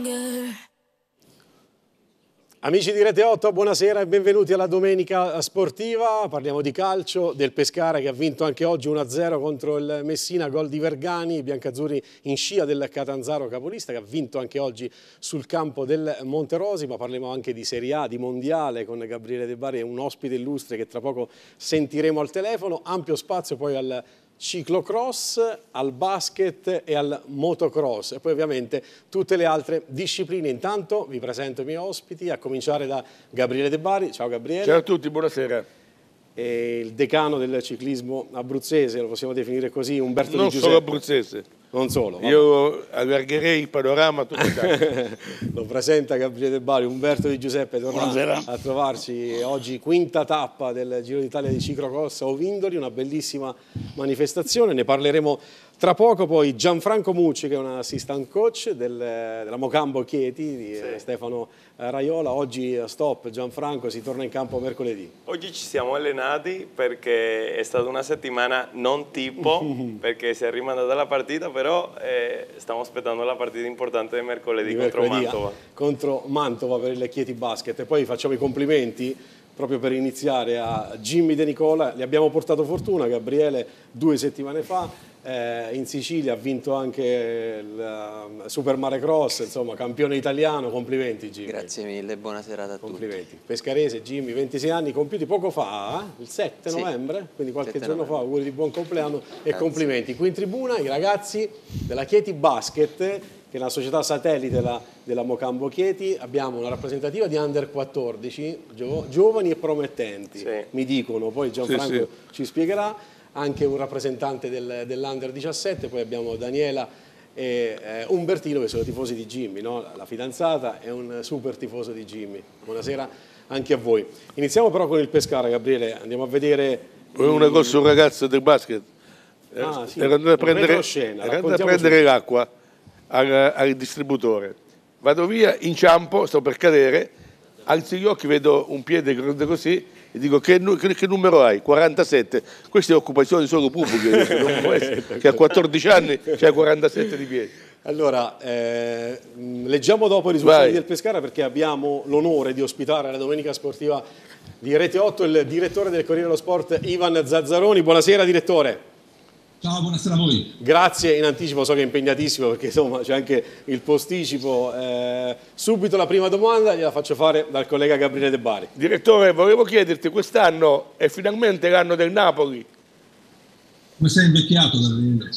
Amici di Rete 8, buonasera e benvenuti alla domenica sportiva. Parliamo di calcio, del Pescara che ha vinto anche oggi 1-0 contro il Messina, gol di Vergani, i biancazzurri in scia del Catanzaro capolista che ha vinto anche oggi sul campo del Monterosi, ma parliamo anche di Serie A, di Mondiale con Gabriele De Bari, un ospite illustre che tra poco sentiremo al telefono, ampio spazio poi al ciclocross, al basket e al motocross e poi ovviamente tutte le altre discipline. Intanto vi presento i miei ospiti, a cominciare da Gabriele De Bari. Ciao Gabriele. Ciao a tutti, buonasera. E il decano del ciclismo abruzzese, lo possiamo definire così, Umberto Di Giuseppe. Non solo abruzzese. Non solo. Io allargherei il panorama a tutto il campo. Lo presenta Gabriele De Bari, Umberto Di Giuseppe torna a trovarci oggi, quinta tappa del Giro d'Italia di ciclocross a Ovindoli, una bellissima manifestazione, ne parleremo tra poco. Poi Gianfranco Mucci, che è un assistant coach della Mocambo Chieti di Stefano Raiola. Oggi stop Gianfranco, si torna in campo mercoledì. Oggi ci siamo allenati perché è stata una settimana non tipo, perché si è rimandata la partita, però stiamo aspettando la partita importante di mercoledì contro Mantova. Contro Mantova per il Chieti Basket. E poi facciamo i complimenti proprio per iniziare a Jimmy De Nicola. Gli abbiamo portato fortuna, Gabriele, 2 settimane fa. In Sicilia ha vinto anche il Super Mare Cross, insomma campione italiano, complimenti Jimmy. Grazie mille, buona serata a tutti. Complimenti. Pescarese, Jimmy, 26 anni compiuti poco fa, il 7 novembre, quindi qualche giorno fa, auguri di buon compleanno e complimenti. Qui in tribuna i ragazzi della Chieti Basket, che è una società satellite della Mocambo Chieti. Abbiamo una rappresentativa di Under 14, giovani e promettenti, mi dicono, poi Gianfranco ci spiegherà. Anche un rappresentante dell'Under 17, poi abbiamo Daniela e Umbertino che sono tifosi di Jimmy, no? La fidanzata è un super tifoso di Jimmy. Buonasera anche a voi. Iniziamo però con il Pescara, Gabriele, andiamo a vedere... Poi una cosa sul ragazzo del basket, era andato a prendere l'acqua al distributore, vado via, inciampo, sto per cadere, alzo gli occhi, vedo un piede così, e dico che numero hai? 47. Questa è occupazione solo pubblica, che a 14 anni c'è 47 di piedi. Allora, leggiamo dopo i risultati del Pescara perché abbiamo l'onore di ospitare la domenica sportiva di Rete 8 il direttore del Corriere dello Sport Ivan Zazzaroni. Buonasera direttore. Ciao, buonasera a voi. Grazie in anticipo, so che è impegnatissimo perché insomma c'è anche il posticipo. Subito la prima domanda gliela faccio fare dal collega Gabriele De Bari. Direttore, volevo chiederti, quest'anno è finalmente l'anno del Napoli? Come sei invecchiato da vedere?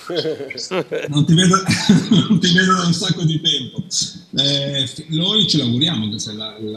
Non ti vedo da un sacco di tempo. Noi ce l'auguriamo che sia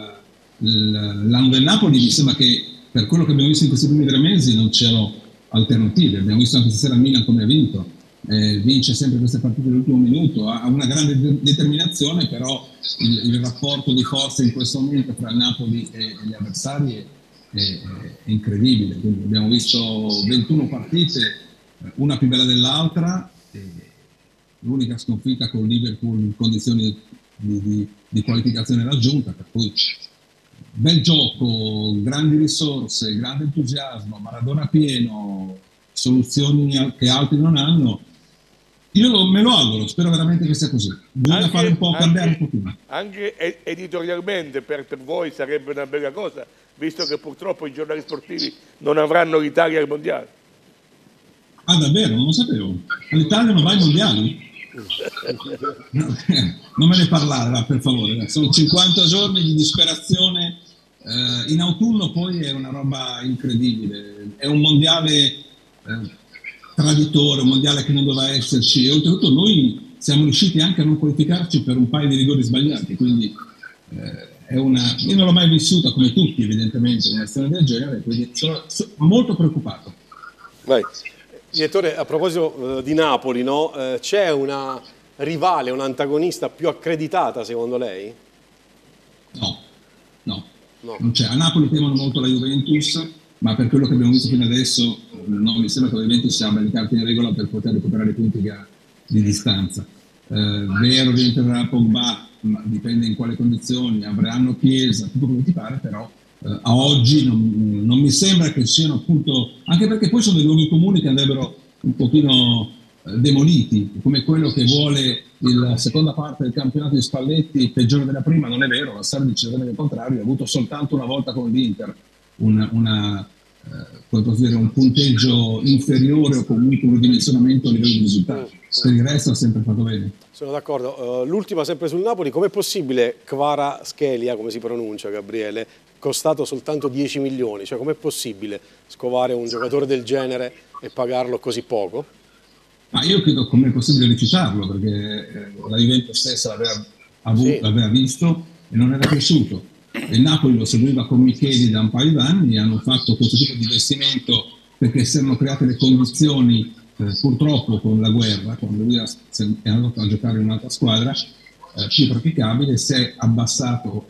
l'anno del Napoli. Mi sembra che per quello che abbiamo visto in questi primi 3 mesi non c'erano alternative. Abbiamo visto anche stasera il Milan come ha vinto, vince sempre queste partite all'ultimo minuto, ha una grande determinazione, però il rapporto di forze in questo momento tra il Napoli e gli avversari è incredibile. Quindi abbiamo visto 21 partite, una più bella dell'altra, l'unica sconfitta con Liverpool in condizioni di qualificazione raggiunta, per cui bel gioco, grandi risorse, grande entusiasmo, Maradona pieno, soluzioni che altri non hanno. Io me lo auguro, spero veramente che sia così. Bisogna fare un po', cambiare un pochino. Anche editorialmente per voi sarebbe una bella cosa, visto che purtroppo i giornali sportivi non avranno l'Italia al mondiale. Ah, davvero? Non lo sapevo. L'Italia non va ai mondiali? No, non me ne parlare, per favore. Sono 50 giorni di disperazione. In autunno poi è una roba incredibile. È un mondiale traditore, un mondiale che non doveva esserci. E oltretutto noi siamo riusciti anche a non qualificarci per un paio di rigori sbagliati. Quindi io non l'ho mai vissuta come tutti, evidentemente, una storia del genere. Quindi sono molto preoccupato. Vai. Direttore, a proposito di Napoli, no? C'è una rivale, un'antagonista più accreditata secondo lei? No. Non c'è. A Napoli temono molto la Juventus, ma per quello che abbiamo visto fino adesso non mi sembra che la Juventus abbia le carte in regola per poter recuperare i punti di distanza. Vero che entrerà Pogba, ma dipende in quali condizioni, avranno Chiesa, tutto come ti pare, però a oggi non mi sembra che siano appunto, anche perché poi sono dei luoghi comuni che andrebbero un pochino demoliti, come quello che vuole la seconda parte del campionato di Spalletti peggiore della prima. Non è vero, la Sarri dice il contrario, ha avuto soltanto una volta con l'Inter un punteggio inferiore o comunque un ridimensionamento a livello di risultati. Per il resto ha sempre fatto bene. Sono d'accordo. L'ultima sempre sul Napoli: com'è possibile Kvaratskhelia, come si pronuncia, Gabriele, costato soltanto 10 milioni? Cioè, com'è possibile scovare un giocatore del genere e pagarlo così poco? Ma io credo com'è possibile rifiutarlo, perché la Juventus stessa l'aveva visto e non era piaciuto. Il Napoli lo seguiva con Micheli da un paio d'anni, hanno fatto questo tipo di investimento perché si erano create le condizioni, purtroppo con la guerra, quando lui è andato a giocare in un'altra squadra, più praticabile. Si è abbassato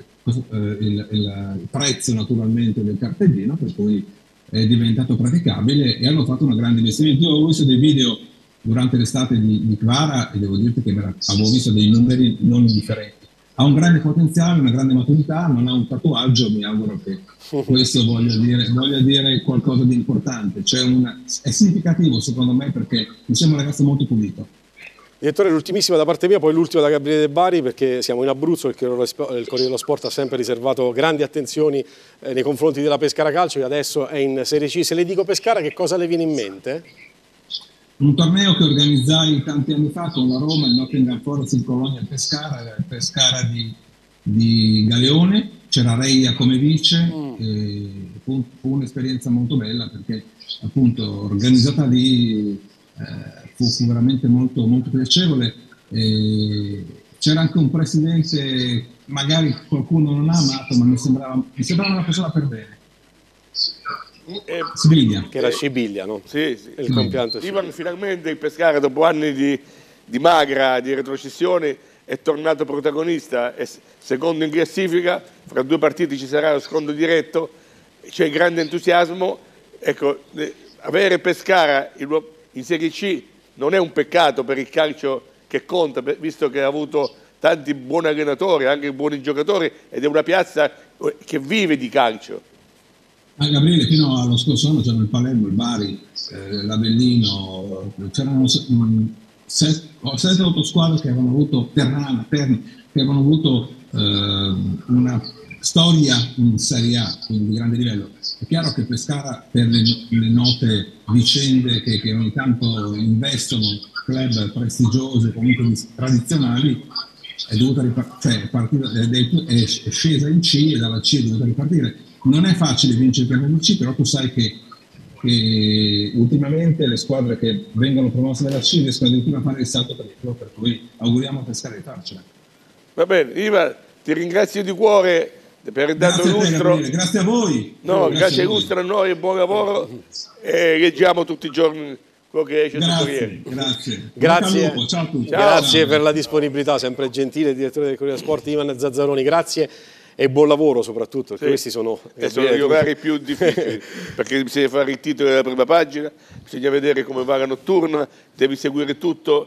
il prezzo naturalmente del cartellino, per cui è diventato praticabile e hanno fatto una grande investimento. Io ho visto dei video durante l'estate di Kvara e devo dirti che avevo visto dei numeri non indifferenti. Ha un grande potenziale, una grande maturità, non ha un tatuaggio, mi auguro che questo voglia dire qualcosa di importante. È significativo secondo me, perché mi sembra un ragazzo molto pulito. Direttore, l'ultimissima da parte mia, poi l'ultima da Gabriele De Bari, perché siamo in Abruzzo, il Corriere dello Sport ha sempre riservato grandi attenzioni nei confronti della Pescara Calcio, che adesso è in Serie C. Se le dico Pescara, che cosa le viene in mente? Un torneo che organizzai tanti anni fa con la Roma, il Nottingham Forest in Colonia Pescara di Galeone, c'era Reia come vice, e fu un'esperienza molto bella, perché appunto organizzata lì fu veramente molto, molto piacevole. C'era anche un presidente, magari qualcuno non ha amato, ma mi sembrava una persona per bene. Sibiglia, che era Sibiglia, no? Sì, sì. Il compianto Ivan, finalmente il Pescara, dopo anni di magra, di retrocessione, è tornato protagonista, è secondo in classifica, fra 2 partiti ci sarà lo scontro diretto, c'è grande entusiasmo. Ecco, avere Pescara in Serie C non è un peccato per il calcio che conta, visto che ha avuto tanti buoni allenatori, anche buoni giocatori, ed è una piazza che vive di calcio. Gabriele, fino allo scorso anno c'erano il Palermo, il Bari, l'Avellino, c'erano 7-8 squadre che avevano avuto Terni, che avevano avuto una storia in Serie A, quindi di grande livello. È chiaro che Pescara, per le note vicende che ogni tanto investono club prestigiosi, comunque tradizionali, è scesa in C e dalla C è dovuta ripartire. Non è facile vincere il campionato C, però tu sai che ultimamente le squadre che vengono promosse dalla C riescono addirittura a fare il salto per il club, per cui auguriamo a Pescara di farcela. Va bene, Ivan, ti ringrazio di cuore per aver dato lustro. Grazie a voi. No, grazie lustro a noi, buon lavoro, e leggiamo tutti i giorni quello che esce sul Corriere. Grazie. Ciao a tutti. Grazie per la disponibilità, sempre gentile, direttore del Corriere dello Sport Ivan Zazzaroni. Grazie. E buon lavoro soprattutto, perché questi sono gli orari più difficili, perché bisogna fare il titolo della prima pagina, bisogna vedere come va la notturna, devi seguire tutta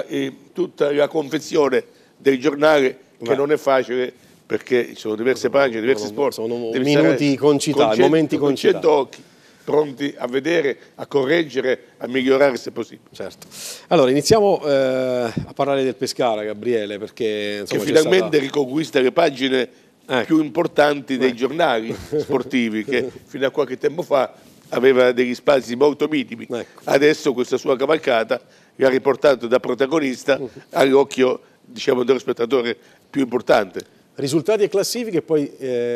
la confezione del giornale, che non è facile, perché ci sono diverse pagine, diversi sport. Sono minuti concitati, momenti concitati. 100 occhi pronti a vedere, a correggere, a migliorare se possibile. Certo. Allora, iniziamo a parlare del Pescara, Gabriele, perché insomma, che finalmente riconquista le pagine più importanti dei giornali sportivi, che fino a qualche tempo fa aveva degli spazi molto minimi. Adesso questa sua cavalcata l'ha riportato da protagonista all'occhio, diciamo, dello spettatore più importante. Risultati e classifiche, e poi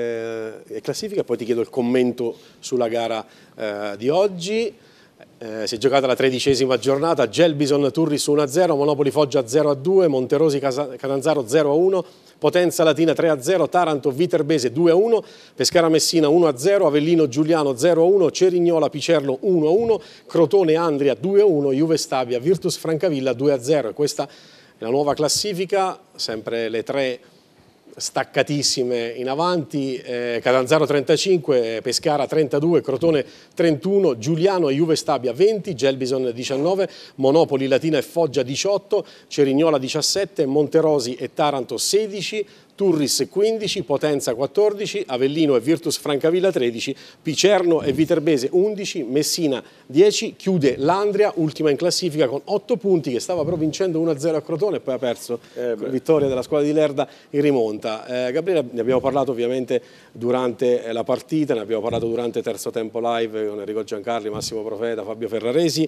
ti chiedo il commento sulla gara di oggi. Si è giocata la 13ª giornata, Gelbison Turris 1-0, Monopoli Foggia 0-2, Monterosi Catanzaro 0-1, Potenza Latina 3-0, Taranto Viterbese 2-1, Pescara Messina 1-0, Avellino Giuliano 0-1, Cerignola Picerno 1-1, Crotone Andria 2-1, Juve Stabia Virtus Francavilla 2-0. E questa è la nuova classifica, sempre le 3 staccatissime in avanti, Catanzaro 35, Pescara 32, Crotone 31, Giuliano e Juve Stabia 20, Gelbison 19, Monopoli Latina e Foggia 18, Cerignola 17, Monterosi e Taranto 16, Turris 15, Potenza 14, Avellino e Virtus Francavilla 13, Picerno e Viterbese 11, Messina 10, chiude l'Andria, ultima in classifica con 8 punti, che stava però vincendo 1-0 a Crotone e poi ha perso vittoria della squadra di Lerda in rimonta. Gabriele, ne abbiamo parlato ovviamente durante la partita, ne abbiamo parlato durante Terzo Tempo Live con Enrico Giancarli, Massimo Profeta, Fabio Ferraresi.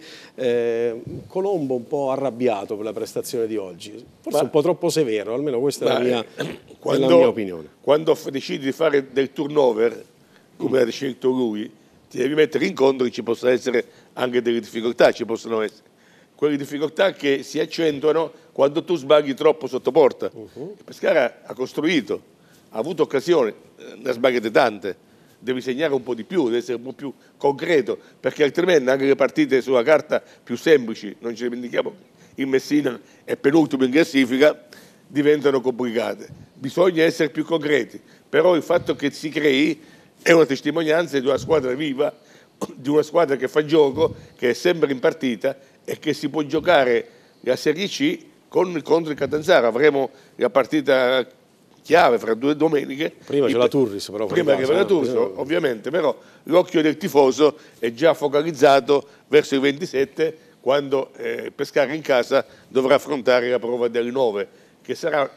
Colombo un po' arrabbiato per la prestazione di oggi, forse un po' troppo severo, almeno questa è la mia opinione. Quando decidi di fare del turnover, come ha scelto lui, ti devi mettere in conto che ci possono essere anche delle difficoltà, ci possono essere quelle difficoltà che si accentuano quando tu sbagli troppo sotto porta. Pescara ha costruito, ha avuto occasioni, ne ha sbagliate tante, devi segnare un po' di più, devi essere un po' più concreto, perché altrimenti anche le partite sulla carta più semplici, non ci dimentichiamo, il Messina è penultimo in classifica, diventano complicate. Bisogna essere più concreti, però il fatto che si crei è una testimonianza di una squadra viva, di una squadra che fa gioco, che è sempre in partita e che si può giocare la Serie C contro il Catanzaro. Avremo la partita chiave fra 2 domeniche. Prima c'è la Turris, però. Prima che la Turris, ovviamente, però l'occhio del tifoso è già focalizzato verso il 27, quando Pescara in casa dovrà affrontare la prova delle 9, che sarà,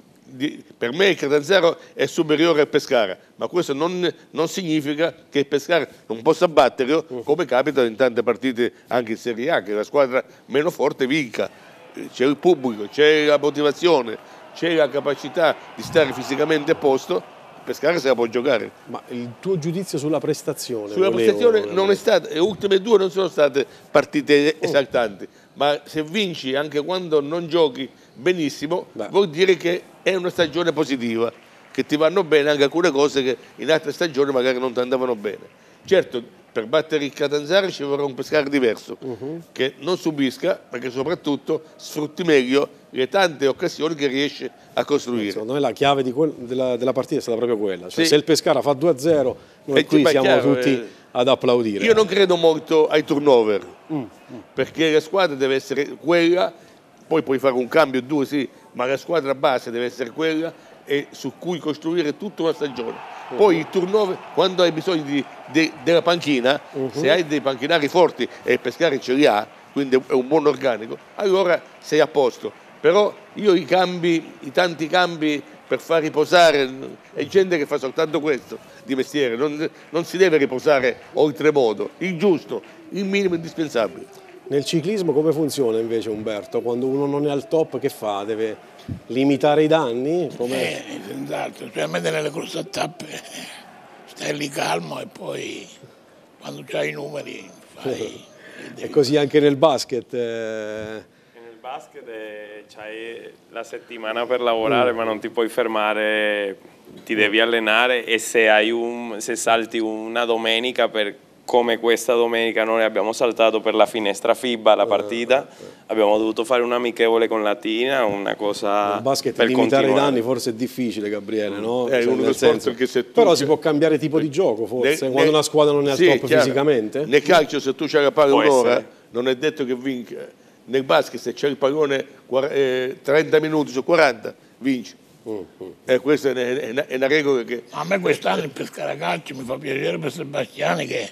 per me il Catanzaro è superiore al Pescara, ma questo non significa che il Pescara non possa batterlo, come capita in tante partite anche in Serie A, che la squadra meno forte vinca. C'è il pubblico, c'è la motivazione, c'è la capacità di stare fisicamente a posto. Pescara se la può giocare. Ma il tuo giudizio sulla prestazione? Sulla prestazione non è stata, le ultime 2 non sono state partite esaltanti, ma se vinci anche quando non giochi benissimo, vuol dire che è una stagione positiva, che ti vanno bene anche alcune cose che in altre stagioni magari non ti andavano bene. Certo, per battere il Catanzaro ci vorrà un Pescara diverso, che non subisca, perché soprattutto sfrutti meglio le tante occasioni che riesce a costruire. Secondo me la chiave della partita è stata proprio quella, cioè, se il Pescara fa 2-0 noi qui siamo tutti ad applaudire. Io non credo molto ai turnover, perché la squadra deve essere quella, poi puoi fare un cambio 2 sì, ma la squadra base deve essere quella e su cui costruire tutta una stagione. Poi il turnover, quando hai bisogno della panchina, se hai dei panchinari forti e il Pescara ce li ha, quindi è un buon organico, allora sei a posto. Però io i tanti cambi per far riposare, è gente che fa soltanto questo di mestiere, non si deve riposare oltremodo, il giusto, il minimo indispensabile. Nel ciclismo come funziona invece, Umberto? Quando uno non è al top che fa? Deve limitare i danni? Senz'altro, specialmente nelle corse a tappe stai lì calmo e poi quando c'hai i numeri fai... E così anche nel basket? Nel basket c'hai la settimana per lavorare, ma non ti puoi fermare, ti devi allenare, e se salti una domenica come questa domenica noi abbiamo saltato per la finestra FIBA la partita, abbiamo dovuto fare un amichevole con Latina, una cosa. Il basket per limitare i danni forse è difficile, Gabriele, no? Nel senso che se tu però si può cambiare tipo di gioco forse, quando una squadra non è al top fisicamente. Nel calcio se tu c'hai la palla un'ora non è detto che vinca. Nel basket se c'è il pallone 30 minuti su 40 vinci. Questa è una regola che... A me quest'anno il Pescara Calcio mi fa piacere per Sebastiani che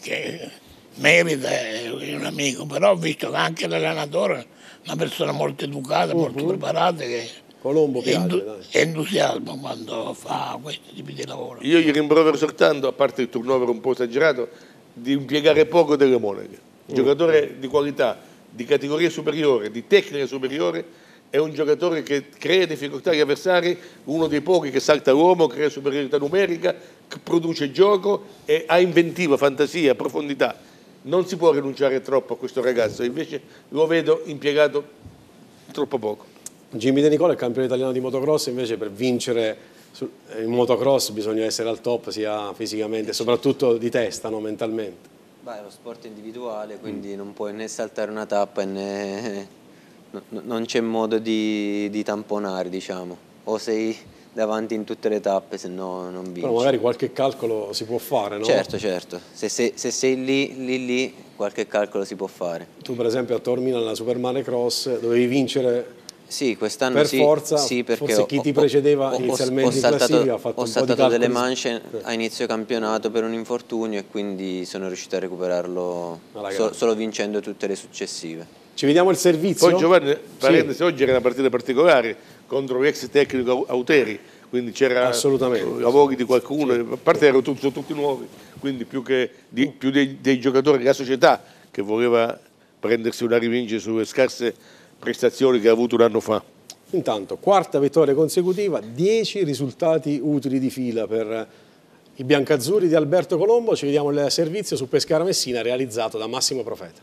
merita, è un amico, però ho visto che anche l'allenatore è una persona molto educata, molto preparata, che Colombo piace, è entusiasmo quando fa questi tipi di lavoro. Io gli rimprovero soltanto, a parte il turnover un po' esagerato, di impiegare poco delle monache. Giocatore di qualità, di categoria superiore, di tecnica superiore, è un giocatore che crea difficoltà agli avversari, uno dei pochi che salta l'uomo, crea superiorità numerica, che produce gioco e ha inventiva, fantasia, profondità. Non si può rinunciare troppo a questo ragazzo, invece lo vedo impiegato troppo poco. Jimmy De Nicola è campione italiano di motocross, invece per vincere in motocross bisogna essere al top sia fisicamente, soprattutto di testa, no? Mentalmente. Beh, è lo sport individuale, quindi non puoi né saltare una tappa né... non c'è modo di tamponare, diciamo, o sei davanti in tutte le tappe, se no non vinci. Però magari qualche calcolo si può fare, no? Certo, se sei lì, qualche calcolo si può fare. Tu per esempio a Taormina alla Supermare Cross dovevi vincere Sì, quest'anno per forza, sì, perché forse chi ti precedeva inizialmente in classifica ha fatto un po' di delle mance a inizio campionato per un infortunio e quindi sono riuscito a recuperarlo solo vincendo tutte le successive. Ci vediamo il servizio? Poi Giovanni, parentesi, oggi era una partita particolare contro l'ex tecnico Auteri, quindi c'era lavori di qualcuno, a parte erano tutti nuovi, quindi più dei giocatori della società che voleva prendersi una rivincita sulle scarse prestazioni che ha avuto un anno fa. Intanto, quarta vittoria consecutiva, 10 risultati utili di fila per i biancazzurri di Alberto Colombo. Ci vediamo il servizio su Pescara Messina realizzato da Massimo Profeta.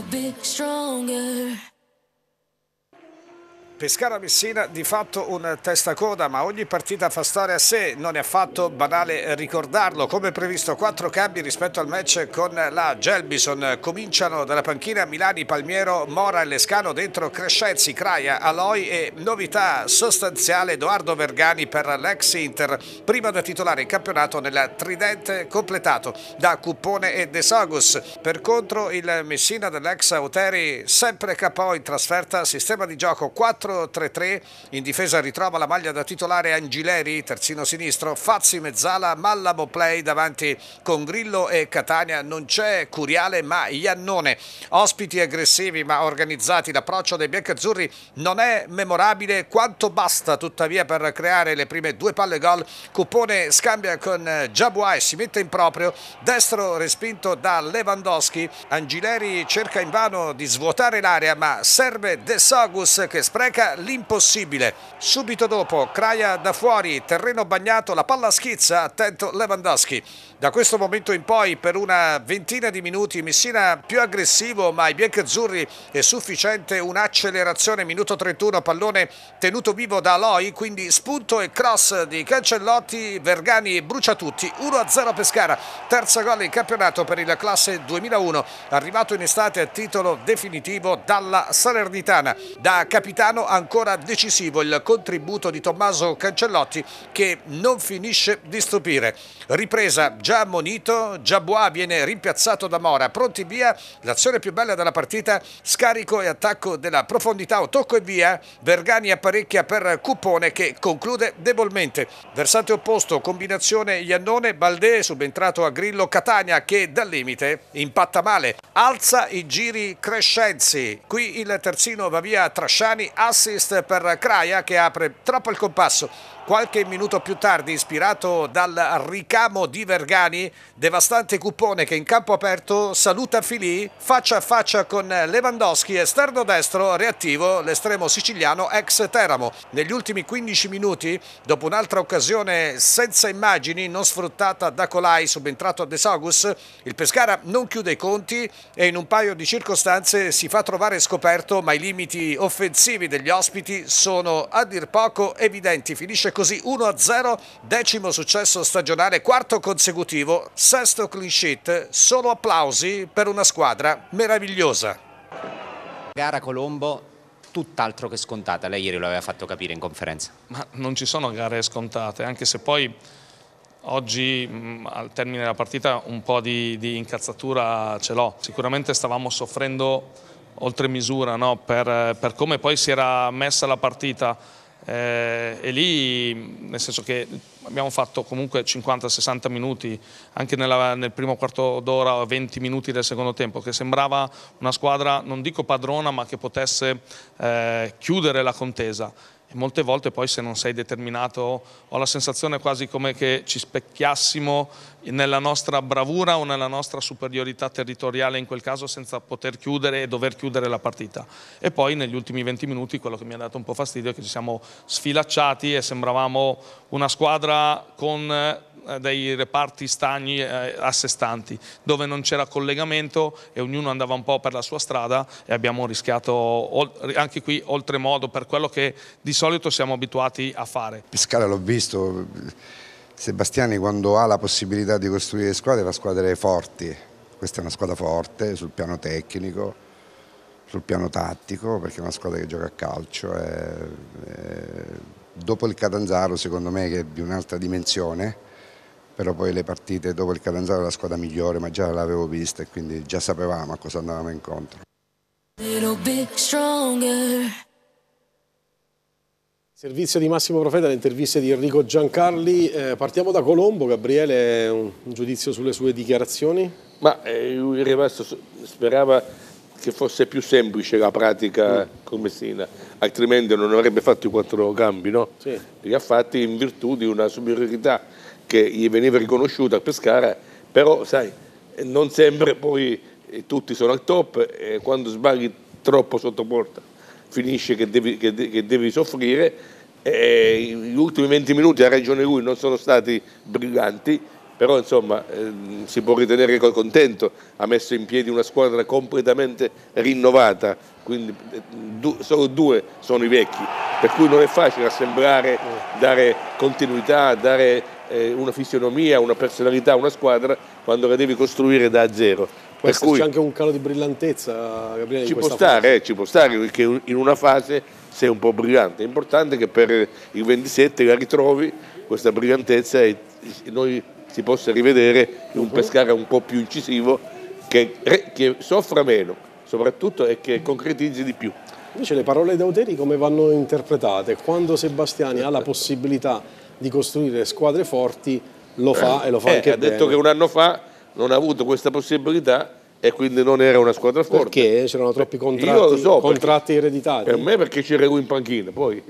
Pescara Messina di fatto un testacoda, ma ogni partita fa storia a sé, non è affatto banale ricordarlo. Come previsto 4 cambi rispetto al match con la Gelbison. Cominciano dalla panchina Milani, Palmiero, Mora e Lescano, dentro Crescenzi, Craia, Aloi e novità sostanziale Edoardo Vergani per l'ex Inter, prima da titolare in campionato nel tridente completato da Cuppone e De Sogus. Per contro il Messina dell'ex Auteri, sempre KO in trasferta, sistema di gioco 4-3-3, in difesa ritrova la maglia da titolare Angileri, terzino sinistro, Fazzi mezzala, Mallamo play davanti con Grillo e Catania, non c'è Curiale ma Iannone. Ospiti aggressivi ma organizzati, l'approccio dei biancazzurri non è memorabile quanto basta tuttavia per creare le prime 2 palle gol. Cuppone scambia con Giabua e si mette in proprio, destro respinto da Lewandowski, Angileri cerca invano di svuotare l'area ma serve De Sogus che spreca l'impossibile. Subito dopo Craia da fuori, terreno bagnato, la palla schizza, attento Lewandowski. Da questo momento in poi per una ventina di minuti Messina più aggressivo, ma ai biancazzurri è sufficiente un'accelerazione. Minuto 31, pallone tenuto vivo da Aloi, quindi spunto e cross di Cancellotti, Vergani brucia tutti. 1-0 Pescara, terza gol in campionato per il classe 2001, arrivato in estate a titolo definitivo dalla Salernitana. Da capitano ancora decisivo il contributo di Tommaso Cancellotti che non finisce di stupire. Ripresa già ammonito, Giabua viene rimpiazzato da Mora, pronti via, l'azione più bella della partita, scarico e attacco della profondità, o tocco e via, Vergani apparecchia per Cuppone che conclude debolmente. Versante opposto, combinazione Iannone, Baldé subentrato a Grillo, Catania che dal limite impatta male, alza i giri Crescenzi, qui il terzino va via Trasciani, assist per Craia che apre troppo il compasso. Qualche minuto più tardi, ispirato dal ricamo di Vergani, devastante Cuppone che in campo aperto saluta Filì, faccia a faccia con Lewandowski, esterno destro, reattivo l'estremo siciliano ex Teramo. Negli ultimi 15 minuti, dopo un'altra occasione senza immagini, non sfruttata da Colai, subentrato a De Sogus, il Pescara non chiude i conti e in un paio di circostanze si fa trovare scoperto, ma i limiti offensivi degli ospiti sono a dir poco evidenti. Finisce così 1-0, 10° successo stagionale, 4° consecutivo, 6° clean sheet, solo applausi per una squadra meravigliosa. Gara Colombo tutt'altro che scontata, lei ieri lo aveva fatto capire in conferenza. Ma non ci sono gare scontate, anche se poi oggi al termine della partita un po' di incazzatura ce l'ho. Sicuramente stavamo soffrendo oltre misura, no? per come poi si era messa la partita. E lì, nel senso che abbiamo fatto comunque 50-60 minuti, anche nel primo quarto d'ora, 20 minuti del secondo tempo, che sembrava una squadra, non dico padrona, ma che potesse chiudere la contesa. E molte volte poi se non sei determinato ho la sensazione quasi come che ci specchiassimo nella nostra bravura o nella nostra superiorità territoriale in quel caso, senza poter chiudere e dover chiudere la partita. E poi negli ultimi 20 minuti quello che mi ha dato un po' fastidio è che ci siamo sfilacciati e sembravamo una squadra con dei reparti stagni a sé stanti, dove non c'era collegamento e ognuno andava un po' per la sua strada, e abbiamo rischiato anche qui oltremodo per quello che di solito siamo abituati a fare. Pescara l'ho visto, Sebastiani quando ha la possibilità di costruire squadre fa squadre forti. Questa è una squadra forte sul piano tecnico, sul piano tattico, perché è una squadra che gioca a calcio. Dopo il Catanzaro secondo me che è di un'altra dimensione, però poi le partite dopo il Catanzaro è la squadra migliore, ma già l'avevo vista e quindi già sapevamo a cosa andavamo incontro. Servizio di Massimo Profeta, le interviste di Enrico Giancarli. Partiamo da Colombo. Gabriele, un giudizio sulle sue dichiarazioni? Ma lui sperava che fosse più semplice la pratica con Messina, altrimenti non avrebbe fatto i 4 cambi, no? Sì. Li ha fatti in virtù di una superiorità che gli veniva riconosciuta a Pescara, però sai, non sempre poi tutti sono al top e quando sbagli troppo sotto porta finisce che devi soffrire. Gli ultimi 20 minuti, ha ragione lui, non sono stati brillanti, però insomma si può ritenere contento, ha messo in piedi una squadra completamente rinnovata, quindi solo 2 sono i vecchi, per cui non è facile assemblare, dare continuità, dare una fisionomia, una personalità a una squadra quando la devi costruire da zero. Può esserci anche un calo di brillantezza, Gabriele, ci può stare perché in una fase sei un po' brillante. È importante che per il 27 la ritrovi questa brillantezza e noi si possa rivedere un Pescara un po' più incisivo, che soffra meno soprattutto e che concretizzi di più. Invece le parole di Auteri come vanno interpretate? Quando Sebastiani ha la possibilità di costruire squadre forti lo fa e lo fa anche bene. Ha detto che un anno fa non ha avuto questa possibilità e quindi non era una squadra forte. Perché? C'erano troppi contratti ereditati? Per me perché c'era lui in panchina, poi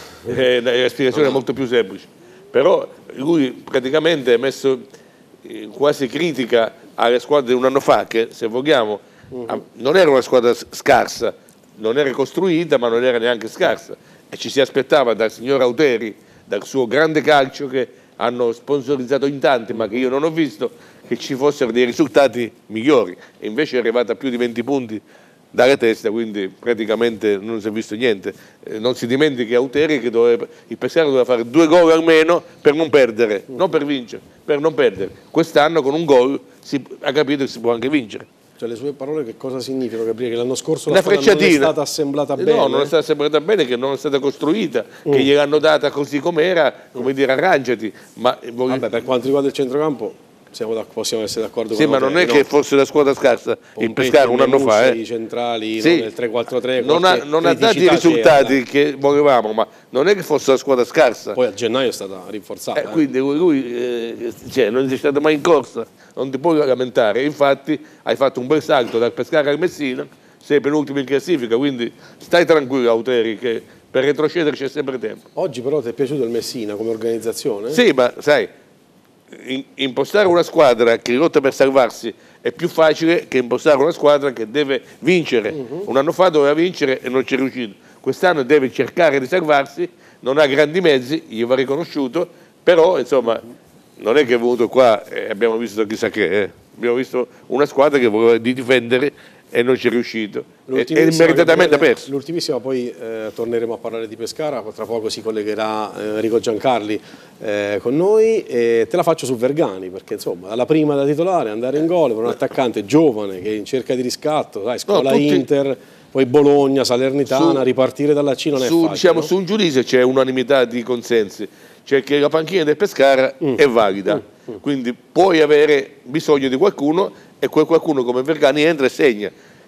la spiegazione è molto più semplice. Però lui praticamente ha messo quasi critica alle squadre di un anno fa, che se vogliamo non era una squadra scarsa, non era costruita ma non era neanche scarsa, e ci si aspettava dal signor Auteri, dal suo grande calcio che hanno sponsorizzato in tanti ma che io non ho visto, che ci fossero dei risultati migliori, e invece è arrivata a più di 20 punti dalla testa, quindi praticamente non si è visto niente. Non si dimentichi Auteri che il Pescara doveva fare 2 gol almeno per non perdere, non per vincere, per non perdere. Quest'anno con un gol ha capito che si può anche vincere. Cioè le sue parole che cosa significano, Gabriele? Che l'anno scorso la squadra non è stata assemblata bene? No, non è stata assemblata bene, che non è stata costruita, che gliel'hanno data così com'era, come dire arrangiati. Ma vabbè, per quanto riguarda il centrocampo possiamo essere d'accordo con ma non è che fosse la squadra scarsa il Pescara un anno fa. I centrali, sì, nel 3-4-3. Non ha dato i risultati che volevamo, ma non è che fosse la squadra scarsa. Poi a gennaio è stata rinforzata. Quindi lui non è stato mai in corsa, non ti puoi lamentare. Infatti hai fatto un bel salto dal Pescara al Messina, sei penultimo in classifica, quindi stai tranquillo Auteri che per retrocedere c'è sempre tempo. Oggi però ti è piaciuto il Messina come organizzazione? Sì, ma sai, impostare una squadra che lotta per salvarsi è più facile che impostare una squadra che deve vincere. Un anno fa doveva vincere e non ci è riuscito. Quest'anno deve cercare di salvarsi, non ha grandi mezzi, gli va riconosciuto, però insomma non è che è venuto qua e abbiamo visto chissà che, abbiamo visto una squadra che voleva di difendere e non ci è riuscito, e meritatamente ha perso. L'ultimissima, poi torneremo a parlare di Pescara, tra poco si collegherà Enrico Giancarli con noi, e te la faccio su Vergani, perché insomma alla prima da titolare, andare in gol per un attaccante giovane che è in cerca di riscatto, scuola Inter, poi Bologna, Salernitana, ripartire dalla C non è facile. Diciamo, no? Su un giudizio c'è unanimità di consensi, cioè che la panchina del Pescara è valida, quindi puoi avere bisogno di qualcuno e quel qualcuno come Vergani entra e segna.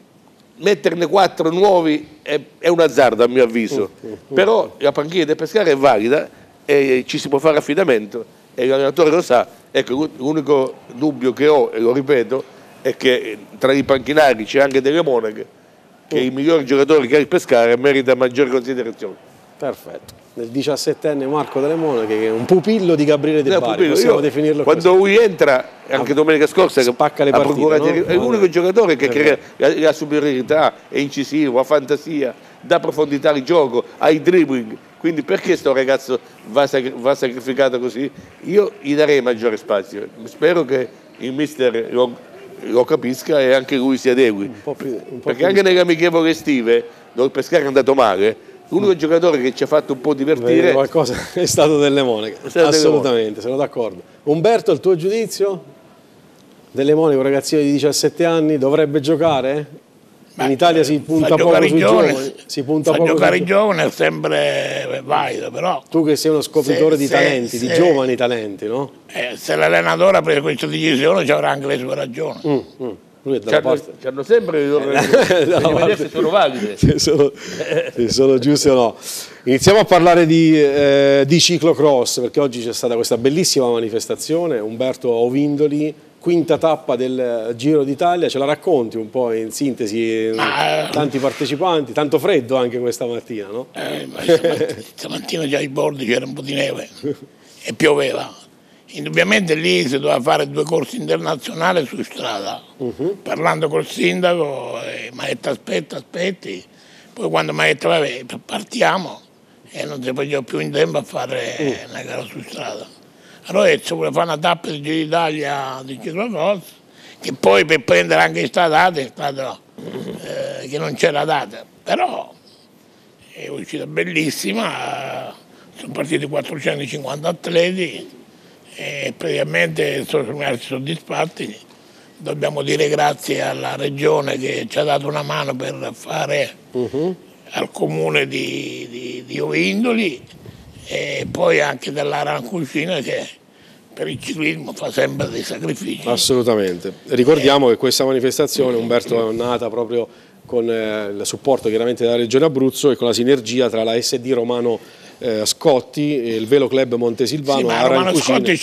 Metterne 4 nuovi è un azzardo a mio avviso, però la panchina del Pescara è valida e ci si può fare affidamento e l'allenatore lo sa. Ecco, l'unico dubbio che ho, e lo ripeto, è che tra i panchinari c'è anche Delle Monache, che è il miglior giocatore che ha il Pescara e merita maggiore considerazione. Perfetto. Nel 17enne Marco Delle Monache, che è un pupillo di Gabriele De Bari, possiamo definirlo così. Quando lui entra, anche domenica scorsa, spacca le partite, no? È l'unico giocatore che crea la superiorità, è incisivo, ha fantasia, dà profondità al gioco, ha i dribbling. Quindi perché sto ragazzo va sacrificato così? Io gli darei maggiore spazio. Spero che il mister lo capisca e anche lui si adegui. Perché anche nelle amichevoli estive, dove il Pescara è andato male, l'unico giocatore che ci ha fatto un po' divertire qualcosa è stato Delle Monache. Assolutamente, sono d'accordo. Umberto, il tuo giudizio? Delle Monache, un ragazzino di 17 anni, dovrebbe giocare? In Italia si punta poco sui giovani. Si punta poco giocare i giovani è sempre valido, però tu che sei uno scopritore di talenti, di giovani talenti, no? Se l'allenatore ha preso questa decisione ci avrà anche le sue ragioni. Lui è dalla parte. C'hanno sempre le vedere se sono valide. Se sono giuste o no. Iniziamo a parlare di ciclocross, perché oggi c'è stata questa bellissima manifestazione. Umberto Ovindoli, quinta tappa del Giro d'Italia, ce la racconti un po' in sintesi? Tanti partecipanti, tanto freddo anche questa mattina, no? Stamattina già ai bordi c'era un po' di neve e pioveva. Indubbiamente lì si doveva fare 2 corsi internazionali su strada. Parlando col sindaco, mi ha detto aspetti, poi quando mi ha detto vabbè partiamo e non si faceva più in tempo a fare una gara su strada. Allora ho detto vuole fare una tappa di Giro d'Italia di ciclocross, che poi per prendere anche questa data è stato che non c'era data, però è uscita bellissima, sono partiti 450 atleti e praticamente sono rimasti soddisfatti. Dobbiamo dire grazie alla regione che ci ha dato una mano per fare al comune di Ovindoli e poi anche dell'Arancucina che per il ciclismo fa sempre dei sacrifici. Assolutamente. Ricordiamo che questa manifestazione, Umberto, è nata proprio con il supporto chiaramente della Regione Abruzzo e con la sinergia tra la SD Romano Scotti e il Velo Club Montesilvano. Sì, ma Romano Scotti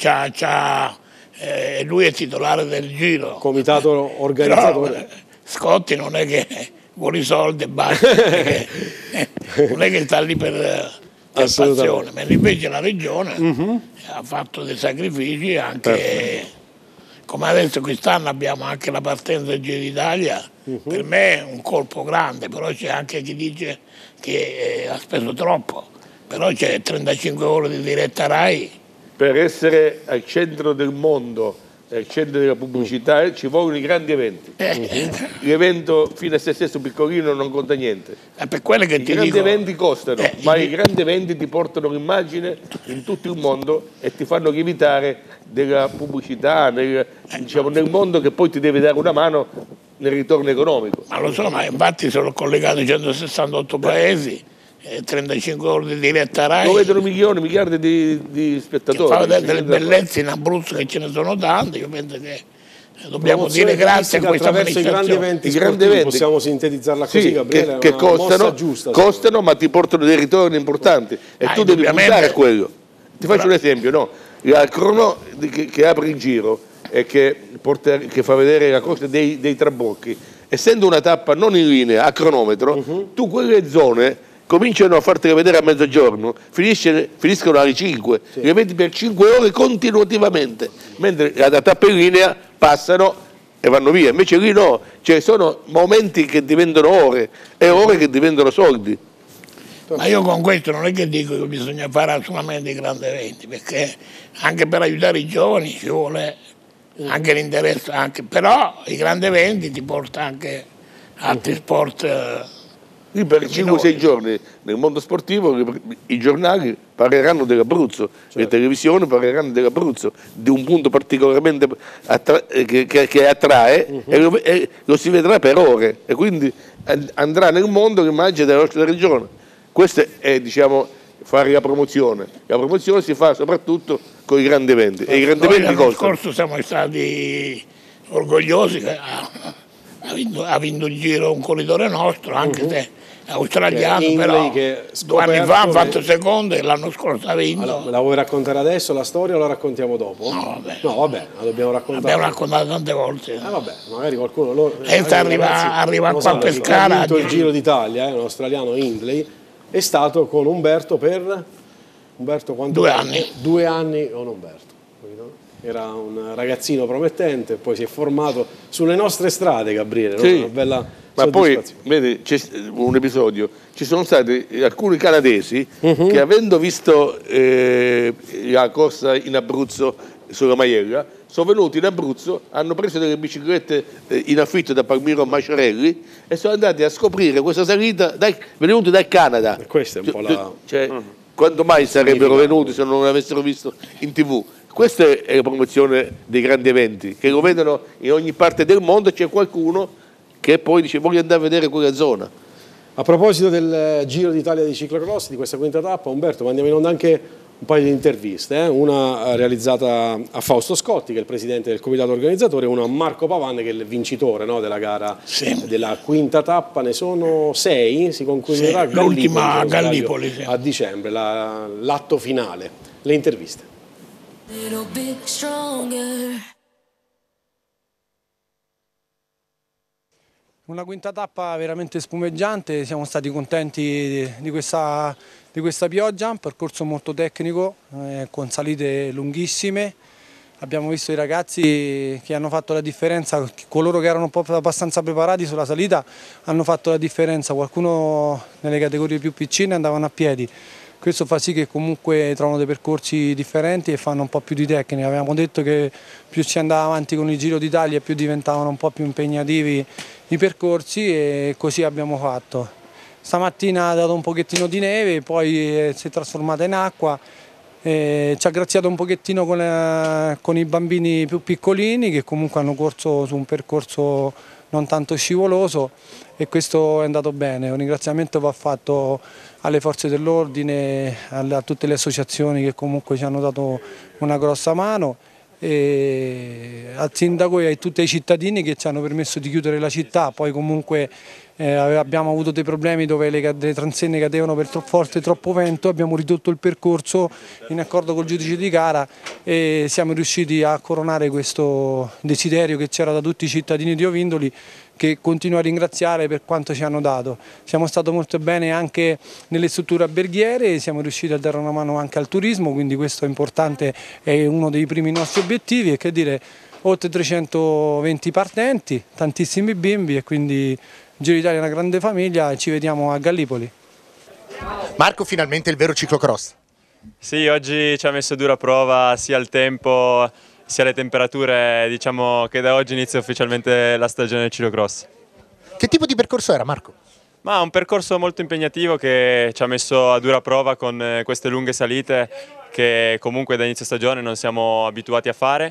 lui è titolare del Giro. Comitato organizzatore. Però, Scotti non è che vuole i soldi e basta, non è che sta lì per passione, mentre invece la regione ha fatto dei sacrifici anche, come adesso quest'anno abbiamo anche la partenza del Giro d'Italia, per me è un colpo grande, però c'è anche chi dice che ha speso troppo, però c'è 35 ore di diretta Rai. Per essere al centro del mondo, al centro della pubblicità, ci vogliono i grandi eventi. L'evento fino a se stesso piccolino non conta niente. Per quello che I grandi eventi costano, ma i grandi eventi ti portano l'immagine in tutto il mondo e ti fanno lievitare della pubblicità diciamo, nel mondo che poi ti deve dare una mano nel ritorno economico. Ma lo so, ma infatti sono collegati 168 paesi. 35 ore di diretta Rai. Lo vedono milioni, miliardi di spettatori. Fa vedere delle bellezze in Abruzzo che ce ne sono tante, io penso che dobbiamo dire grazie a questa manifestazione. I grandi eventi possiamo sintetizzarla così, Gabriele, che costano ma ti portano dei ritorni importanti e tu devi puntare a quello. Ti faccio un esempio, no? Il crono che apre il giro e che fa vedere la corsa dei trabocchi, essendo una tappa non in linea, a cronometro, tu quelle zone cominciano a fartele vedere a mezzogiorno, finiscono alle 5, le vedi per 5 ore continuativamente, mentre la tappa in linea passano e vanno via, invece lì no, cioè sono momenti che diventano ore e ore che diventano soldi. Ma io con questo non è che dico che bisogna fare solamente i grandi eventi, perché anche per aiutare i giovani ci vuole anche l'interesse, però i grandi eventi ti porta anche altri sport. Per 5-6 giorni nel mondo sportivo i giornali parleranno dell'Abruzzo, le televisioni parleranno dell'Abruzzo, di un punto particolarmente che attrae e lo si vedrà per ore e quindi andrà nel mondo l'immagine della nostra regione. Questo è, diciamo, fare la promozione. La promozione si fa soprattutto con i grandi eventi. E i grandi eventi l'anno scorso siamo stati orgogliosi che ha vinto il giro un corridore nostro, anche se australiano, però 2 anni fa ha fatto secondo e l'anno scorso ha vinto. Allora, la vuoi raccontare adesso la storia o la raccontiamo dopo? No, vabbè. No, vabbè, la dobbiamo raccontare. L'abbiamo raccontato tante volte. Vabbè, magari qualcuno... arriva qua a pescare. Ha vinto il Giro d'Italia, un australiano, Hindley, è stato con Umberto per... Umberto quanto 2 anni. 2 anni con Umberto. Era un ragazzino promettente, poi si è formato sulle nostre strade, Gabriele, sì. No? Una bella... Ma poi, vedi, c'è un episodio, ci sono stati alcuni canadesi che avendo visto la corsa in Abruzzo sulla Maiella, sono venuti in Abruzzo, hanno preso delle biciclette in affitto da Palmiro Masciarelli e sono andati a scoprire questa salita venuti dal Canada. E questa è un po' la... Quando mai sarebbero venuti se non l'avessero visto in TV? Questa è la promozione dei grandi eventi, che lo vedono in ogni parte del mondo, c'è qualcuno che poi dice voglio andare a vedere quella zona. A proposito del Giro d'Italia di ciclocross, di questa quinta tappa, Umberto, mandiamo in onda anche un paio di interviste, una realizzata a Fausto Scotti, che è il presidente del comitato organizzatore, e una a Marco Pavan, che è il vincitore, no, della gara della quinta tappa. Ne sono 6, si concluderà l'ultima a Gallipoli a dicembre, l'atto finale. Le interviste. Una quinta tappa veramente spumeggiante, siamo stati contenti di questa pioggia, un percorso molto tecnico, con salite lunghissime. Abbiamo visto i ragazzi che hanno fatto la differenza, coloro che erano un po' abbastanza preparati sulla salita hanno fatto la differenza, qualcuno nelle categorie più piccine andavano a piedi. Questo fa sì che comunque trovano dei percorsi differenti e fanno un po' più di tecnica. Avevamo detto che più si andava avanti con il Giro d'Italia più diventavano un po' più impegnativi i percorsi, e così abbiamo fatto. Stamattina ha dato un pochettino di neve, poi si è trasformata in acqua, ci ha graziato un pochettino con i bambini più piccolini che comunque hanno corso su un percorso non tanto scivoloso, e questo è andato bene. Un ringraziamento va fatto alle forze dell'ordine, a tutte le associazioni che comunque ci hanno dato una grossa mano, e al sindaco e a tutti i cittadini che ci hanno permesso di chiudere la città. Poi comunque abbiamo avuto dei problemi dove le transenne cadevano per troppo forte e troppo vento, abbiamo ridotto il percorso in accordo col giudice di gara e siamo riusciti a coronare questo desiderio che c'era da tutti i cittadini di Ovindoli, che continuo a ringraziare per quanto ci hanno dato. Siamo stati molto bene anche nelle strutture alberghiere, siamo riusciti a dare una mano anche al turismo, quindi questo è importante, è uno dei primi nostri obiettivi, e che dire, oltre 320 partenti, tantissimi bimbi, e quindi Giro d'Italia è una grande famiglia, e ci vediamo a Gallipoli. Marco, finalmente il vero ciclocross. Sì, oggi ci ha messo dura prova sia il tempo sia le temperature, diciamo che da oggi inizia ufficialmente la stagione del ciclocross. Che tipo di percorso era, Marco? Ma un percorso molto impegnativo che ci ha messo a dura prova con queste lunghe salite che comunque da inizio stagione non siamo abituati a fare,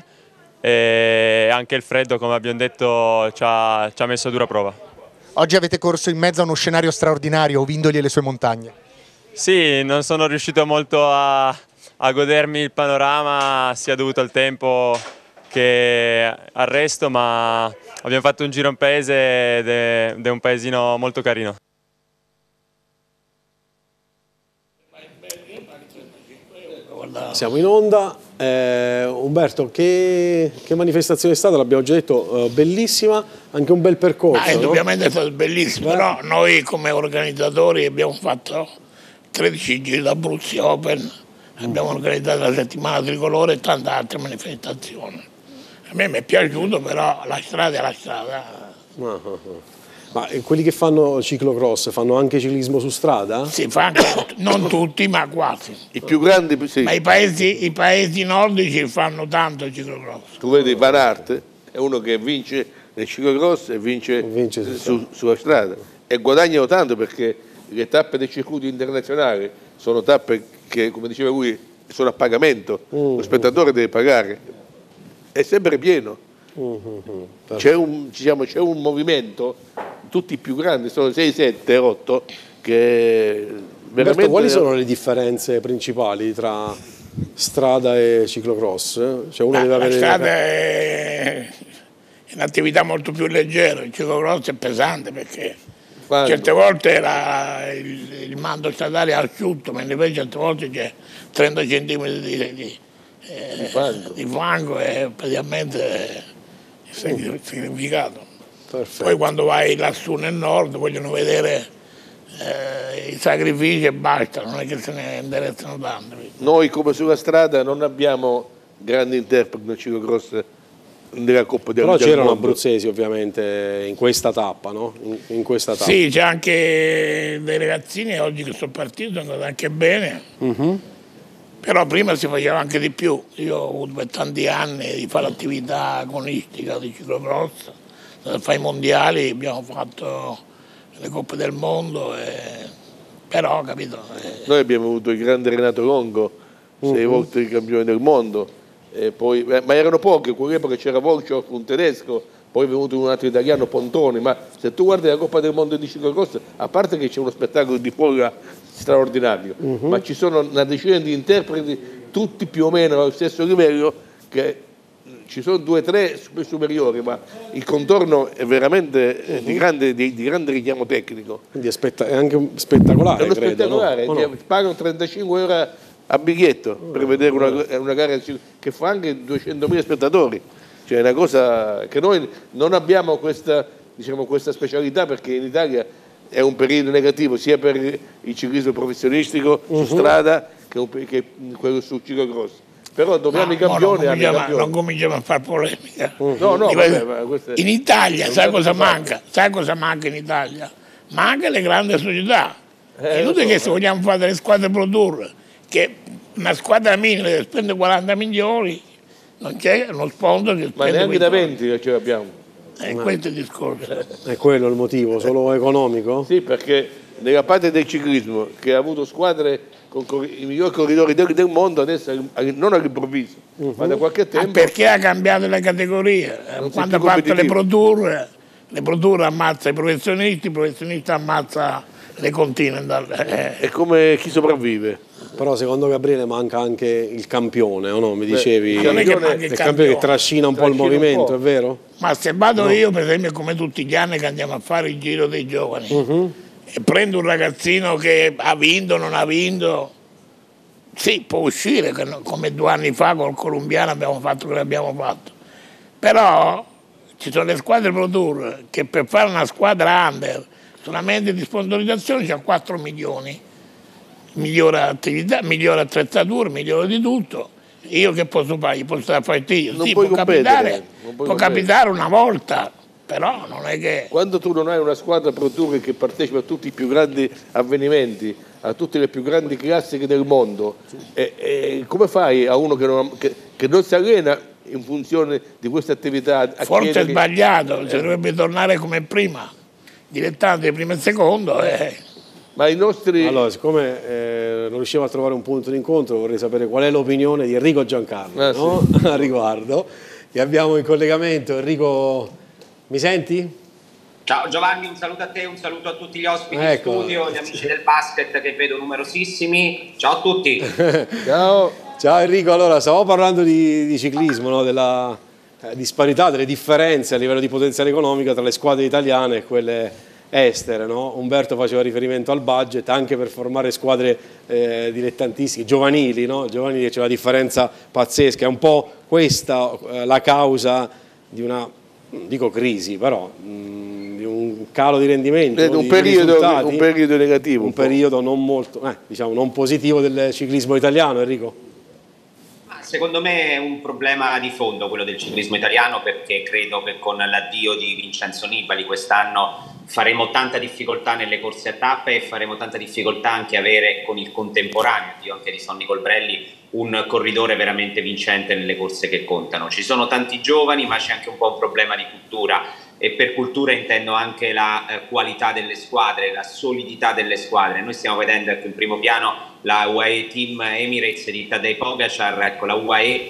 e anche il freddo, come abbiamo detto, ci ha messo a dura prova. Oggi avete corso in mezzo a uno scenario straordinario, Ovindoli e le sue montagne. Sì, non sono riuscito molto a godermi il panorama, sia dovuto al tempo che al resto, ma abbiamo fatto un giro in paese ed è un paesino molto carino. Siamo in onda. Umberto, che manifestazione è stata? L'abbiamo già detto, bellissima, anche un bel percorso. Indubbiamente è stato bellissimo, però noi come organizzatori abbiamo fatto 13 giri d'Abruzzi Open, abbiamo organizzato la settimana tricolore e tante altre manifestazioni. A me mi è piaciuto, però la strada è la strada. Ma quelli che fanno ciclocross fanno anche ciclismo su strada? Si fa anche, non tutti, ma quasi. I più grandi, sì. Ma i paesi nordici fanno tanto ciclocross. Tu vedi Van Aert, è uno che vince nel ciclocross e vince sulla strada. E guadagnano tanto, perché le tappe dei circuiti internazionali sono tappe che, come diceva lui, sono a pagamento. Lo spettatore deve pagare. È sempre pieno. C'è un movimento, tutti i più grandi, sono 6, 7, 8, che veramente... Roberto, quali sono le differenze principali tra strada e ciclocross? Cioè uno deve avere... La strada è un'attività molto più leggera, il ciclocross è pesante, perché certe volte il mando stradale è asciutto, mentre invece certe volte c'è 30 cm di fango, e praticamente significato. Perfetto. Poi quando vai lassù nel nord vogliono vedere i sacrifici e basta, non è che se ne interessano tanto. Noi come sulla strada non abbiamo grandi interpreti nel ciclocross della Coppa del Mondo. Però c'erano abruzzesi ovviamente in questa tappa, no? In questa tappa. Sì, c'è anche dei ragazzini oggi che sono partiti, sono andati anche bene. Però prima si faceva anche di più. Io ho avuto per tanti anni di fare attività agonistica di ciclocross, fai i mondiali, abbiamo fatto le Coppe del Mondo, però capito. Noi abbiamo avuto il grande Renato Longo, 6 volte il campione del mondo, e poi, ma erano pochi, in quell'epoca c'era Volchov, un tedesco, poi è venuto un altro italiano, Pontoni, ma se tu guardi la Coppa del Mondo di ciclocross, a parte che c'è uno spettacolo di folla straordinario, ma ci sono una decina di interpreti, tutti più o meno allo stesso livello, che ci sono 2 o 3 superiori, ma il contorno è veramente di grande richiamo tecnico. Quindi è anche spettacolare, è uno credo, spettacolare, no? pagano 35 euro a biglietto per vedere una gara che fa anche 200.000 spettatori. Cioè è una cosa che noi non abbiamo questa specialità, perché in Italia è un periodo negativo sia per il ciclismo professionistico su strada che quello sul ciclocross. Però dobbiamo i campioni. Non cominciamo a fare polemica. No, in Italia, sai cosa manca? Sai cosa manca in Italia? Manca le grandi società. È inutile che se vogliamo fare delle squadre Pro Tour, che una squadra minima che spende 40 milioni, non c'è uno sponsor che spende. Ma neanche da 20 che ce l'abbiamo. Questo è il discorso. È quello il motivo, solo economico? Sì, perché nella parte del ciclismo che ha avuto squadre con i migliori corridori del mondo, adesso non all'improvviso, ma da qualche tempo. Perché ha cambiato le categorie? Quando parte le Pro Tour ammazza i professionisti ammazza le Continental. È come chi sopravvive. Però secondo Gabriele manca anche il campione, o no? Mi dicevi non è che manca il campione che trascina un po' il movimento, è vero? Ma se vado io, per esempio, come tutti gli anni che andiamo a fare il giro dei giovani, e prendo un ragazzino che ha vinto o non ha vinto, sì, può uscire, come 2 anni fa col colombiano abbiamo fatto quello che abbiamo fatto. Però ci sono le squadre Pro Tour che per fare una squadra under solamente di sponsorizzazione c'ha 4 milioni. Migliore attività, migliore attrezzatura, migliore di tutto. Io che posso fare? Posso fare io? Sì, può capitare una volta, però non è che. Quando tu non hai una squadra Pro Tour che partecipa a tutti i più grandi avvenimenti, a tutte le più grandi classiche del mondo, come fai a uno che non si allena in funzione di questa attività? Forse è sbagliato, si dovrebbe tornare come prima, dilettante primo e secondo. Ma i nostri. Allora, siccome non riusciamo a trovare un punto di incontro, vorrei sapere qual è l'opinione di Enrico Giancarlo, no? Sì. A riguardo. Che abbiamo in collegamento. Enrico, mi senti? Ciao Giovanni, un saluto a te, un saluto a tutti gli ospiti in studio, gli amici del basket che vedo numerosissimi. Ciao a tutti. Ciao. Ciao Enrico, allora stavamo parlando di ciclismo, no? Della disparità, delle differenze a livello di potenziale economico tra le squadre italiane e quelle estere, no? Umberto faceva riferimento al budget anche per formare squadre dilettantistiche, giovanili, no? Giovanili, c'è una differenza pazzesca, è un po' questa la causa di una, non dico crisi, però di un calo di rendimento, un periodo negativo, un periodo non molto, diciamo non positivo del ciclismo italiano. Enrico? Secondo me è un problema di fondo quello del ciclismo italiano, perché credo che con l'addio di Vincenzo Nibali quest'anno faremo tanta difficoltà nelle corse a tappe e faremo tanta difficoltà anche avere con il contemporaneo addio anche di Sonny Colbrelli un corridore veramente vincente nelle corse che contano. Ci sono tanti giovani, ma c'è anche un po' un problema di cultura, e per cultura intendo anche la qualità delle squadre, la solidità delle squadre. Noi stiamo vedendo in primo piano la UAE Team Emirates di Tadej Pogacar, ecco la UAE,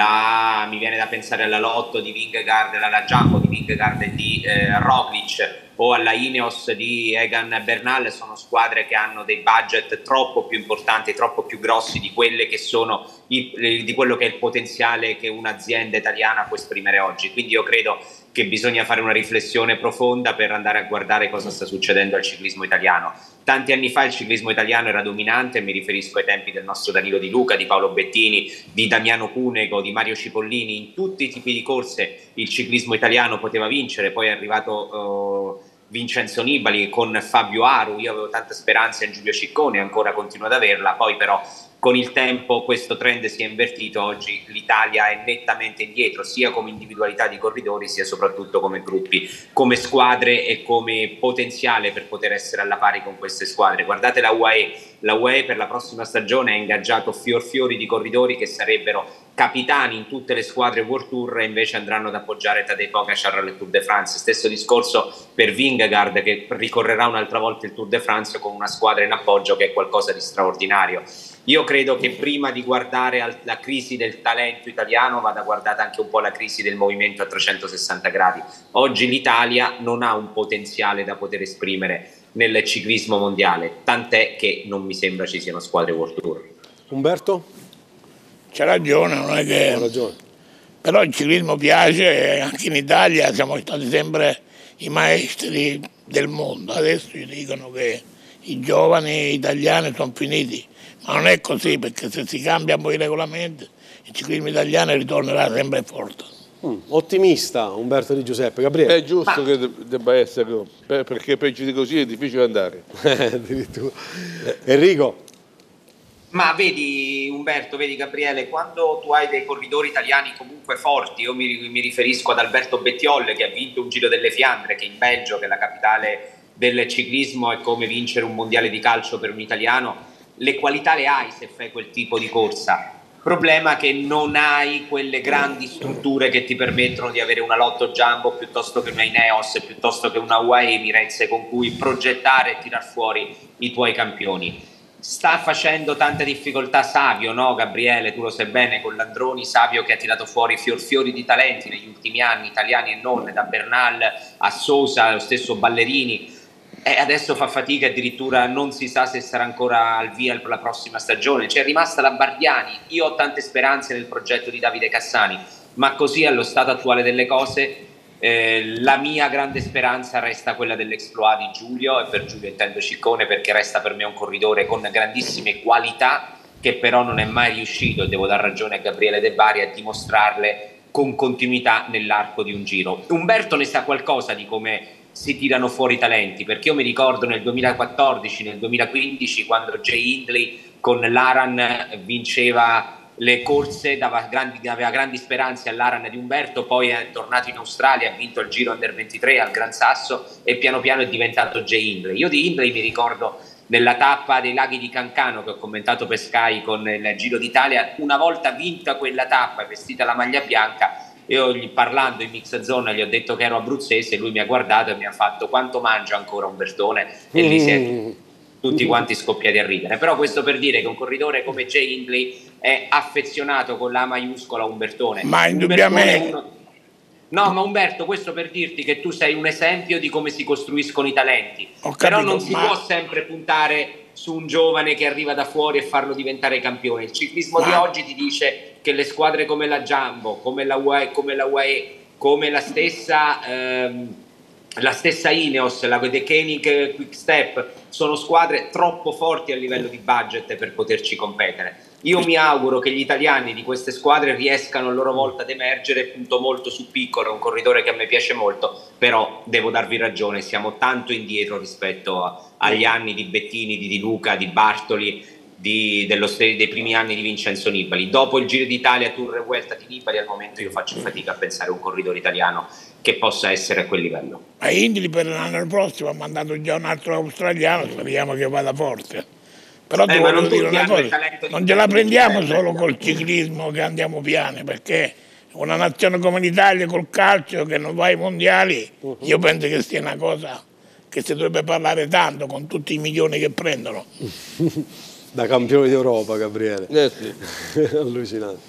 mi viene da pensare alla Lotto di Vingegaard, alla Jumbo di Vingegaard e di Roglic, o alla Ineos di Egan Bernal. Sono squadre che hanno dei budget troppo più importanti, troppo più grossi di quelle che sono di quello che è il potenziale che un'azienda italiana può esprimere oggi. Quindi io credo che bisogna fare una riflessione profonda per andare a guardare cosa sta succedendo al ciclismo italiano. Tanti anni fa il ciclismo italiano era dominante, mi riferisco ai tempi del nostro Danilo Di Luca, di Paolo Bettini, di Damiano Cunego, di Mario Cipollini. In tutti i tipi di corse il ciclismo italiano poteva vincere, poi è arrivato Vincenzo Nibali con Fabio Aru. Io avevo tante speranze in Giulio Ciccone, ancora continuo ad averla, poi però con il tempo questo trend si è invertito. Oggi l'Italia è nettamente indietro, sia come individualità di corridori, sia soprattutto come gruppi, come squadre e come potenziale per poter essere alla pari con queste squadre. Guardate la UAE per la prossima stagione ha ingaggiato fiori di corridori che sarebbero capitani in tutte le squadre World Tour e invece andranno ad appoggiare Tadej Pogacar al Tour de France. Stesso discorso per Vingegaard, che ricorrerà un'altra volta il Tour de France con una squadra in appoggio che è qualcosa di straordinario. Io credo che prima di guardare la crisi del talento italiano vada guardata anche un po' la crisi del movimento a 360 gradi. Oggi l'Italia non ha un potenziale da poter esprimere nel ciclismo mondiale, tant'è che non mi sembra ci siano squadre World Tour. Umberto? C'ha ragione, non è che... Però il ciclismo piace, anche in Italia siamo stati sempre i maestri del mondo. Adesso ci dicono che i giovani italiani sono finiti, ma non è così, perché se si cambiano poi i regolamenti il ciclismo italiano ritornerà sempre forte. Ottimista Umberto Di Giuseppe. Gabriele? È giusto che debba essere, perché peggio di così è difficile andare. Addirittura. Enrico? Ma vedi Umberto, vedi Gabriele, quando tu hai dei corridori italiani comunque forti, io mi riferisco ad Alberto Bettiol che ha vinto un Giro delle Fiandre, che in Belgio, che è la capitale del ciclismo, è come vincere un mondiale di calcio per un italiano, le qualità le hai se fai quel tipo di corsa. Problema che non hai quelle grandi strutture che ti permettono di avere una Lotto Jumbo piuttosto che una Ineos, piuttosto che una UAE Emirates con cui progettare e tirar fuori i tuoi campioni. Sta facendo tante difficoltà Savio, no Gabriele? Tu lo sai bene, con Landroni, Savio che ha tirato fuori fiori di talenti negli ultimi anni, italiani e non, da Bernal a Sosa, lo stesso Ballerini. Adesso fa fatica, addirittura non si sa se sarà ancora al via per la prossima stagione. C'è rimasta la Bardiani. Io ho tante speranze nel progetto di Davide Cassani, ma così allo stato attuale delle cose la mia grande speranza resta quella dell'exploit di Giulio, e per Giulio intendo Ciccone, perché resta per me un corridore con grandissime qualità che però non è mai riuscito, e devo dar ragione a Gabriele De Bari, a dimostrarle con continuità nell'arco di un giro. Umberto ne sa qualcosa di come si tirano fuori i talenti, perché io mi ricordo nel 2014, nel 2015, quando Jay Hindley con l'Aran vinceva le corse, aveva grandi speranze all'Aran di Umberto, poi è tornato in Australia, ha vinto il Giro Under 23 al Gran Sasso e piano piano è diventato Jay Hindley. Io di Hindley mi ricordo nella tappa dei laghi di Cancano, che ho commentato per Sky con il Giro d'Italia, una volta vinta quella tappa e vestita la maglia bianca, io parlando in mix zone gli ho detto che ero abruzzese, lui mi ha guardato e mi ha fatto: quanto mangia ancora Umbertone? E lì si è tutti quanti scoppiati a ridere. Però questo per dire che un corridore come Jay Hindley è affezionato con la maiuscola a Umbertone. Ma indubbiamente. No, ma Umberto, questo per dirti che tu sei un esempio di come si costruiscono i talenti. Però non si può sempre puntare su un giovane che arriva da fuori e farlo diventare campione. Il ciclismo di oggi ti dice che le squadre come la Jumbo, come la UAE, come la stessa Ineos, la The Koenig Quick Step, sono squadre troppo forti a livello di budget per poterci competere. Io mi auguro che gli italiani di queste squadre riescano a loro volta ad emergere, punto molto su Piccolo, è un corridore che a me piace molto, però devo darvi ragione, siamo tanto indietro rispetto agli anni di Bettini, di Luca, di Bartoli, dei primi anni di Vincenzo Nibali. Dopo il Giro d'Italia, Tour e Vuelta di Nibali, al momento io faccio fatica a pensare a un corridore italiano che possa essere a quel livello. Ma Hindley per l'anno prossimo ha mandato già un altro australiano, speriamo che vada forte. Però ti voglio dire una cosa, non ce la prendiamo solo col ciclismo che andiamo piani, perché una nazione come l'Italia col calcio che non va ai mondiali, io penso che sia una cosa che si dovrebbe parlare tanto con tutti i milioni che prendono. Da campione d'Europa, Gabriele. Sì. Allucinante.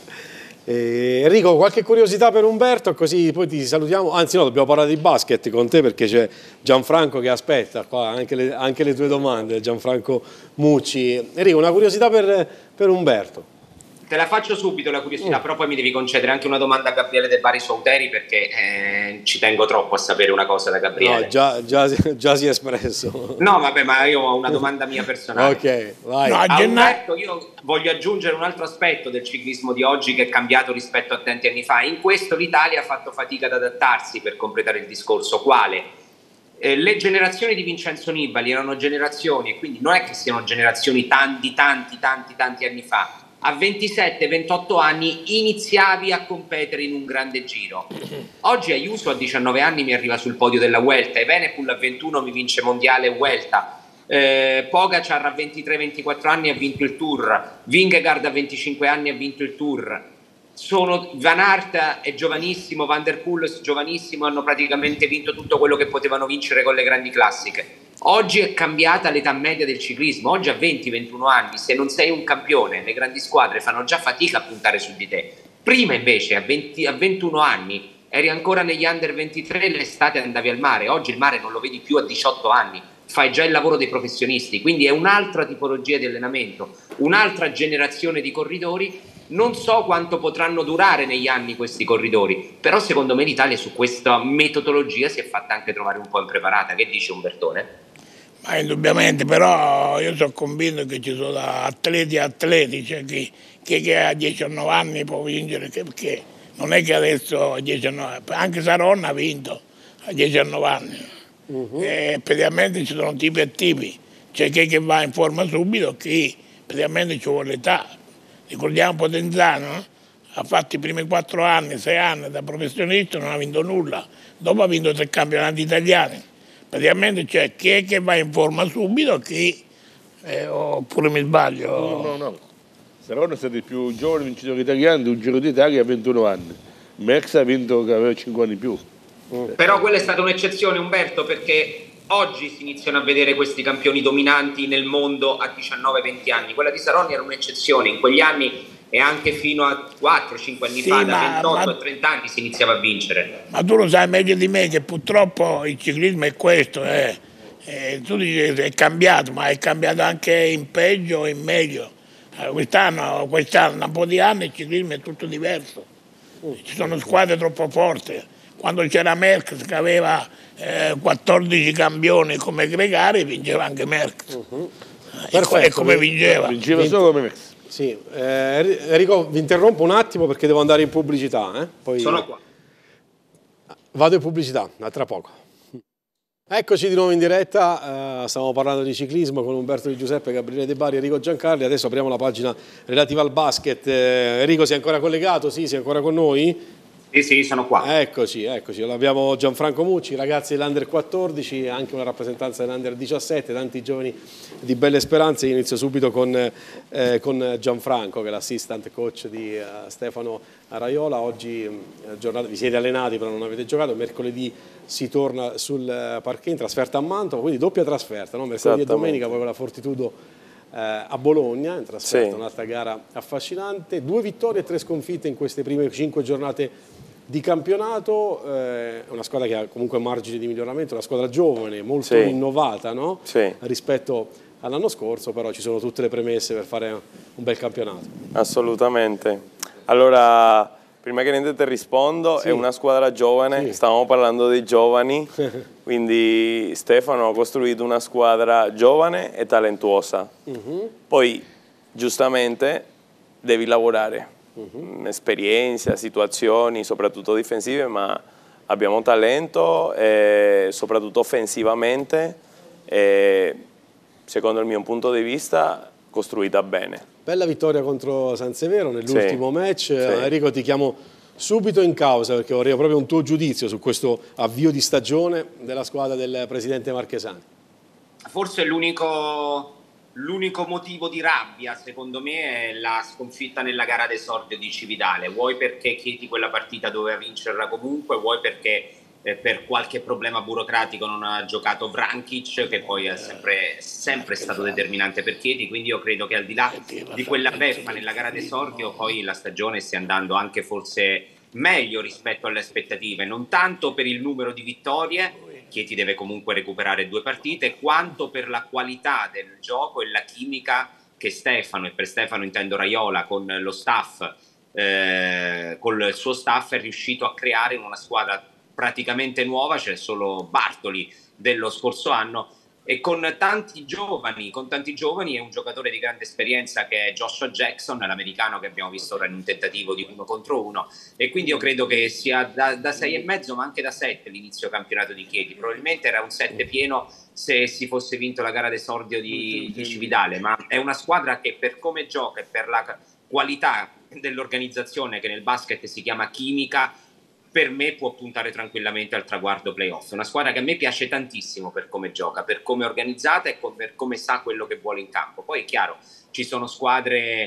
Enrico, qualche curiosità per Umberto, così poi ti salutiamo. Anzi no, dobbiamo parlare di basket con te, perché c'è Gianfranco che aspetta qua anche le tue domande, Gianfranco Mucci. Enrico, una curiosità per Umberto. Te la faccio subito la curiosità, però poi mi devi concedere anche una domanda a Gabriele De Bari su Auteri, perché ci tengo troppo a sapere una cosa da Gabriele. No, già si è espresso. No, vabbè, ma io ho una domanda mia personale. Ok, vai. No, a Umberto io voglio aggiungere un altro aspetto del ciclismo di oggi che è cambiato rispetto a tanti anni fa. In questo l'Italia ha fatto fatica ad adattarsi, per completare il discorso. Quale? Le generazioni di Vincenzo Nibali erano generazioni, e quindi non è che siano generazioni tanti anni fa. A 27-28 anni iniziavi a competere in un grande giro. Oggi Ayuso a 19 anni mi arriva sul podio della Vuelta, Evenepoel a 21 mi vince mondiale e Vuelta, Pogacar a 23-24 anni ha vinto il Tour, Vingegaard a 25 anni ha vinto il Tour. Van Aert è giovanissimo, Van der Poel è giovanissimo, hanno praticamente vinto tutto quello che potevano vincere con le grandi classiche. Oggi è cambiata l'età media del ciclismo, oggi a 20-21 anni, se non sei un campione, le grandi squadre fanno già fatica a puntare su di te. Prima invece a 21 anni eri ancora negli under 23, l'estate andavi al mare, oggi il mare non lo vedi più a 18 anni, fai già il lavoro dei professionisti, quindi è un'altra tipologia di allenamento, un'altra generazione di corridori. Non so quanto potranno durare negli anni questi corridori, però secondo me l'Italia su questa metodologia si è fatta anche trovare un po' impreparata. Che dice Umbertone? Ma indubbiamente, però io sono convinto che ci sono atleti, cioè chi ha 19 anni può vincere, perché non è che adesso a 19 anni, anche Saronna ha vinto a 19 anni. E praticamente ci sono tipi e tipi, c'è chi va in forma subito, chi praticamente ci vuole l'età. Ricordiamo Potenzano, ha fatto i primi 4 anni, 6 anni da professionista, non ha vinto nulla, dopo ha vinto 3 campionati italiani. Praticamente c'è chi è che va in forma subito, chi, oppure mi sbaglio? No. Saronna è stato il più giovane vincitore italiano di un Giro d'Italia a 21 anni. Merckx ha vinto che aveva 5 anni in più. Però quella è stata un'eccezione, Umberto, perché oggi si iniziano a vedere questi campioni dominanti nel mondo a 19-20 anni. Quella di Saronni era un'eccezione, in quegli anni e anche fino a 4-5 anni fa, da 28 a 30 anni si iniziava a vincere. Ma tu lo sai meglio di me che purtroppo il ciclismo è questo, tu dici è cambiato, ma è cambiato anche in peggio o in meglio. Quest'anno, un po' di anni il ciclismo è tutto diverso, ci sono squadre troppo forti. Quando c'era Merckx che aveva 14 campioni come gregari, vinceva anche Merckx. E come vinceva? Vinceva solo come Merckx. Sì. Enrico, vi interrompo un attimo perché devo andare in pubblicità. Poi sono qua. Vado in pubblicità, a tra poco. Eccoci di nuovo in diretta, stiamo parlando di ciclismo con Umberto Di Giuseppe, Gabriele De Bari e Enrico Giancarli. Adesso apriamo la pagina relativa al basket. Enrico, sei ancora collegato? Sì, sei ancora con noi? Sì, sono qua. Eccoci. Abbiamo Gianfranco Mucci, ragazzi dell'Under 14, anche una rappresentanza dell'Under 17, tanti giovani di belle speranze. Io inizio subito con Gianfranco, che è l'assistant coach di Stefano Raiola. Oggi giornata, vi siete allenati però non avete giocato, mercoledì si torna sul parquet in trasferta a Mantova, quindi doppia trasferta, no? Mercoledì e domenica poi con la Fortitudo a Bologna, in trasferta, un'altra gara affascinante. 2 vittorie e 3 sconfitte in queste prime 5 giornate di campionato, una squadra che ha comunque margini di miglioramento, una squadra giovane, molto innovata, no? Rispetto all'anno scorso, però ci sono tutte le premesse per fare un bel campionato. Assolutamente. Allora, prima che niente ti rispondo, è una squadra giovane, stavamo parlando dei giovani, quindi Stefano ha costruito una squadra giovane e talentuosa. Poi, giustamente, devi lavorare. Esperienza, situazioni, soprattutto difensive, ma abbiamo talento, soprattutto offensivamente, e secondo il mio punto di vista costruita bene. Bella vittoria contro San Severo nell'ultimo match. Enrico, ti chiamo subito in causa perché vorrei proprio un tuo giudizio su questo avvio di stagione della squadra del presidente Marchesani. Forse l'unico motivo di rabbia, secondo me, è la sconfitta nella gara d'esordio di Cividale. Vuoi perché Chieti quella partita doveva vincerla comunque, vuoi perché per qualche problema burocratico non ha giocato Vrankic, che poi è sempre stato determinante per Chieti. Quindi io credo che al di là di quella beffa nella gara d'esordio, poi la stagione stia andando anche forse meglio rispetto alle aspettative, non tanto per il numero di vittorie, Chieti deve comunque recuperare 2 partite, quanto per la qualità del gioco e la chimica che Stefano, e per Stefano intendo Raiola, con lo staff, con il suo staff è riuscito a creare in una squadra praticamente nuova. C'è solo Bartoli dello scorso anno, e con tanti giovani e un giocatore di grande esperienza che è Joshua Jackson, l'americano, che abbiamo visto ora in un tentativo di 1 contro 1, e quindi io credo che sia da 6,5 ma anche da 7 l'inizio campionato di Chieti. Probabilmente era un 7 pieno se si fosse vinto la gara d'esordio di Cividale, ma è una squadra che per come gioca e per la qualità dell'organizzazione, che nel basket si chiama chimica, per me può puntare tranquillamente al traguardo playoff. Una squadra che a me piace tantissimo per come gioca, per come è organizzata e per come sa quello che vuole in campo. Poi è chiaro, ci sono squadre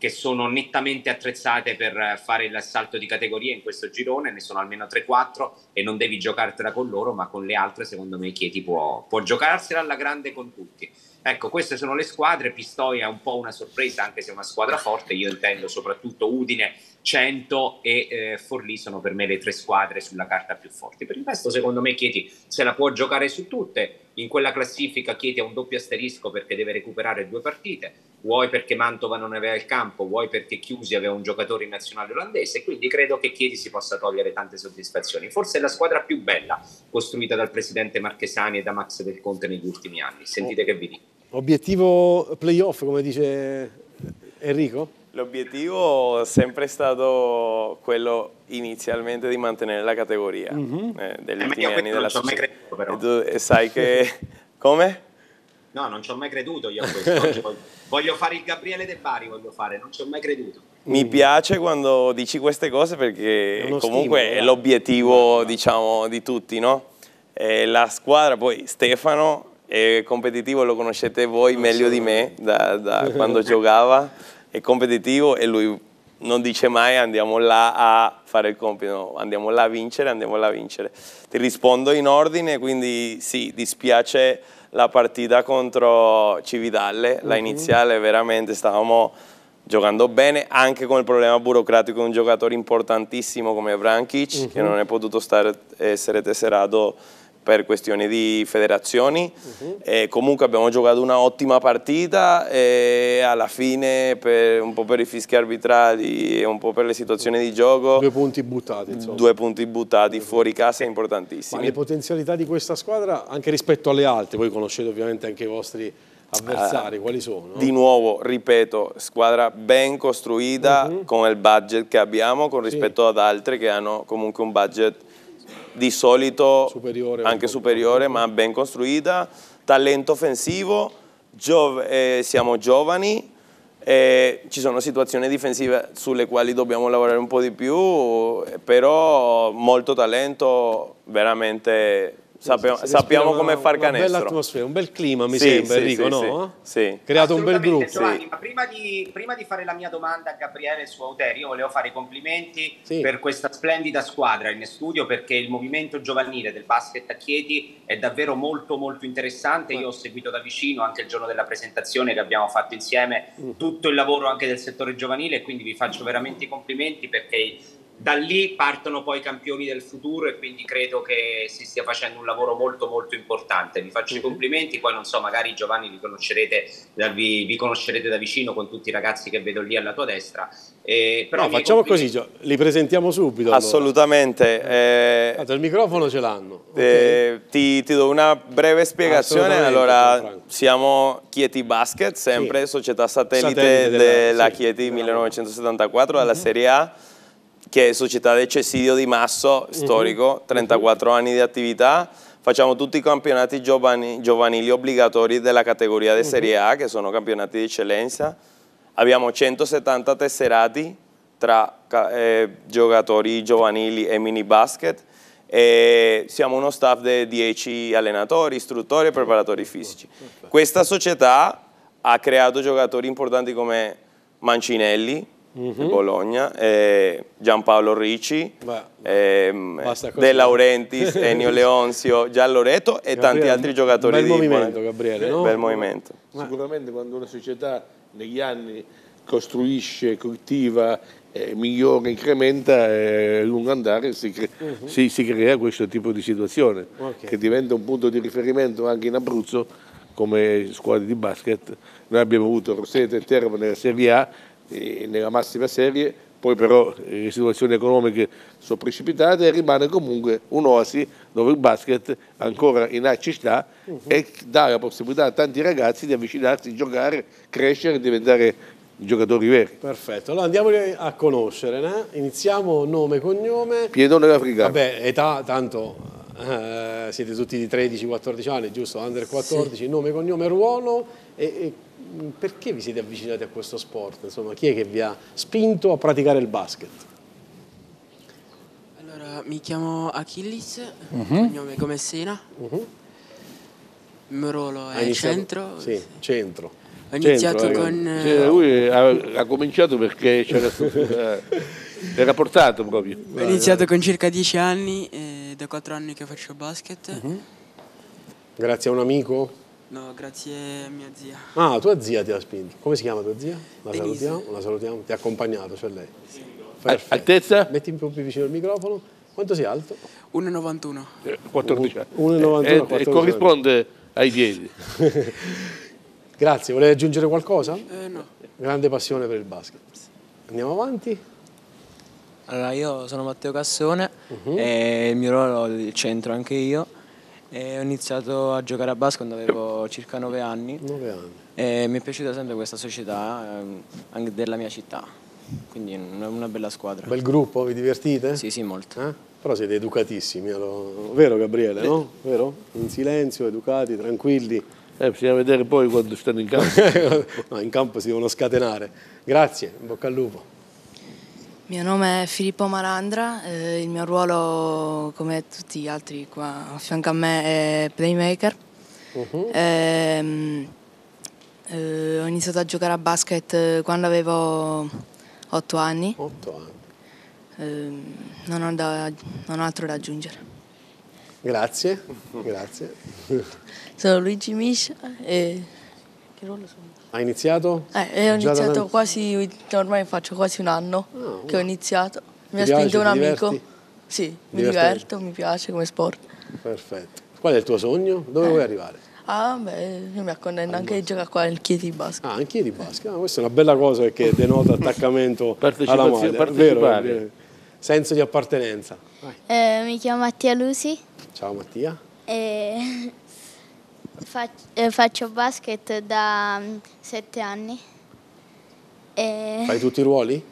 che sono nettamente attrezzate per fare il salto di categoria in questo girone, ne sono almeno 3-4 e non devi giocartela con loro, ma con le altre secondo me Chieti può giocarsela alla grande con tutti. Ecco, queste sono le squadre. Pistoia è un po' una sorpresa, anche se è una squadra forte. Io intendo soprattutto Udine, Cento e Forlì sono per me le 3 squadre sulla carta più forti. Per il resto secondo me Chieti se la può giocare su tutte. In quella classifica Chieti ha un doppio asterisco perché deve recuperare 2 partite, vuoi perché Mantova non aveva il campo, vuoi perché Chiusi aveva un giocatore in nazionale olandese, quindi credo che Chieti si possa togliere tante soddisfazioni. Forse è la squadra più bella costruita dal presidente Marchesani e da Max Del Conte negli ultimi anni. Sentite che vi dico. Obiettivo playoff, come dice Enrico? L'obiettivo è sempre stato quello inizialmente di mantenere la categoria degli ultimi anni della società. E tu sai che... Come? No, non ci ho mai creduto io a questo. Voglio fare il Gabriele De Bari, non ci ho mai creduto. Mi piace quando dici queste cose perché comunque stimolo, è l'obiettivo, diciamo, di tutti, no? E la squadra, poi Stefano è competitivo, lo conoscete voi meglio di me da quando giocava, è competitivo e lui non dice mai andiamo là a fare il compito, andiamo là a vincere, andiamo là a vincere. Ti rispondo in ordine, quindi sì, dispiace la partita contro Cividale, la iniziale veramente stavamo giocando bene, anche con il problema burocratico di un giocatore importantissimo come Vrankic, che non è potuto essere tesserato per questioni di federazioni. E comunque abbiamo giocato una ottima partita e alla fine un po' per i fischi arbitrali e un po' per le situazioni di gioco 2 punti buttati, insomma. 2 punti buttati fuori casa importantissimi. Ma le potenzialità di questa squadra anche rispetto alle altre, voi conoscete ovviamente anche i vostri avversari, quali sono? Di nuovo, ripeto, squadra ben costruita con il budget che abbiamo con rispetto ad altre che hanno comunque un budget di solito anche superiore, ma ben costruita, talento offensivo, siamo giovani, ci sono situazioni difensive sulle quali dobbiamo lavorare un po' di più, però molto talento, veramente sappiamo come far canestro. Una bella atmosfera, un bel clima mi sembra, Enrico, no? Sì. Creato un bel gruppo. Giovanni, ma prima di fare la mia domanda a Gabriele su Auteri, io volevo fare i complimenti per questa splendida squadra in studio, perché il movimento giovanile del basket a Chieti è davvero molto molto interessante. Io ho seguito da vicino anche il giorno della presentazione che abbiamo fatto insieme tutto il lavoro anche del settore giovanile, e quindi vi faccio veramente i complimenti perché da lì partono poi i campioni del futuro, e quindi credo che si stia facendo un lavoro molto molto importante. Vi faccio i complimenti, poi non so, magari Giovanni vi conoscerete da vicino con tutti i ragazzi che vedo lì alla tua destra. Però facciamo così, li presentiamo subito. Assolutamente. Il microfono ce l'hanno. Ti do una breve spiegazione. Allora, siamo Chieti Basket, sempre società satellite della Chieti 1974, dalla Serie A, che è società del Cesidio di Masso, storico, 34 anni di attività. Facciamo tutti i campionati giovanili obbligatori della categoria di Serie A, che sono campionati di eccellenza. Abbiamo 170 tesserati tra giocatori giovanili e mini basket, e siamo uno staff di 10 allenatori, istruttori e preparatori fisici. Questa società ha creato giocatori importanti come Mancinelli, di Bologna, Giampaolo Ricci, De Laurentiis, Ennio Leonzio, Gialloreto e tanti altri giocatori. Bel movimento, Gabriele, no? Bel movimento. Sicuramente quando una società negli anni costruisce, coltiva, migliora, incrementa, a lungo andare si crea questo tipo di situazione, che diventa un punto di riferimento anche in Abruzzo come squadre di basket. Noi abbiamo avuto Rosseta e Teramo nella Serie A, nella massima serie, poi però le situazioni economiche sono precipitate e rimane comunque un'oasi dove il basket ancora in A ci sta e dà la possibilità a tanti ragazzi di avvicinarsi, giocare, crescere e diventare giocatori veri. Perfetto, allora andiamoli a conoscere, né? Iniziamo nome, cognome. Piedone Africano. Vabbè, età, tanto siete tutti di 13-14 anni, giusto? Under 14, nome, cognome, ruolo e perché vi siete avvicinati a questo sport? Insomma, chi è che vi ha spinto a praticare il basket? Allora, mi chiamo Achillis, cognome come Sena, il mio ruolo è centro. Sì, centro. Ho iniziato con... lui ha cominciato perché era portato proprio. Ho iniziato con circa 10 anni e da 4 anni che faccio basket. Grazie a un amico? No, grazie a mia zia. Ah, tua zia ti ha spinto. Come si chiama tua zia? Denise. La salutiamo? Ti ha accompagnato, cioè lei? Altezza? Metti un po' più vicino il microfono. Quanto sei alto? 1,91. 14 anni. 1,91. E corrisponde ai piedi. Grazie, volevi aggiungere qualcosa? No. Grande passione per il basket. Andiamo avanti. Allora, io sono Matteo Cassone e il mio ruolo è il centro anche io. E ho iniziato a giocare a basket quando avevo circa 9 anni. 9 anni. E mi è piaciuta sempre questa società, anche della mia città. Quindi è una bella squadra. Bel gruppo, vi divertite? Sì, sì, molto. Però siete educatissimi, vero Gabriele, no? Vero? In silenzio, educati, tranquilli. Bisogna vedere poi quando stanno in campo. No, in campo si devono scatenare. Grazie, in bocca al lupo. Mio nome è Filippo Marandra, il mio ruolo, come tutti gli altri qua a fianco a me, è playmaker. Ho iniziato a giocare a basket quando avevo 8 anni. 8 anni. Non ho altro da aggiungere. Grazie, grazie. Sono Luigi Miscia e... Che ruolo sono? Hai iniziato? Ho iniziato quasi, ormai faccio quasi un anno che ho iniziato. Mi ha spinto un amico. Sì, mi diverto, mi piace come sport. Perfetto. Qual è il tuo sogno? Dove vuoi arrivare? Io mi accontento anche di giocare qua nel Chieti Basket. In Chieti Basket, questa è una bella cosa perché denota attaccamento alla maglia. Vero, senso di appartenenza. Mi chiamo Mattia Lusi. Ciao Mattia. Faccio basket da 7 anni. Fai tutti i ruoli?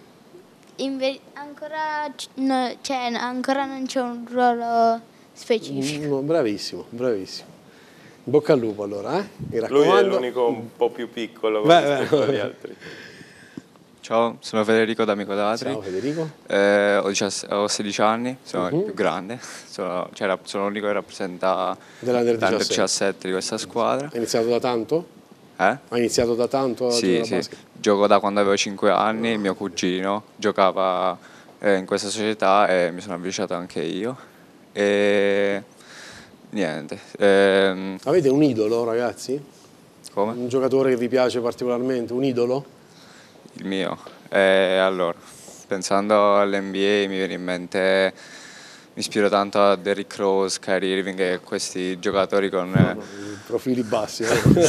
Ancora non c'è un ruolo specifico. Bravissimo, bravissimo. In bocca al lupo allora, Mi raccomando. Lui è l'unico un po' più piccolo rispetto agli altri. Ciao, sono Federico da Micolatri. Ciao Federico. Ho 16 anni, sono il più grande, sono l'unico che rappresenta l'Under 17 di questa squadra. Hai iniziato da tanto? Hai iniziato da tanto a giocare a basket? Gioco da quando avevo 5 anni, mio cugino giocava in questa società e mi sono avvicinato anche io. E niente. Avete un idolo, ragazzi? Come? Un giocatore che vi piace particolarmente, un idolo? Il mio? Allora, pensando all'NBA mi viene in mente, mi ispiro tanto a Derrick Rose, Kyrie Irving e questi giocatori con profili bassi.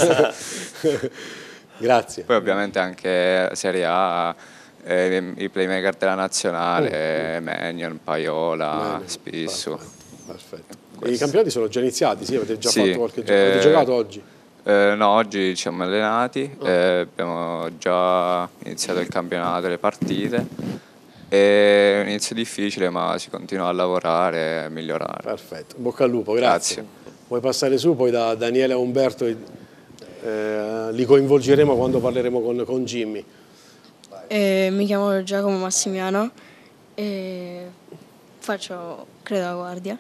Grazie. Poi ovviamente anche Serie A, i playmaker della nazionale, Mannion, Paiola, Spissu. Perfetto. I campionati sono già iniziati, sì? Avete già fatto qualche gioco? Avete giocato oggi? No, oggi ci siamo allenati, abbiamo già iniziato il campionato, le partite. È un inizio difficile, ma si continua a lavorare e a migliorare. Perfetto, bocca al lupo, grazie. Puoi passare su, poi da Daniele a Umberto li coinvolgeremo quando parleremo con Jimmy. Mi chiamo Giacomo Massimiano e credo la guardia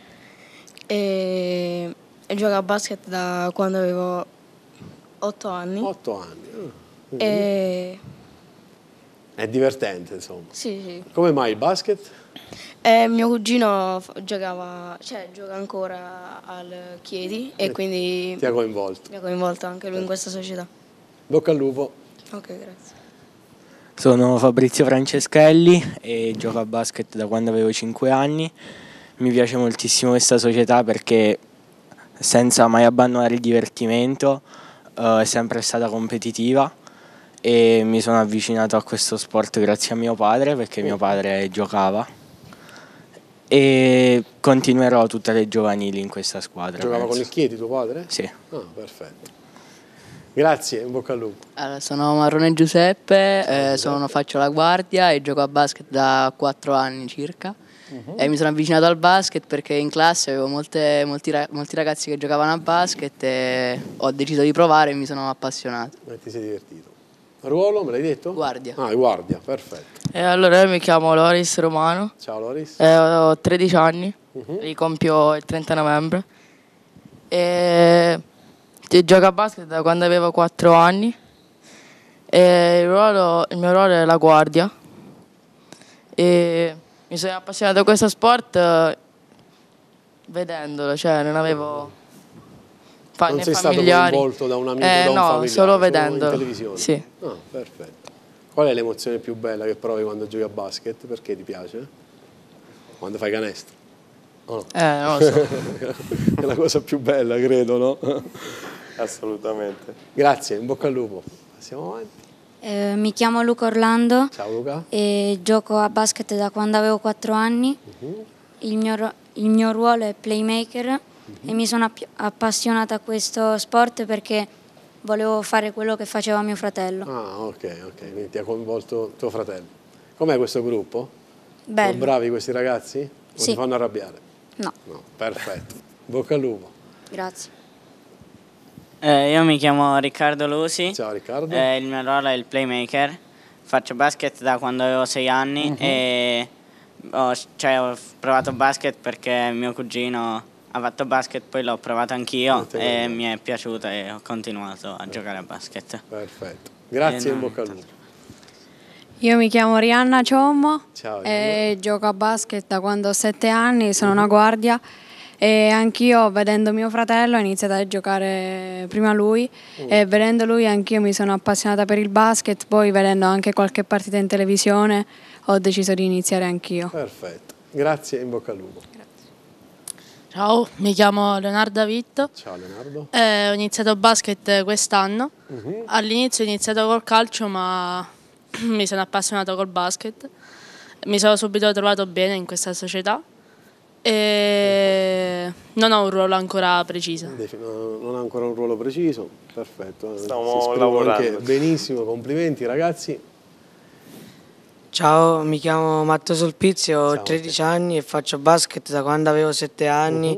e gioco a basket da quando avevo 8 anni. 8 anni. È divertente, insomma. Sì. Come mai il basket? Mio cugino gioca ancora al Chieti e quindi ti ha coinvolto. Mi ha coinvolto anche lui in questa società. Bocca al lupo. Ok, grazie. Sono Fabrizio Franceschelli e gioco a basket da quando avevo 5 anni. Mi piace moltissimo questa società perché senza mai abbandonare il divertimento è sempre stata competitiva e mi sono avvicinato a questo sport grazie a mio padre perché mio padre giocava e continuerò tutte le giovanili in questa squadra. Giocava con il Chieti tuo padre? Sì. Perfetto. Grazie, in bocca al lupo. Allora, sono Marrone Giuseppe, faccio la guardia e gioco a basket da 4 anni circa. E mi sono avvicinato al basket perché in classe avevo molti ragazzi che giocavano a basket e ho deciso di provare e mi sono appassionato. E ti sei divertito. Ruolo, me l'hai detto? Guardia. Guardia, perfetto. Allora io mi chiamo Loris Romano. Ciao Loris. Ho 13 anni, li compio il 30 novembre. E gioco a basket da quando avevo 4 anni Il mio ruolo è la guardia. E mi sono appassionato a questo sport vedendolo, cioè non avevo non sei stato coinvolto da un amico, da un familiare? Solo vedendolo. In televisione? Sì. Ah, perfetto. Qual è l'emozione più bella che provi quando giochi a basket? Perché ti piace? Quando fai canestro? Oh, no. Non lo so. È la cosa più bella, credo, no? Assolutamente. Grazie, in bocca al lupo. Passiamo avanti. Mi chiamo Luca Orlando. Ciao Luca. E gioco a basket da quando avevo 4 anni. Il mio ruolo è playmaker e mi sono appassionata a questo sport perché volevo fare quello che faceva mio fratello. Ah, ok, quindi ti ha coinvolto tuo fratello. Com'è questo gruppo? Bello. Sono bravi questi ragazzi? O Sì. ti fanno arrabbiare? No. Perfetto. Bocca al lupo. Grazie. Io mi chiamo Riccardo Lusi. Ciao Riccardo. Il mio ruolo è il playmaker. Faccio basket da quando avevo 6 anni e ho provato basket perché mio cugino ha fatto basket, poi l'ho provato anch'io e mi è piaciuto e ho continuato a giocare a basket. Perfetto. Grazie e in bocca al lupo. Io mi chiamo Rihanna Ciommo Ciao, e gioco a basket da quando ho 7 anni, sono una guardia e anch'io vedendo mio fratello ho iniziato a giocare prima lui e vedendo lui anch'io mi sono appassionata per il basket, poi vedendo anche qualche partita in televisione ho deciso di iniziare anch'io. Perfetto, grazie e in bocca al lupo. Ciao, mi chiamo Leonardo Vitto. Ciao Leonardo. Ho iniziato a basket quest'anno. All'inizio ho iniziato col calcio ma mi sono appassionato col basket. Mi sono subito trovato bene in questa società e non ho un ruolo ancora preciso. Non ha ancora un ruolo preciso, perfetto. Stiamo lavorando. Anche benissimo, complimenti ragazzi. Ciao, mi chiamo Matteo Solpizio, ho 13 anni e faccio basket da quando avevo 7 anni.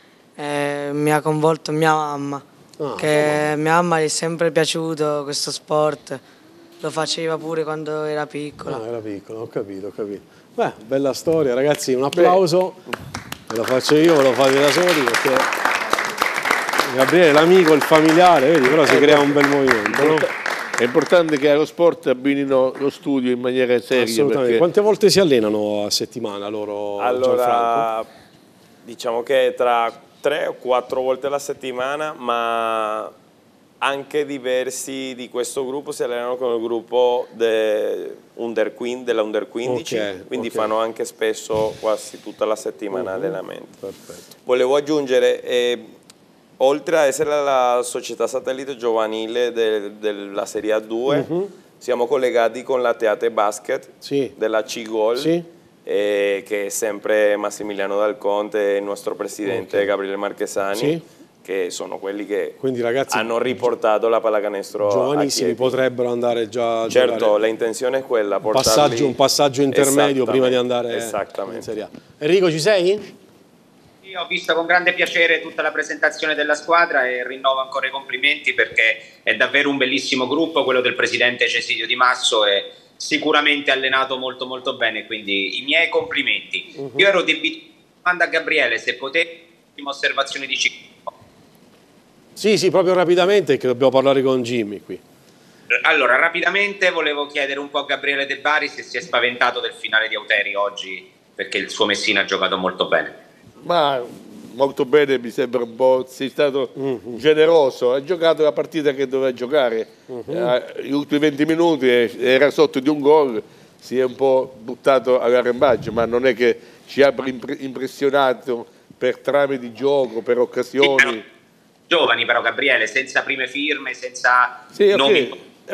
Mi ha coinvolto mia mamma, mia mamma gli è sempre piaciuto questo sport, lo faceva pure quando era piccolo. Ah, era piccolo, ho capito. Beh, bella storia ragazzi, un applauso. Ve lo faccio io, ve lo fate da soli perché Gabriele, l'amico, il familiare, vedi, però si crea un bel movimento. No? È importante che allo sport abbinino lo studio in maniera seria. Assolutamente. Perché... Quante volte si allenano a settimana loro? Allora, diciamo che tra 3 o 4 volte alla settimana, ma anche diversi di questo gruppo si allenano con il gruppo della Under 15, quindi fanno anche spesso quasi tutta la settimana allenamento. Perfetto. Volevo aggiungere, oltre a essere la società satellite giovanile della Serie A2, siamo collegati con la Teate Basket della C-Gol, che è sempre Massimiliano Dal Conte e il nostro presidente Gabriele Marchesani, che sono quelli che ragazzi, hanno riportato la pallacanestro giovanissimi, potrebbero andare già a giocare. Certo, l'intenzione è quella, portarli... un passaggio intermedio prima di andare in Serie A. Enrico, ci sei? Io ho visto con grande piacere tutta la presentazione della squadra e rinnovo ancora i complimenti perché è davvero un bellissimo gruppo, quello del presidente Cesidio Di Masso, e sicuramente allenato molto molto bene, quindi i miei complimenti. Io ero domanda a Gabriele se potevi osservazioni di ciclo. Sì, proprio rapidamente, che dobbiamo parlare con Jimmy qui. Allora, rapidamente volevo chiedere un po' a Gabriele De Bari se si è spaventato del finale di Auteri oggi, perché il suo Messina ha giocato molto bene. Ma molto bene, mi sembra un po', sei stato generoso, ha giocato la partita che doveva giocare, gli ultimi 20 minuti era sotto di un gol, si è un po' buttato all'arrembaggio, ma non è che ci abbia impressionato per trame di gioco, per occasioni. Giovani però Gabriele, senza prime firme, senza nomi.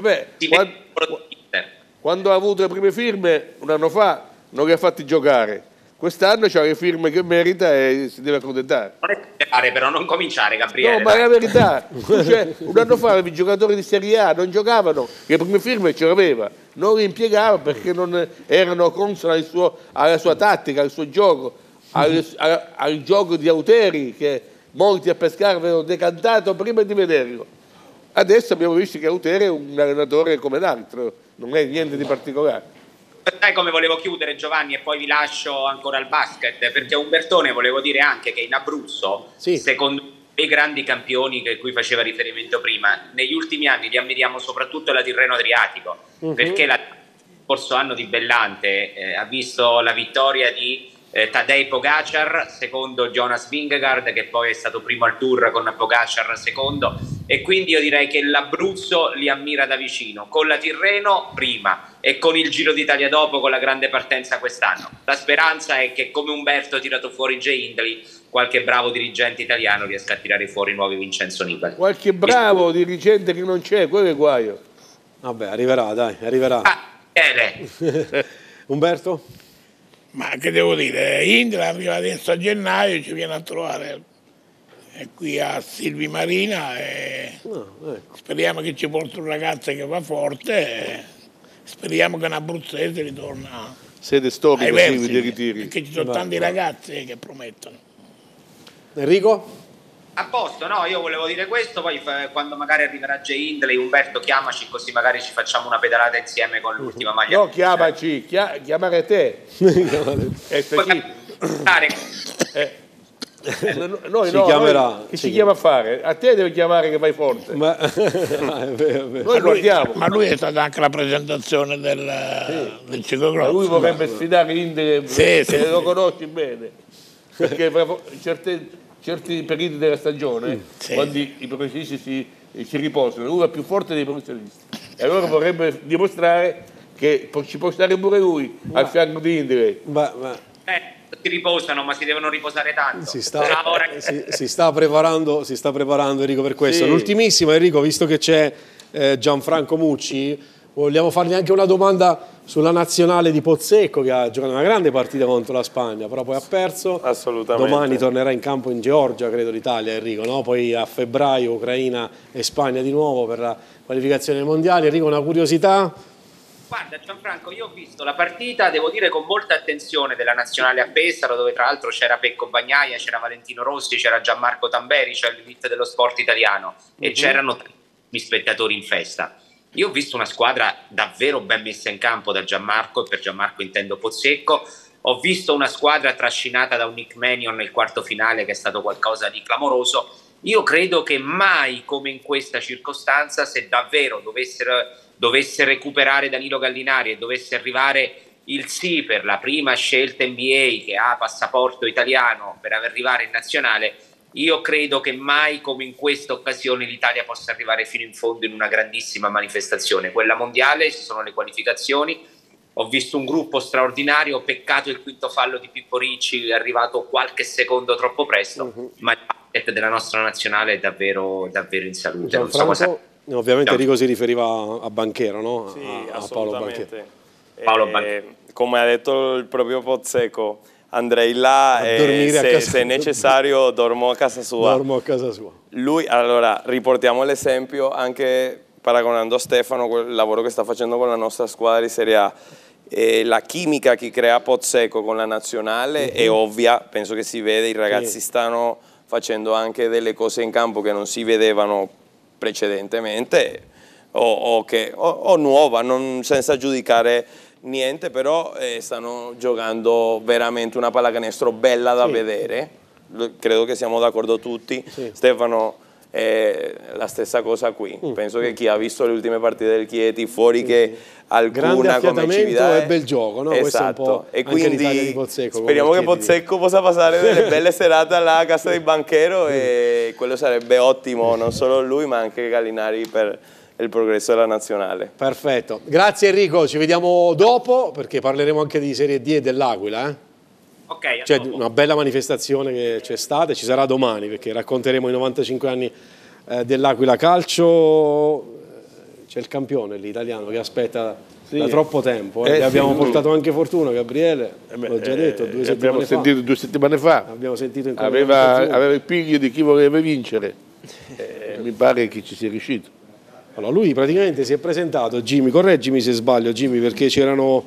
Quando ha avuto le prime firme un anno fa non li ha fatti giocare. Quest'anno c'ha le firme che merita e si deve accontentare. Non è però non cominciare Gabriele. No, ma è la verità. Cioè, un anno fa i giocatori di Serie A non giocavano, le prime firme ce l'aveva, non li impiegava perché non erano consone alla sua tattica, al suo gioco, al gioco di Auteri che molti a Pescara avevano decantato prima di vederlo. Adesso abbiamo visto che Auteri è un allenatore come l'altro, non è niente di particolare. Sai come volevo chiudere Giovanni e poi vi lascio ancora al basket, perché Umbertone volevo dire anche che in Abruzzo secondo me quei grandi campioni a cui faceva riferimento prima. Negli ultimi anni li ammiriamo soprattutto la Tirreno Adriatico, perché lo scorso anno di Bellante ha visto la vittoria di Tadej Pogacar, secondo Jonas Vingegaard, che poi è stato primo al Tour con Pogacar secondo, e quindi io direi che l'Abruzzo li ammira da vicino, con la Tirreno prima e con il Giro d'Italia dopo, con la grande partenza quest'anno. La speranza è che, come Umberto ha tirato fuori Jay Hindley, qualche bravo dirigente italiano riesca a tirare fuori nuovi Vincenzo Nibali. Qualche bravo dirigente che non c'è, quello è guaio. Vabbè, arriverà, dai, arriverà. Umberto? Ma che devo dire, Indra arriva adesso a gennaio, ci viene a trovare qui a Silvi Marina e speriamo che ci porti un ragazzo che va forte e speriamo che un abruzzese ritorna sede storica ai vertici, dei ritiri, perché ci sono tanti ragazzi che promettono. Enrico? A posto, no, io volevo dire questo, poi quando magari arriverà Jay Hindley, Umberto, chiamaci, così magari ci facciamo una pedalata insieme con l'ultima maglia. No, chiamaci, chiamare te. Noi ci chiamerà. Chi ci chiama a fare? A te deve chiamare che vai forte. Noi guardiamo. Ma lui è stata anche la presentazione del ciclocross. Lui vorrebbe sfidare Indre, lo conosci bene. Perché certi periodi della stagione, quando i professionisti si riposano, lui è più forte dei professionisti. E allora vorrebbe dimostrare che ci può stare pure lui al fianco di Indre. Si riposano, ma si devono riposare tanto. Si sta preparando Enrico per questo. L'ultimissima, Enrico, visto che c'è Gianfranco Mucci, vogliamo fargli anche una domanda sulla nazionale di Pozzecco, che ha giocato una grande partita contro la Spagna, però poi ha perso. Assolutamente. Domani tornerà in campo in Georgia, credo, l'Italia, Enrico, no? Poi a febbraio Ucraina e Spagna di nuovo per la qualificazione ai mondiali. Enrico, una curiosità? Guarda Gianfranco, io ho visto la partita, devo dire, con molta attenzione della nazionale a Pesaro, dove tra l'altro c'era Pecco Bagnaia, c'era Valentino Rossi, c'era Gianmarco Tamberi, cioè l'elite dello sport italiano, e c'erano gli spettatori in festa. Io ho visto una squadra davvero ben messa in campo da Gianmarco, e per Gianmarco intendo Pozzecco. Ho visto una squadra trascinata da un Nick Mannion nel quarto finale, che è stato qualcosa di clamoroso. Io credo che mai come in questa circostanza, se davvero dovesse recuperare Danilo Gallinari e dovesse arrivare il sì per la prima scelta NBA che ha passaporto italiano per arrivare in nazionale, io credo che mai come in questa occasione l'Italia possa arrivare fino in fondo in una grandissima manifestazione. Quella mondiale, ci sono le qualificazioni, ho visto un gruppo straordinario, peccato il quinto fallo di Pippo Ricci, è arrivato qualche secondo troppo presto, ma il basket della nostra nazionale è davvero in salute. Non so cosa... Ovviamente Enrico si riferiva a Banchero, no? Sì, a Paolo Banchero. Come ha detto il proprio Pozzecco, andrei là e se è necessario dormo a casa sua. Lui, allora, riportiamo l'esempio anche paragonando a Stefano, quel lavoro che sta facendo con la nostra squadra di Serie A. La chimica che crea Pozzecco con la nazionale è ovvia, penso che si vede, i ragazzi stanno facendo anche delle cose in campo che non si vedevano precedentemente o nuova, senza giudicare niente, però stanno giocando veramente una pallacanestro bella da vedere. Credo che siamo d'accordo tutti. Stefano, la stessa cosa qui. Penso che chi ha visto le ultime partite del Chieti, fuori che alcuna come Cividale, e bel gioco, no? Esatto. E quindi di Pozzecco, speriamo che Pozzecco possa passare delle belle serate alla casa di Banchero e quello sarebbe ottimo non solo lui ma anche Gallinari per il progresso della nazionale. Perfetto, grazie Enrico, ci vediamo dopo perché parleremo anche di Serie D e dell'Aquila. Okay, c'è una bella manifestazione che c'è stata e ci sarà domani perché racconteremo i 95 anni dell'Aquila Calcio. C'è il campione lì italiano che aspetta da troppo tempo. Abbiamo portato anche fortuna, Gabriele, l'ho già detto, 2 settimane abbiamo sentito 2 settimane fa. Abbiamo sentito in aveva il piglio di chi voleva vincere. Mi pare che ci sia riuscito. Allora, lui praticamente si è presentato, Jimmy, correggimi se sbaglio Jimmy, perché c'erano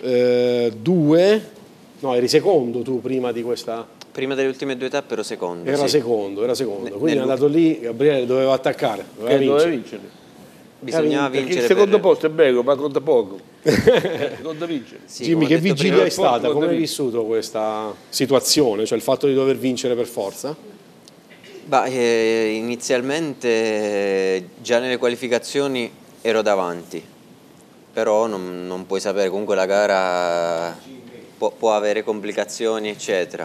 2... No, eri secondo tu prima di questa... Prima delle ultime 2 tappe ero secondo. Era secondo. Quindi è andato lì, Gabriele doveva attaccare, doveva vincere. Bisognava vincere. Il secondo posto è bello, ma conta poco. Conta vincere. Sì, Jimmy, che vigilia è stata? Come hai vissuto questa situazione? Cioè il fatto di dover vincere per forza? Inizialmente già nelle qualificazioni ero davanti, però non puoi sapere, comunque la gara può avere complicazioni eccetera.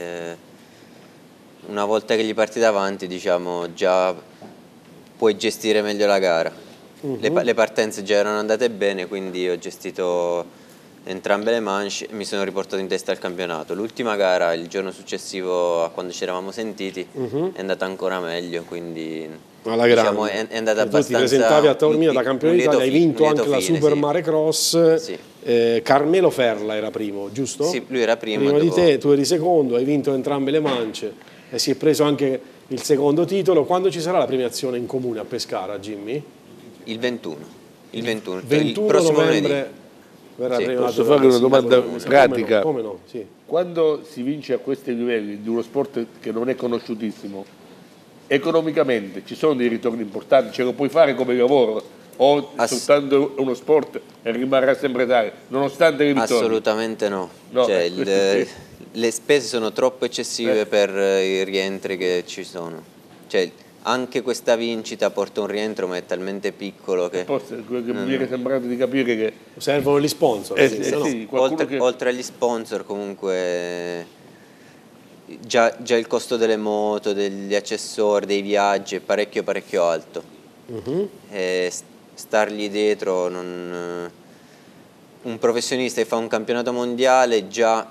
Una volta che gli parti davanti, diciamo, già puoi gestire meglio la gara. Le partenze già erano andate bene, quindi ho gestito entrambe le manche e mi sono riportato in testa al campionato. L'ultima gara, il giorno successivo a quando ci eravamo sentiti, è andata ancora meglio, quindi diciamo, è andata abbastanza. Tu ti presentavi a Taormina da campione d'Italia, hai vinto anche la Super Mare Cross. Sì. Carmelo Ferla era primo, giusto? Sì, lui era primo di te, tu eri secondo, hai vinto entrambe le mance e si è preso anche il secondo titolo. Quando ci sarà la premiazione in comune a Pescara, Jimmy? Il 21. Il 21 il prossimo novembre. Posso fare una domanda pratica? Come no? Sì. Quando si vince a questi livelli di uno sport che non è conosciutissimo, economicamente ci sono dei ritorni importanti? Ce lo puoi fare come lavoro o soltanto uno sport e rimarrà sempre tale, nonostante i ritorni? Assolutamente no. Cioè, le spese sono troppo eccessive per i rientri che ci sono. Cioè, anche questa vincita porta un rientro, ma è talmente piccolo che... Quello che mi è sembrato di capire che... Servono gli sponsor. Sì, oltre agli sponsor comunque già il costo delle moto, degli accessori, dei viaggi è parecchio alto. E stargli dietro, un professionista che fa un campionato mondiale già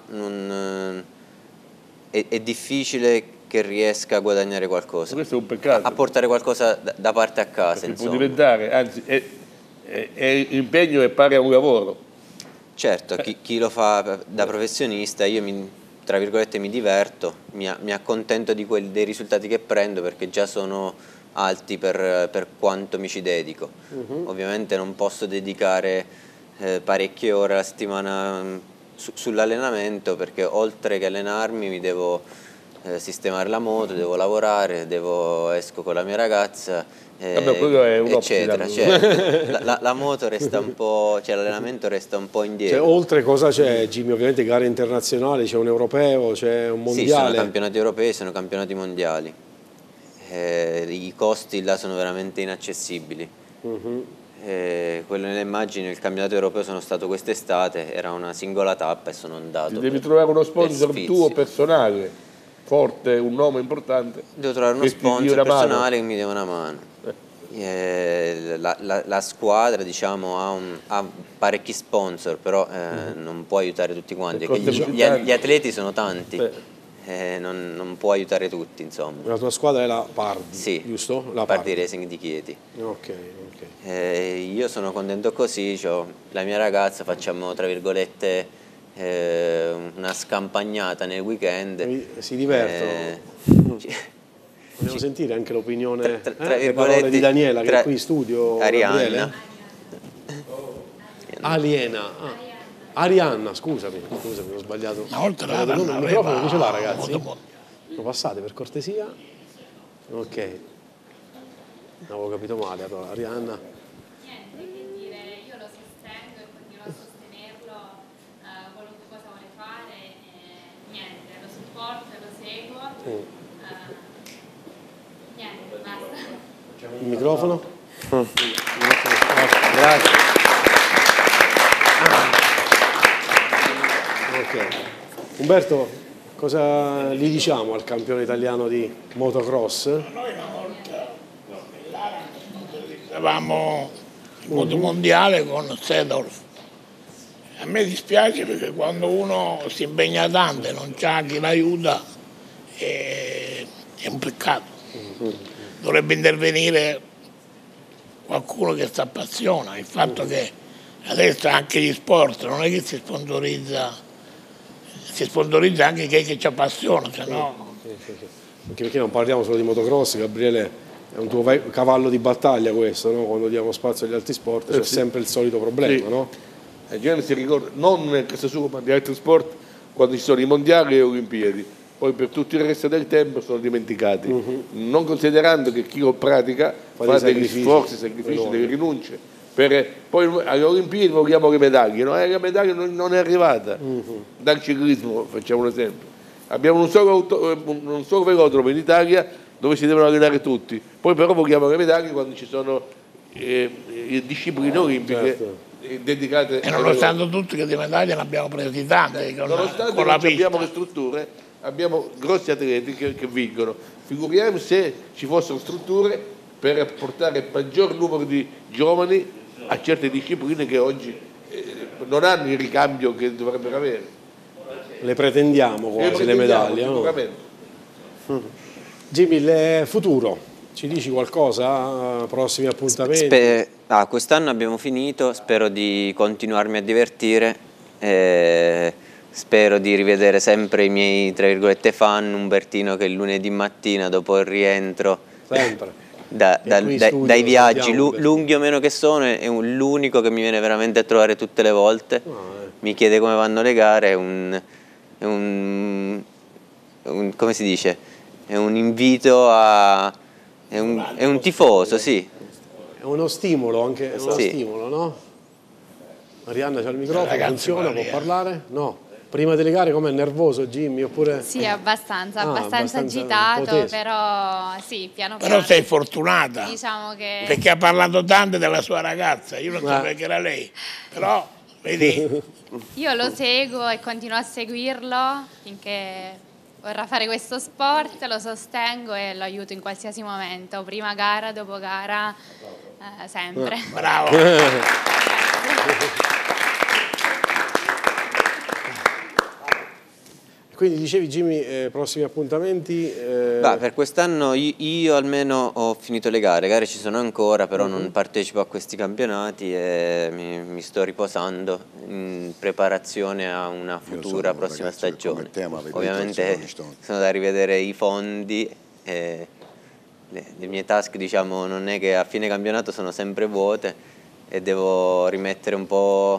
è difficile che riesca a guadagnare qualcosa. Questo è un peccato. A portare qualcosa da parte a casa. Può diventare, anzi, impegno è pari a un lavoro. Certo, chi lo fa da professionista, io tra virgolette mi diverto, mi accontento dei risultati che prendo perché già sono alti per quanto mi ci dedico. Ovviamente non posso dedicare parecchie ore alla settimana sull'allenamento perché oltre che allenarmi mi devo sistemare la moto, devo lavorare, esco con la mia ragazza, eccetera. Cioè, la moto resta un po', cioè l'allenamento resta un po' indietro. Cioè, oltre cosa c'è, Jimmy? Ovviamente gare internazionali, c'è un europeo, c'è un mondiale. Sì, sono campionati europei, sono campionati mondiali. I costi là sono veramente inaccessibili. Quello nelle immagini, il campionato europeo sono stato quest'estate, era una singola tappa e sono andato. Ti devi trovare uno sponsor tuo personale, forte, un nome importante. Devo trovare uno sponsor personale che mi dia una mano. La squadra, diciamo, ha parecchi sponsor, però non può aiutare tutti quanti. Gli atleti sono tanti. Non può aiutare tutti, insomma. La tua squadra è la Pardi, sì, giusto? La Pardi Racing di Chieti. Ok. Io sono contento così, la mia ragazza, facciamo tra virgolette una scampagnata nel weekend. Si divertono. Vogliamo sentire anche l'opinione, le parole di Daniela che è qui in studio. Arianna. Arianna, scusami, ho sbagliato. Una volta il microfono chi ce l'ha, ragazzi? Lo passate per cortesia? Ok. Non avevo capito male, allora Arianna. Niente, che dire, io lo sostengo e continuo a sostenerlo, qualunque cosa vuole fare, niente, lo supporto, lo seguo. Niente, basta. Il microfono? Grazie. Ok. Umberto, cosa gli diciamo al campione italiano di motocross? Noi una volta eravamo in moto mondiale con Sedorf. A me dispiace perché quando uno si impegna tanto e non c'ha chi l'aiuta è un peccato. Dovrebbe intervenire qualcuno che si appassiona. Il fatto che adesso anche gli sport non è che si sponsorizza anche chi ci appassiona, se no... Anche perché non parliamo solo di motocross, Gabriele, è un tuo cavallo di battaglia questo, no? Quando diamo spazio agli altri sport c'è sempre il solito problema, no? Gente si ricorda, non nel caso suo ma di altri sport, quando ci sono i mondiali e le Olimpiadi, poi per tutto il resto del tempo sono dimenticati, non considerando che chi lo pratica fa degli sforzi, sacrifici, delle rinunce. Poi alle Olimpiadi vogliamo le medaglie, no? La medaglia non è arrivata. Dal ciclismo facciamo un esempio. Abbiamo un solo velodromo in Italia dove si devono allenare tutti. Poi però vogliamo le medaglie quando ci sono discipline olimpiche dedicate. E nonostante tutto che di medaglie ne abbiamo presi tante. Nonostante non abbiamo le strutture, abbiamo grossi atleti che vincono. Figuriamo se ci fossero strutture per portare il maggior numero di giovani a certe discipline che oggi non hanno il ricambio che dovrebbero avere. Le pretendiamo quasi le medaglie, no? Jimmy, il futuro, ci dici qualcosa? Prossimi appuntamenti? Quest'anno abbiamo finito, spero di continuarmi a divertire, spero di rivedere sempre i miei, tra virgolette, fan, Umbertino che il lunedì mattina dopo il rientro dai viaggi lunghi o meno che sono, è l'unico che mi viene veramente a trovare tutte le volte, mi chiede come vanno le gare, come si dice, è un invito è un tifoso, sì. È uno stimolo, anche stimolo, no? Marianna c'ha il microfono, funziona, può parlare? No. Prima delle gare com'è? Nervoso Jimmy? Oppure... Sì, abbastanza agitato, però sì, piano piano. Però sei fortunata, diciamo che... perché ha parlato tanto della sua ragazza, io non sapevo che era lei, però vedi... Io lo seguo e continuo a seguirlo finché vorrà fare questo sport, lo sostengo e lo aiuto in qualsiasi momento, prima gara, dopo gara, sempre. Bravo! Quindi dicevi Jimmy, prossimi appuntamenti? Per quest'anno io almeno ho finito le gare ci sono ancora, però non partecipo a questi campionati e mi sto riposando in preparazione a una futura prossima stagione. Ovviamente sono da rivedere i fondi, le mie tasche diciamo non è che a fine campionato sono sempre vuote e devo rimettere un po'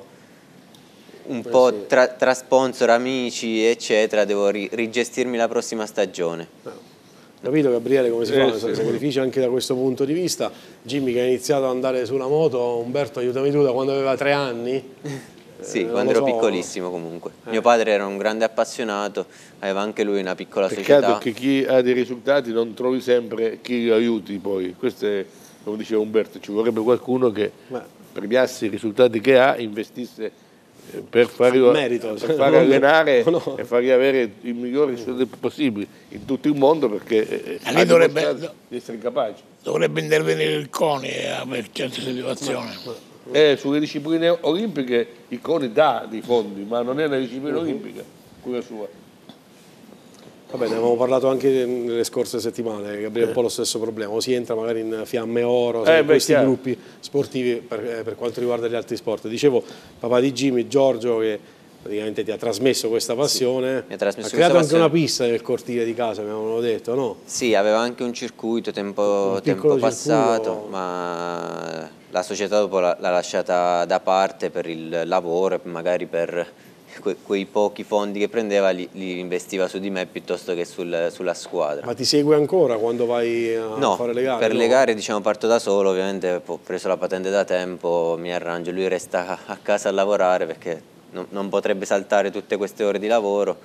tra sponsor, amici eccetera, devo rigestirmi la prossima stagione. Capito Gabriele come si fa? Sacrifici anche da questo punto di vista. Jimmy che ha iniziato ad andare sulla moto, Umberto aiutami tu, da quando aveva 3 anni? Sì, quando ero piccolissimo comunque. Mio padre era un grande appassionato, aveva anche lui una piccola società. Peccato che chi ha dei risultati non trovi sempre chi lo aiuti poi. Questo è, come diceva Umberto, ci vorrebbe qualcuno che premiasse i risultati che ha, investisse per fare allenare e fargli avere i migliori risultati possibili in tutto il mondo, perché lì dovrebbe essere capaci. Dovrebbe intervenire il CONI per certe situazioni. Sulle discipline olimpiche il CONI dà dei fondi, ma non è una disciplina olimpica quella sua. Vabbè, ne avevamo parlato anche nelle scorse settimane, Gabriele, è un po' lo stesso problema, o si entra magari in Fiamme Oro, in questi gruppi sportivi per quanto riguarda gli altri sport. Dicevo, papà di Jimmy, Giorgio, che praticamente ti ha trasmesso questa passione, ha creato anche una pista nel cortile di casa, mi avevano detto, no? Sì, aveva anche un circuito tempo passato, ma la società dopo l'ha lasciata da parte per il lavoro, magari per quei pochi fondi che prendeva li investiva su di me piuttosto che sulla squadra. Ma ti segue ancora quando vai a fare le gare? Per le gare diciamo parto da solo, ovviamente ho preso la patente da tempo, mi arrangio, lui resta a casa a lavorare perché non potrebbe saltare tutte queste ore di lavoro.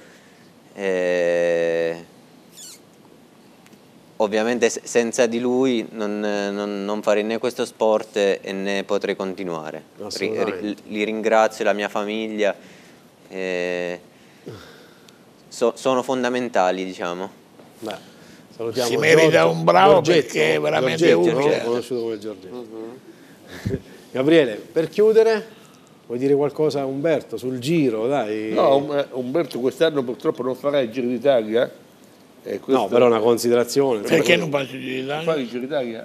Ovviamente senza di lui non farei né questo sport e né potrei continuare. Li ringrazio, la mia famiglia. Sono fondamentali, diciamo. Salutiamo si merita un bravo perché è veramente utile. No? Conosciuto come Giorgetto. Gabriele, per chiudere vuoi dire qualcosa a Umberto sul giro? Dai. No, Umberto quest'anno purtroppo non farà il Giro d'Italia. No, però è una considerazione. Perché non fai il Giro d'Italia? Fai il Giro d'Italia?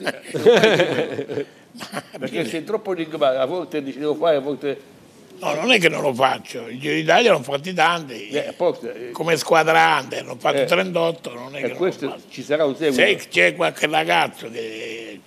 Perché sei troppo enigmatico, a volte dici devo fare, a volte... No, non è che non lo faccio, il Giro d'Italia l'ho fatti tanti, come squadra under, l'ho fatto 38, non è che non lo faccio. Ci sarà un seguito. Se c'è qualche ragazzo che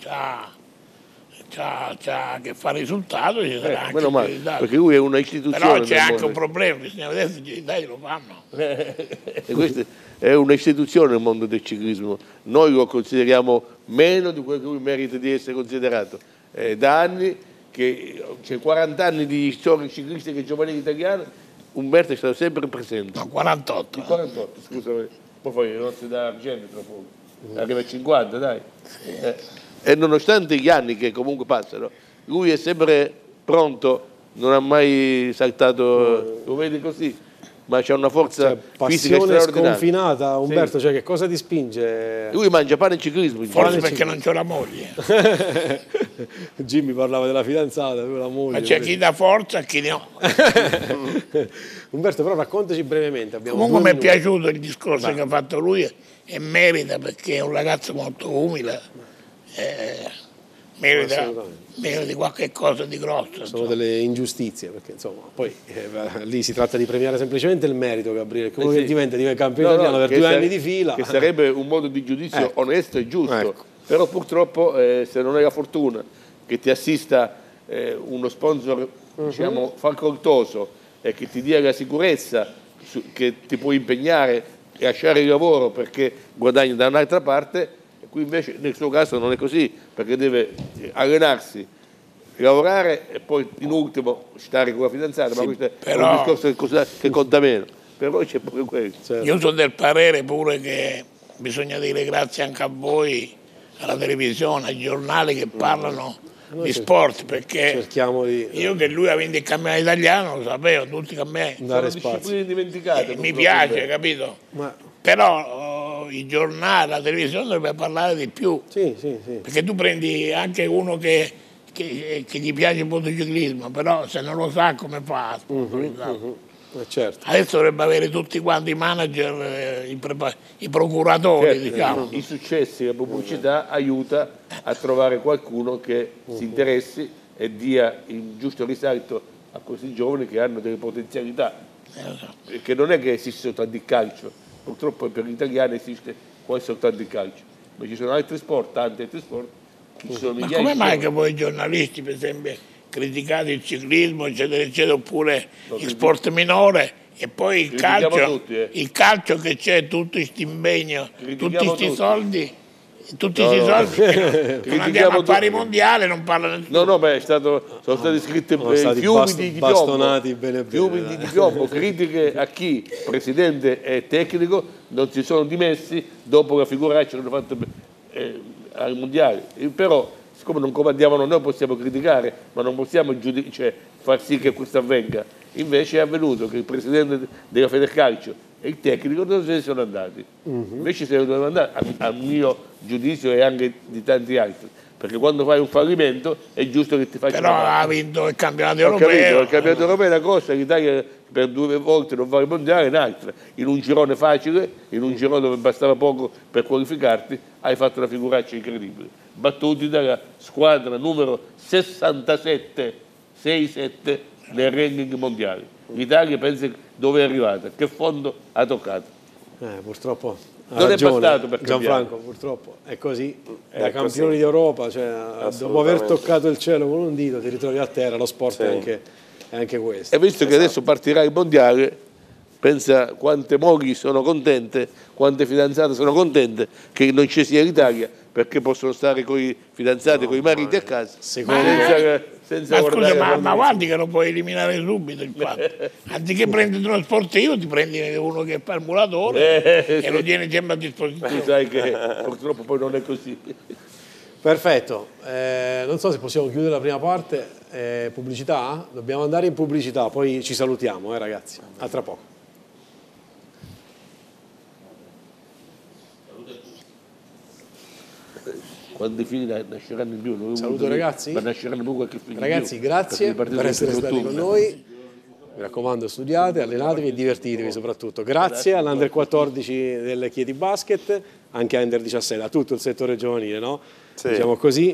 che fa risultato, ci sarà anche il Giro d'Italia. Perché lui è una istituzione. Però c'è anche un problema, bisogna vedere se il Giro d'Italia lo fanno. E questa è un'istituzione nel mondo del ciclismo, noi lo consideriamo meno di quello che lui merita di essere considerato. Da anni che c'è 40 anni di storia ciclistica giovanile italiana, Umberto è stato sempre presente. No, 48. 48, scusami, poi fai le nozze d'argento tra poco. arriva a 50, dai. E nonostante gli anni che comunque passano, lui è sempre pronto, non ha mai saltato, lo vedi così, ma c'ha una forza fisica passione straordinaria. Sconfinata, Umberto, Sì. Cioè che cosa ti spinge? Lui mangia pane e ciclismo. Forse perché non c'è la moglie. Jimmy parlava della fidanzata, lui la moglie. Ma c'è chi dà forza e chi no. Umberto, però raccontaci brevemente. Comunque mi è piaciuto il discorso che ha fatto lui e merita, perché è un ragazzo molto umile. Merita di qualche cosa di grosso. Sono delle ingiustizie, perché insomma, poi lì si tratta di premiare semplicemente il merito, Gabriele, che uno che diventa campione italiano per 2 anni di fila. Che sarebbe un modo di giudizio onesto e giusto, però purtroppo se non hai la fortuna che ti assista uno sponsor diciamo facoltoso e che ti dia la sicurezza che ti puoi impegnare e lasciare il lavoro perché guadagni da un'altra parte. Qui invece nel suo caso non è così, perché deve allenarsi, lavorare e poi in ultimo stare con la fidanzata, ma questo è un discorso che conta meno. Però c'è pure questo. Io sono del parere pure che bisogna dire grazie anche a voi, alla televisione, ai giornali che parlano di sport, perché io che lui ha vinto il campionato italiano lo sapevo, tutti a me sono discipline dimenticate. Mi piace, capito? Però i giornali, la televisione dovrebbe parlare di più, perché tu prendi anche uno che gli piace il motociclismo, però se non lo sa come fa a sponsorizzare. Certo. Adesso dovrebbe avere tutti quanti i manager, i procuratori, diciamo. I successi, la pubblicità aiuta a trovare qualcuno che si interessi e dia il giusto risalto a questi giovani che hanno delle potenzialità, perché non è che esiste soltanto il calcio, purtroppo per gli italiani esiste quasi soltanto il calcio, ma ci sono altri sport, tanti altri sport. Ma come mai che voi giornalisti, per esempio, criticate il ciclismo, eccetera, eccetera, oppure il sport minore, e poi il calcio che c'è, tutto questo impegno, tutti questi soldi, non andiamo a fare i mondiali, non parla nessuno. No, beh, sono stati scritti fiumi di piombo, critiche a chi, presidente e tecnico, non si sono dimessi dopo la figuraccia che hanno fatto ai mondiali. Però siccome non comandiamo noi possiamo criticare, ma non possiamo far sì che questo avvenga. Invece è avvenuto che il presidente della Federcalcio e il tecnico non se ne sono andati. Invece se ne dovevano andare, a mio giudizio e anche di tanti altri. Perché quando fai un fallimento è giusto che ti faccia. Però ha vinto il campionato europeo. Il campionato europeo è una cosa, l'Italia per 2 volte non va al mondiale, è un'altra. In un girone facile, in un girone dove bastava poco per qualificarti, hai fatto una figuraccia incredibile. Battuti dalla squadra numero 67 nel ranking mondiale. L'Italia pensa dove è arrivata, che fondo ha toccato. Purtroppo non è bastato per Gianfranco, purtroppo è così. Da campioni d'Europa, dopo aver toccato il cielo con un dito, ti ritrovi a terra, lo sport è anche questo. E visto che adesso partirà il mondiale, pensa quante mogli sono contente, quante fidanzate sono contente che non ci sia l'Italia, perché possono stare con i fidanzati, con i mariti a casa, senza scusa, ma guardi che lo puoi eliminare subito il fatto. Anziché prendere uno sportivo, ti prendi uno che fa il muratore e lo tieni sempre a disposizione. Tu sai che purtroppo poi non è così. Perfetto, non so se possiamo chiudere la prima parte, pubblicità? Dobbiamo andare in pubblicità, poi ci salutiamo ragazzi, a tra poco. Quando i figli nasceranno in più. Saluto ragazzi. Ma nasceranno pure qualche figlio ragazzi, in più, grazie per essere stati con noi. Mi raccomando, studiate, allenatevi e divertitevi soprattutto. Grazie all'Under 14 del Chieti Basket, anche a Under 17, a tutto il settore giovanile, no? Diciamo così.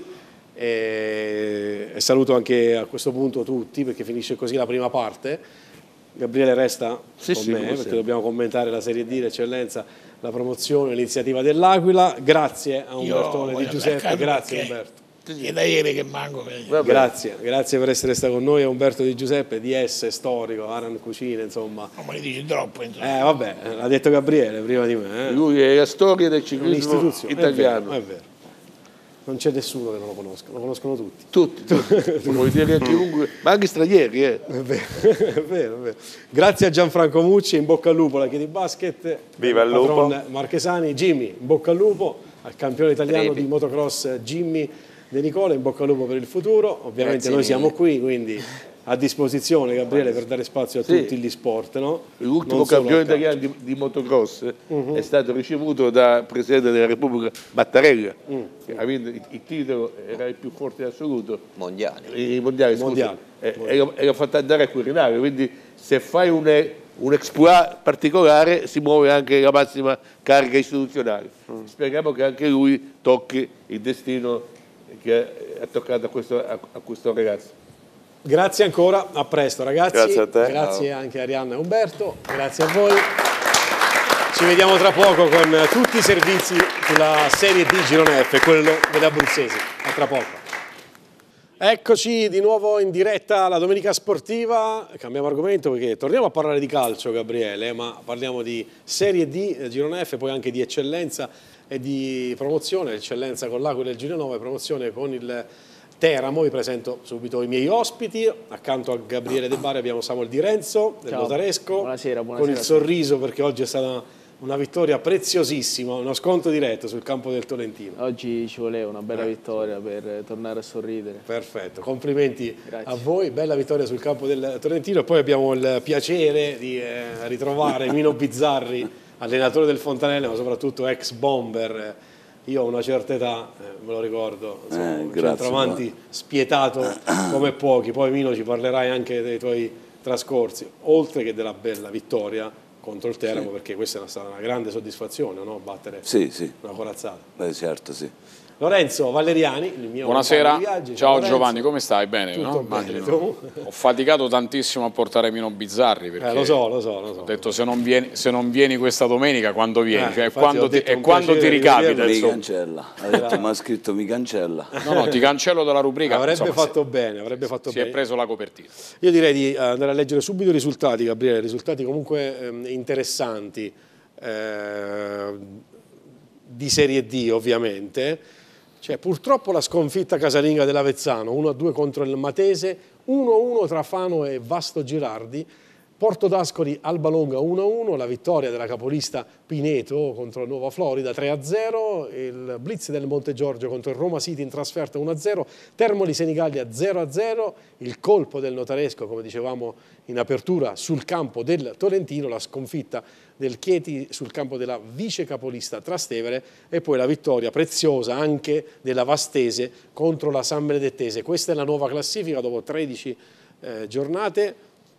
E saluto anche a questo punto tutti, perché finisce così la prima parte. Gabriele resta con me, perché dobbiamo commentare la Serie D, l'eccellenza, la promozione, l'iniziativa dell'Aquila. Grazie a Umbertone Di Giuseppe, grazie Umberto. È da ieri che manco. Grazie per essere stato con noi, a Umberto Di Giuseppe, DS storico, Aran Cucine, insomma. Non me ne dici troppo, insomma. Vabbè, l'ha detto Gabriele prima di me. Lui è la storia del ciclismo italiano. È vero. Non c'è nessuno che non lo conosca, lo conoscono tutti. Tutti. Vuoi dire chiunque, ma anche stranieri. È vero. Grazie a Gianfranco Mucci, in bocca al lupo alla Chieti Basket. Viva il lupo. Marchesani, Jimmy, in bocca al lupo. al campione italiano di motocross Jimmy De Nicola, in bocca al lupo per il futuro. Ovviamente noi siamo qui, quindi a disposizione, Gabriele, per dare spazio a tutti gli sport, no? L'ultimo campione italiano di motocross è stato ricevuto da Presidente della Repubblica Mattarella, che avendo il titolo era il più forte in assoluto. Mondiale. E l'ha fatto andare a Quirinale, quindi se fai un exploit particolare si muove anche la massima carica istituzionale. Speriamo che anche lui tocchi il destino che ha toccato a questo ragazzo. Grazie ancora, a presto ragazzi. Grazie a te. Grazie anche a Arianna e Umberto, grazie a voi. Ci vediamo tra poco con tutti i servizi sulla Serie D Girone F, quello degli abruzzesi. A tra poco. Eccoci di nuovo in diretta alla Domenica Sportiva. Cambiamo argomento perché torniamo a parlare di calcio, Gabriele, ma parliamo di Serie D Girone F, poi anche di eccellenza e di promozione, eccellenza con l'Aquila del Girone 9, promozione con il Teramo. Vi presento subito i miei ospiti. Accanto a Gabriele De Bari abbiamo Samuel Di Renzo del Notaresco. Buonasera. Con il sorriso perché oggi è stata una vittoria preziosissima, uno scontro diretto sul campo del Tolentino. Oggi ci voleva una bella vittoria per tornare a sorridere. Perfetto, complimenti a voi, bella vittoria sul campo del Tolentino. E poi abbiamo il piacere di ritrovare Mino Bizzarri, allenatore del Fontanelle, ma soprattutto ex bomber. Io ho una certa età, me lo ricordo, un centravanti spietato come pochi. Poi Mino ci parlerai anche dei tuoi trascorsi, oltre che della bella vittoria contro il Teramo, perché questa è stata una grande soddisfazione, no? Battere una corazzata. Certo, sì. Lorenzo Valeriani, il mio buonasera, di viaggi. ciao Lorenzo. Giovanni, come stai? Bene, Tutto no? bene, tu? Ho faticato tantissimo a portare Mino Bizzarri perché lo so. Ho detto se non vieni questa domenica, quando vieni? Cioè, quando ti ricapita? Mi cancella, ha detto, mi ha scritto mi cancella. No, ti cancello dalla rubrica. Avrebbe fatto bene, si è preso la copertina. Io direi di andare a leggere subito i risultati, Gabriele, risultati comunque interessanti di Serie D ovviamente. Cioè, purtroppo la sconfitta casalinga dell'Avezzano, 1-2 contro il Matese, 1-1 tra Fano e Vasto Girardi, Porto d'Ascoli Albalonga 1-1, la vittoria della capolista Pineto contro il Nuova Florida 3-0, il blitz del Montegiorgio contro il Roma City in trasferta 1-0, Termoli Senigallia 0-0, il colpo del Notaresco, come dicevamo in apertura, sul campo del Tolentino, la sconfitta del Chieti sul campo della vice capolista Trastevere e poi la vittoria preziosa anche della Vastese contro la San Benedettese. Questa è la nuova classifica dopo 13 giornate.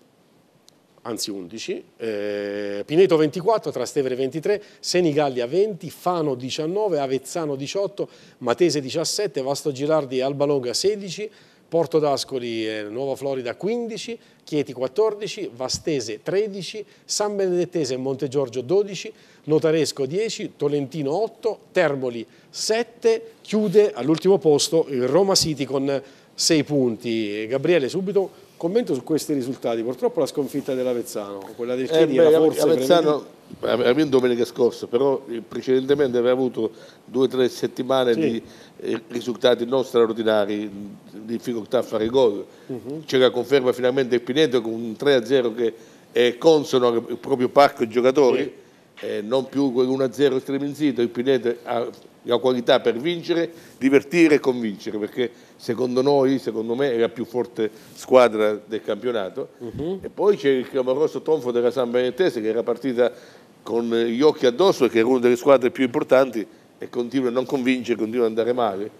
Anzi 11, Pineto 24, Trastevere 23, Senigallia 20, Fano 19, Avezzano 18, Matese 17, Vasto Girardi e Albalonga 16, Porto d'Ascoli e Nuova Florida 15, Chieti 14, Vastese 13, San Benedettese e Montegiorgio 12, Notaresco 10, Tolentino 8, Termoli 7, chiude all'ultimo posto il Roma City con 6 punti. Gabriele, subito commento su questi risultati. Purtroppo la sconfitta dell'Avezzano, quella del Chiedi era forse Avezzano aveva vinto domenica scorsa, però precedentemente aveva avuto 2 o 3 settimane di risultati non straordinari, difficoltà a fare gol. C'è la conferma finalmente il Pineto con un 3-0 che è consono al proprio parco giocatori, non più quel 1-0 striminzito. Il Pineto ha la qualità per vincere, divertire e convincere, perché secondo me è la più forte squadra del campionato. E poi c'è il clamoroso tonfo della San Benedettese, che era partita con gli occhi addosso e che era una delle squadre più importanti e continua a non convincere, continua ad andare male.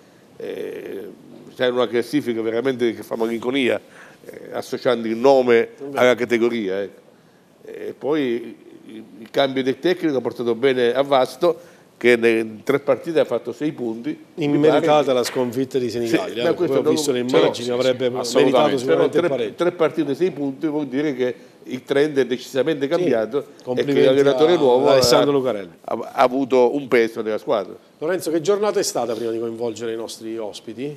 C'è una classifica veramente che fa malinconia, associando il nome alla categoria. E poi il cambio del tecnico ha portato bene a Vasto, che in 3 partite ha fatto 6 punti. Immeritata la sconfitta di Senigallia, ho visto le immagini, avrebbe meritato sicuramente il pareggio. 3 partite 6 punti vuol dire che il trend è decisamente cambiato e che l'allenatore nuovo Alessandro Lucarelli ha avuto un peso nella squadra. Lorenzo, che giornata è stata prima di coinvolgere i nostri ospiti?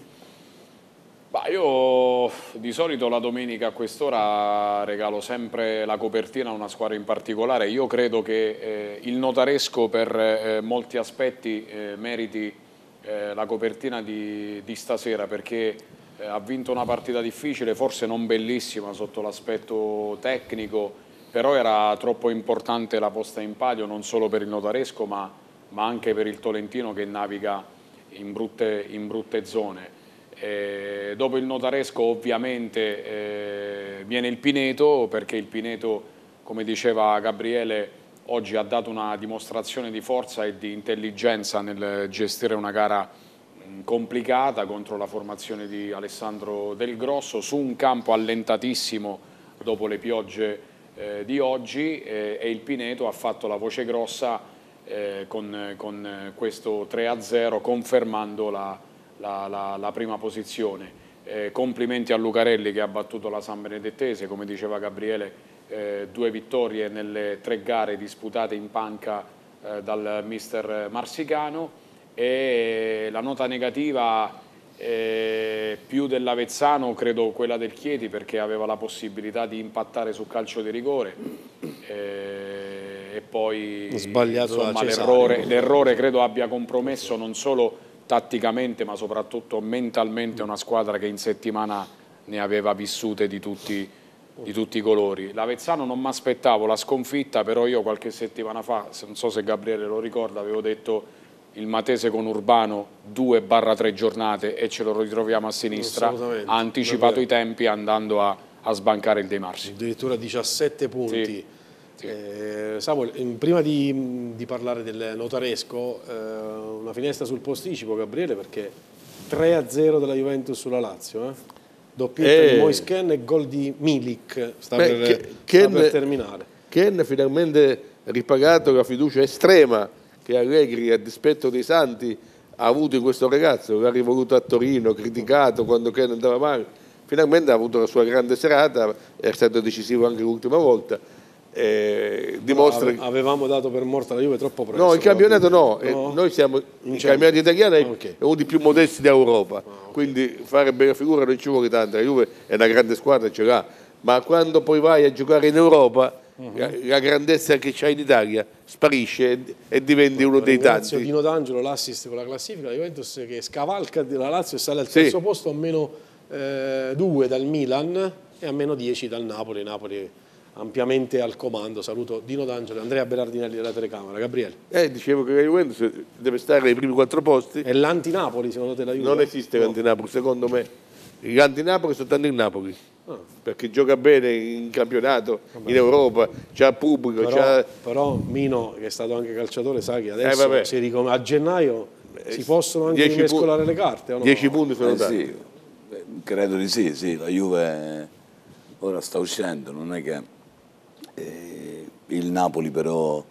Io di solito la domenica a quest'ora regalo sempre la copertina a una squadra in particolare. Io credo che il Notaresco per molti aspetti meriti la copertina di stasera, perché ha vinto una partita difficile, forse non bellissima sotto l'aspetto tecnico, però era troppo importante la posta in palio non solo per il Notaresco ma ma anche per il Tolentino che naviga in brutte zone. Dopo il Notaresco ovviamente viene il Pineto, perché il Pineto, come diceva Gabriele, oggi ha dato una dimostrazione di forza e di intelligenza nel gestire una gara complicata contro la formazione di Alessandro Del Grosso su un campo allentatissimo dopo le piogge di oggi, e il Pineto ha fatto la voce grossa con questo 3-0, confermando la prima posizione. Complimenti a Lucarelli che ha battuto la San Benedettese, come diceva Gabriele, 2 vittorie nelle 3 gare disputate in panca dal mister Marsicano. E la nota negativa più dell'Avezzano credo quella del Chieti, perché aveva la possibilità di impattare sul calcio di rigore e poi l'errore credo abbia compromesso non solo tatticamente ma soprattutto mentalmente una squadra che in settimana ne aveva vissute di tutti i colori. L'Avezzano non mi aspettavo la sconfitta, però io qualche settimana fa, non so se Gabriele lo ricorda, avevo detto il Matese con Urbano 2/3 giornate e ce lo ritroviamo a sinistra, ha anticipato i tempi andando a sbancare il De Marsi. Addirittura 17 punti. Sì. Sì. Samuel, prima di parlare del Notaresco, una finestra sul posticipo, Gabriele, perché 3-0 della Juventus sulla Lazio, doppietta di Moisken e gol di Milik, sta per terminare. Ken finalmente ripagato la fiducia estrema che Allegri, a dispetto dei Santi, ha avuto in questo ragazzo, che ha rivoluto a Torino, criticato quando Ken andava male, finalmente ha avuto la sua grande serata, è stato decisivo anche l'ultima volta. Dimostra avevamo dato per morta la Juve troppo presto. No, il campionato no. Noi siamo il campionato italiano è uno dei più modesti d'Europa, quindi fare bella figura non ci vuole tanto, la Juve è una grande squadra, ce l'ha, ma quando poi vai a giocare in Europa la grandezza che c'hai in Italia sparisce e diventi uno dei tanti. Dino D'Angelo, l'assist con la classifica, la Juventus che scavalca la Lazio e sale al terzo posto a -2 dal Milan e a -10 dal Napoli. Napoli ampiamente al comando. Saluto Dino D'Angelo e Andrea Berardinelli della telecamera. Gabriele. Dicevo che la Juventus deve stare ai primi 4 posti. E l'antinapoli secondo te la Juve? Non esiste l'antinapoli, secondo me. L'antinapoli è soltanto il Napoli. Perché gioca bene in campionato, in Europa, c'ha pubblico. Però Mino, che è stato anche calciatore, sa che adesso a gennaio si possono anche rimescolare le carte, o no? 10 punti sono tanti. Sì, credo di sì, la Juve ora sta uscendo, non è che il Napoli però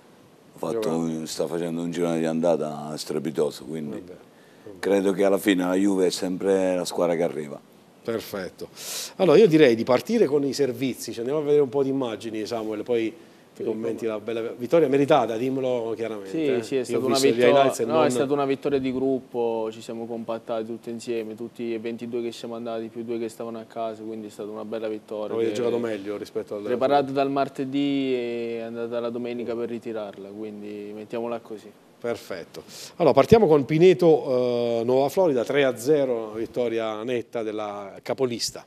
sta facendo un girone di andata strepitoso, quindi credo che alla fine la Juve è sempre la squadra che arriva. Perfetto. Allora io direi di partire con i servizi, ci andiamo a vedere un po' di immagini, Samuel, poi ti commenti la bella vittoria meritata, dimmelo chiaramente. Sì, è stata una vittoria, è stata una vittoria di gruppo, ci siamo compattati tutti insieme, tutti e 22 che siamo andati, più 2 che stavano a casa, quindi è stata una bella vittoria. Avete giocato meglio rispetto al... Preparata dal martedì e è andata la domenica per ritirarla, quindi mettiamola così. Perfetto. Allora partiamo con Pineto Nuova Florida, 3-0, vittoria netta della capolista.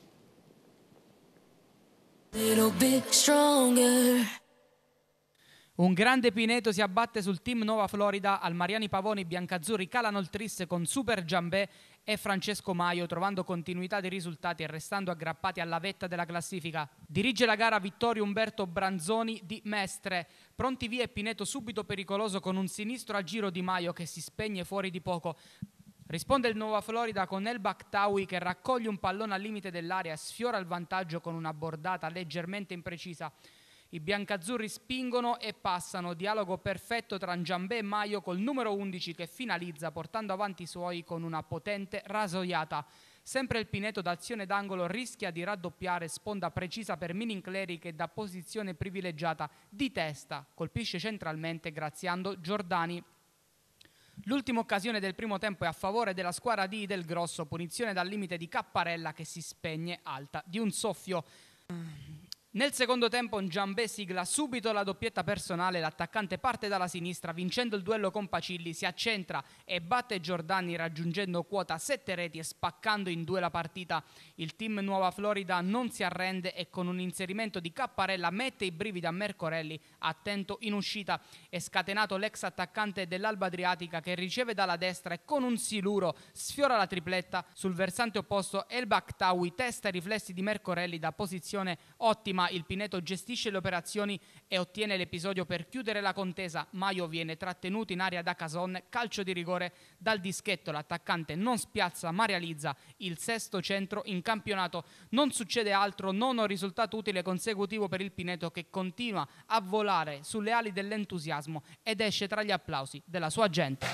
Un grande Pineto si abbatte sul team Nuova Florida, al Mariani Pavoni i biancazzurri calano il tris con Super Giambè e Francesco Maio, trovando continuità dei risultati e restando aggrappati alla vetta della classifica. Dirige la gara Vittorio Umberto Branzoni di Mestre. Pronti via e Pineto subito pericoloso con un sinistro a giro di Maio che si spegne fuori di poco. Risponde il Nuova Florida con El Bakhtaoui che raccoglie un pallone al limite dell'area e sfiora il vantaggio con una bordata leggermente imprecisa. I biancazzurri spingono e passano, dialogo perfetto tra Giambè e Maio col numero 11 che finalizza portando avanti i suoi con una potente rasoiata. Sempre il Pineto d'azione d'angolo rischia di raddoppiare, sponda precisa per Minincleri che da posizione privilegiata di testa colpisce centralmente graziando Giordani. L'ultima occasione del primo tempo è a favore della squadra di Del Grosso, punizione dal limite di Capparella che si spegne alta di un soffio. Nel secondo tempo Njambé sigla subito la doppietta personale, l'attaccante parte dalla sinistra vincendo il duello con Pacilli, si accentra e batte Giordani raggiungendo quota 7 reti e spaccando in 2 la partita. Il team Nuova Florida non si arrende e con un inserimento di Capparella mette i brividi a Mercorelli, attento in uscita. È scatenato l'ex attaccante dell'Alba Adriatica che riceve dalla destra e con un siluro sfiora la tripletta. Sul versante opposto El Bakhtaoui testa i riflessi di Mercorelli da posizione ottima. Il Pineto gestisce le operazioni e ottiene l'episodio per chiudere la contesa. Maio viene trattenuto in area da Cason, calcio di rigore dal dischetto, l'attaccante non spiazza ma realizza il 6° centro in campionato. Non succede altro, nono risultato utile consecutivo per il Pineto che continua a volare sulle ali dell'entusiasmo ed esce tra gli applausi della sua gente.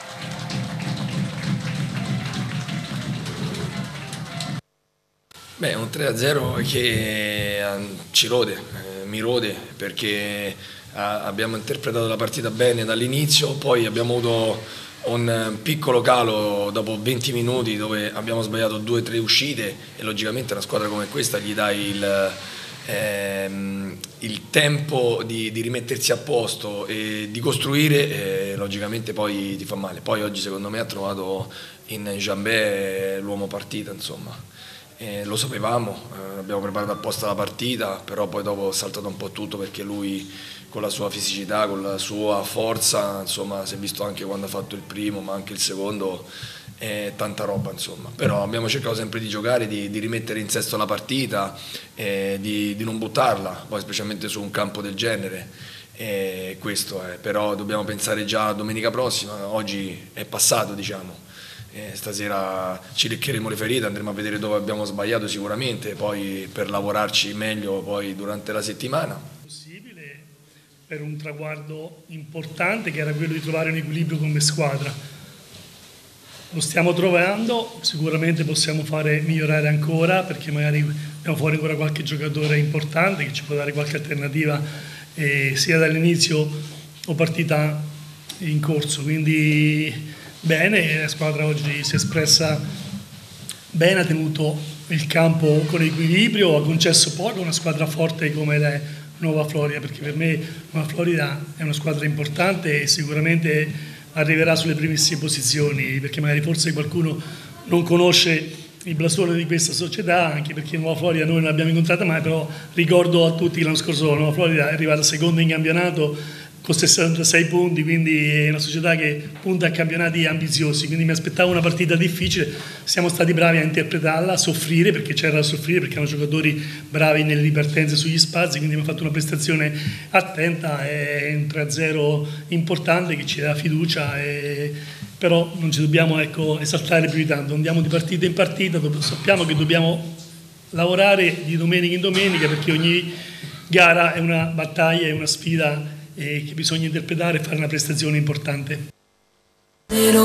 Beh, un 3-0 che ci rode, mi rode, perché abbiamo interpretato la partita bene dall'inizio, poi abbiamo avuto un piccolo calo dopo 20 minuti dove abbiamo sbagliato 2-3 uscite e logicamente una squadra come questa gli dai il tempo di rimettersi a posto e di costruire, logicamente poi ti fa male. Poi oggi secondo me ha trovato in Njambé l'uomo partita, insomma. Lo sapevamo, abbiamo preparato apposta la partita, però poi dopo è saltato un po' tutto perché lui con la sua fisicità, con la sua forza, insomma, si è visto anche quando ha fatto il primo, ma anche il secondo, tanta roba, insomma. Però abbiamo cercato sempre di giocare, di rimettere in sesto la partita, di non buttarla, poi specialmente su un campo del genere. Questo è, però dobbiamo pensare già a domenica prossima, oggi è passato, diciamo. Stasera ci leccheremo le ferite, andremo a vedere dove abbiamo sbagliato sicuramente, poi per lavorarci meglio poi durante la settimana. Possibile per un traguardo importante che era quello di trovare un equilibrio come squadra. Lo stiamo trovando, sicuramente possiamo fare migliorare ancora perché magari abbiamo fuori ancora qualche giocatore importante che ci può dare qualche alternativa sia dall'inizio o partita in corso, quindi bene, la squadra oggi si è espressa bene, ha tenuto il campo con equilibrio, ha concesso poco a una squadra forte come la Nuova Florida, perché per me Nuova Florida è una squadra importante e sicuramente arriverà sulle primissime posizioni, perché magari forse qualcuno non conosce il blasone di questa società, anche perché Nuova Florida noi non l'abbiamo incontrata mai, però ricordo a tutti che l'anno scorso Nuova Florida è arrivata seconda in campionato con 66 punti, quindi è una società che punta a campionati ambiziosi, quindi mi aspettavo una partita difficile, siamo stati bravi a interpretarla, a soffrire, perché c'era da soffrire, perché erano giocatori bravi nelle ripartenze sugli spazi, quindi abbiamo fatto una prestazione attenta e un 3-0 importante che ci dà fiducia, però non ci dobbiamo esaltare più di tanto, andiamo di partita in partita, sappiamo che dobbiamo lavorare di domenica in domenica perché ogni gara è una battaglia, è una sfida che bisogna interpretare e fare una prestazione importante. La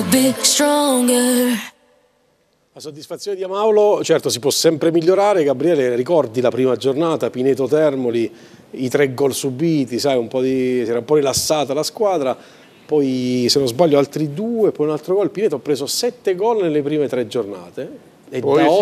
soddisfazione di Amaulo, certo si può sempre migliorare. Gabriele, ricordi la prima giornata, Pineto Termoli, i 3 gol subiti, sai, si era un po' rilassata la squadra, poi se non sbaglio altri 2, poi un altro gol. Pineto ha preso 7 gol nelle prime 3 giornate e poi da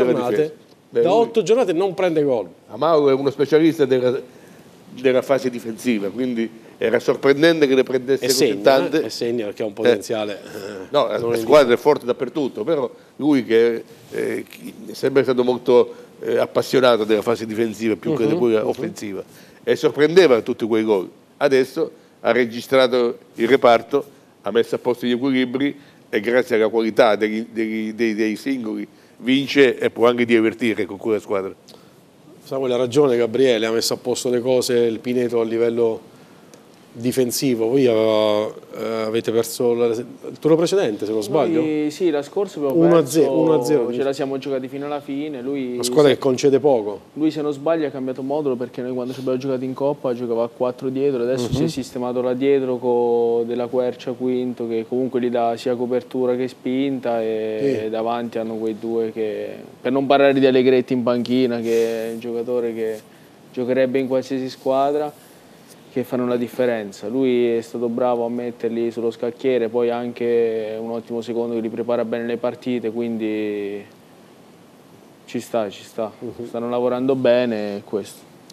8 giornate non prende gol. Amaulo è uno specialista della fase difensiva, quindi era sorprendente che ne prendesse così tante. E segna perché ha un potenziale. No, la squadra è forte dappertutto, però lui che è sempre stato molto appassionato della fase difensiva più che della offensiva e sorprendeva tutti quei gol. Adesso ha registrato il reparto, ha messo a posto gli equilibri e grazie alla qualità dei singoli vince e può anche divertire con quella squadra. Samuele ha ragione, Gabriele, ha messo a posto le cose il Pineto a livello difensivo. Voi avete perso il turno precedente, se non sbaglio? Sì, la scorsa abbiamo perso 1-0. Ce la siamo giocati fino alla fine. Una squadra che concede poco. Lui, se non sbaglio, ha cambiato modulo perché noi quando ci abbiamo giocato in Coppa giocava a 4 dietro, adesso si è sistemato là dietro con della Quercia quinto che comunque gli dà sia copertura che spinta e davanti hanno quei 2 che, per non parlare di Allegretti in panchina, che è un giocatore che giocherebbe in qualsiasi squadra, che fanno la differenza. Lui è stato bravo a metterli sullo scacchiere, poi anche un ottimo secondo che li prepara bene le partite, quindi ci sta. Stanno lavorando bene questo.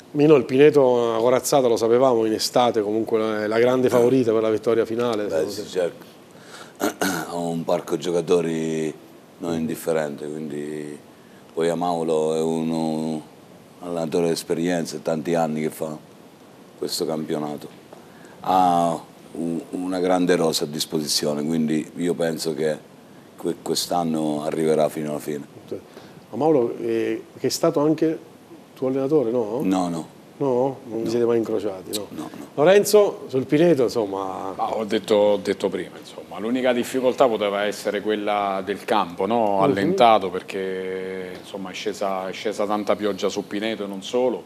Mino, il Pineto a Corazzata lo sapevamo in estate, comunque la grande favorita per la vittoria finale. Beh, sì, certo. Ha un parco giocatori non indifferente, quindi poi Amaulo è un allenatore di esperienza, tanti anni che fa questo campionato. Ha una grande rosa a disposizione, quindi io penso che quest'anno arriverà fino alla fine. Amaulo, che è stato anche tuo allenatore, no? No. No? Non vi siete mai incrociati? No. Lorenzo, sul Pineto, insomma... Ho detto prima, insomma, l'unica difficoltà poteva essere quella del campo, no? Allentato, perché insomma, è scesa tanta pioggia su Pineto e non solo.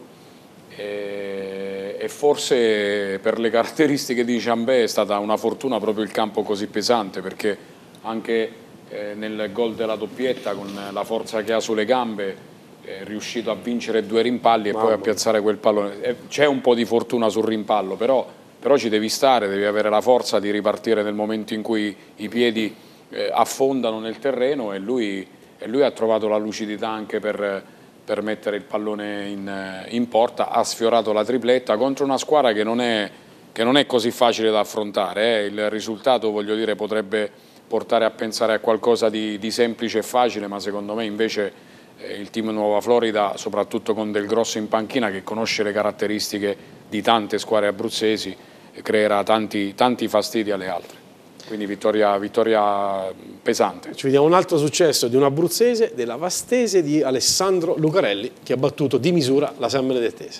E forse per le caratteristiche di Jambet è stata una fortuna proprio il campo così pesante, perché anche nel gol della doppietta, con la forza che ha sulle gambe, è riuscito a vincere 2 rimpalli e poi a piazzare quel pallone. C'è un po' di fortuna sul rimpallo, però ci devi stare, devi avere la forza di ripartire nel momento in cui i piedi affondano nel terreno, e lui ha trovato la lucidità anche per mettere il pallone in porta. Ha sfiorato la tripletta contro una squadra che non è così facile da affrontare. Il risultato, voglio dire, potrebbe portare a pensare a qualcosa di semplice e facile, ma secondo me invece il team Nuova Florida, soprattutto con Del Grosso in panchina, che conosce le caratteristiche di tante squadre abruzzesi, creerà tanti fastidi alle altre. Quindi vittoria pesante. Ci vediamo un altro successo di un abruzzese, della Vastese, di Alessandro Lucarelli, che ha battuto di misura la San Benedettese.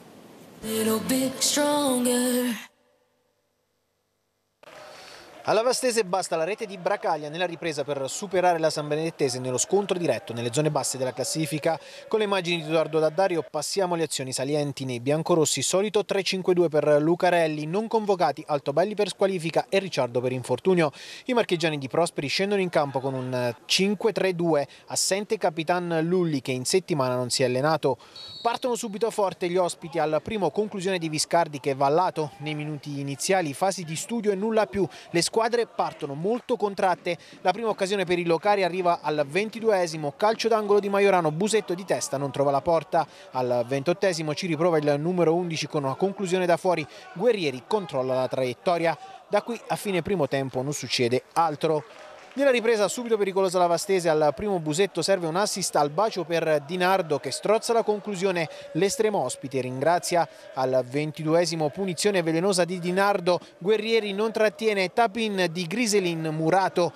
Alla Vastese basta la rete di Bracaglia nella ripresa per superare la San Benedettese nello scontro diretto nelle zone basse della classifica. Con le immagini di Edoardo D'Addario passiamo alle azioni salienti nei biancorossi. Solito 3-5-2 per Lucarelli, non convocati Altobelli per squalifica e Ricciardo per infortunio. I marchigiani di Prosperi scendono in campo con un 5-3-2, assente Capitan Lulli che in settimana non si è allenato. Partono subito forte gli ospiti al primo, conclusione di Viscardi che va a lato. Nei minuti iniziali, fasi di studio e nulla più. Le squadre partono molto contratte. La prima occasione per i locali arriva al 22esimo, calcio d'angolo di Majorano, Busetto di testa non trova la porta. Al 28esimo ci riprova il numero 11 con una conclusione da fuori. Guerrieri controlla la traiettoria. Da qui a fine primo tempo non succede altro. Nella ripresa subito pericolosa la Vastese, al primo Busetto serve un assist al bacio per Di Nardo che strozza la conclusione. L'estremo ospite ringrazia. Al 22esimo punizione velenosa di Di Nardo, Guerrieri non trattiene, tap-in di Griselin Murato.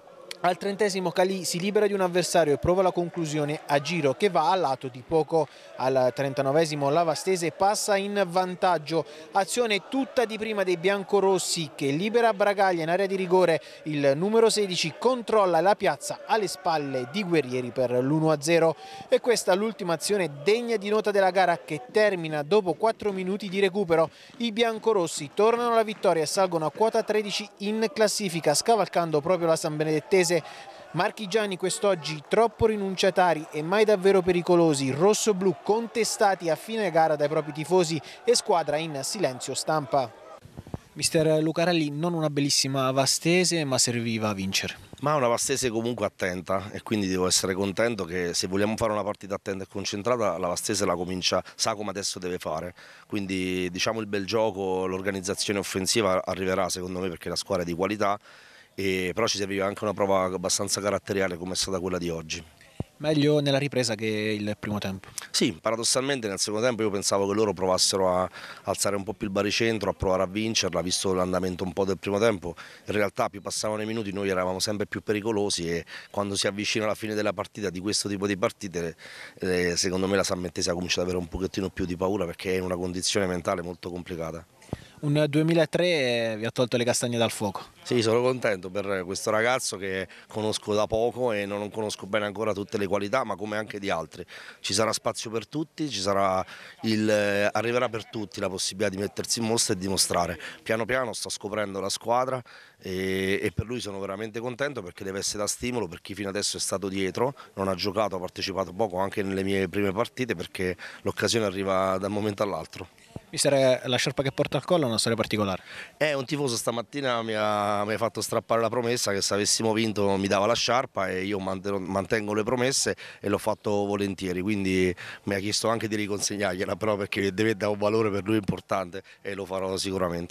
Al 30esimo Calì si libera di un avversario e prova la conclusione a giro che va al lato di poco. Al 39esimo la Vastese passa in vantaggio. Azione tutta di prima dei biancorossi che libera Bragaglia in area di rigore. Il numero 16 controlla la piazza alle spalle di Guerrieri per l'1-0. E questa l'ultima azione degna di nota della gara che termina dopo 4 minuti di recupero. I biancorossi tornano alla vittoria e salgono a quota 13 in classifica, scavalcando proprio la San Benedettese. Marchigiani quest'oggi troppo rinunciatari e mai davvero pericolosi, rossoblu contestati a fine gara dai propri tifosi e squadra in silenzio stampa. Mister Lucarelli, non una bellissima Vastese, ma serviva a vincere. Ma una Vastese comunque attenta, e quindi devo essere contento che se vogliamo fare una partita attenta e concentrata, la Vastese la comincia, sa come adesso deve fare. Quindi diciamo il bel gioco, l'organizzazione offensiva arriverà secondo me perché la squadra è di qualità. Però ci serviva anche una prova abbastanza caratteriale come è stata quella di oggi. Meglio nella ripresa che il primo tempo? Sì, paradossalmente nel secondo tempo io pensavo che loro provassero a alzare un po' più il baricentro, a provare a vincerla, visto l'andamento un po' del primo tempo. In realtà più passavano i minuti noi eravamo sempre più pericolosi, e quando si avvicina la fine della partita, di questo tipo di partite, secondo me la San Benedettese ha cominciato ad avere un pochettino più di paura perché è in una condizione mentale molto complicata. Un 2003 vi ha tolto le castagne dal fuoco. Sì, sono contento per questo ragazzo che conosco da poco e non conosco bene ancora tutte le qualità, ma come anche di altri. Ci sarà spazio per tutti, arriverà per tutti la possibilità di mettersi in mostra e dimostrare. Piano piano sta scoprendo la squadra e per lui sono veramente contento perché deve essere da stimolo per chi fino adesso è stato dietro, non ha giocato, ha partecipato poco anche nelle mie prime partite perché l'occasione arriva da un momento all'altro. Mister, la sciarpa che porta al collo è una storia particolare. Un tifoso stamattina mi ha fatto strappare la promessa che se avessimo vinto mi dava la sciarpa, e io mantengo le promesse e l'ho fatto volentieri, quindi mi ha chiesto anche di riconsegnargliela, però perché deve dare un valore per lui importante, e lo farò sicuramente.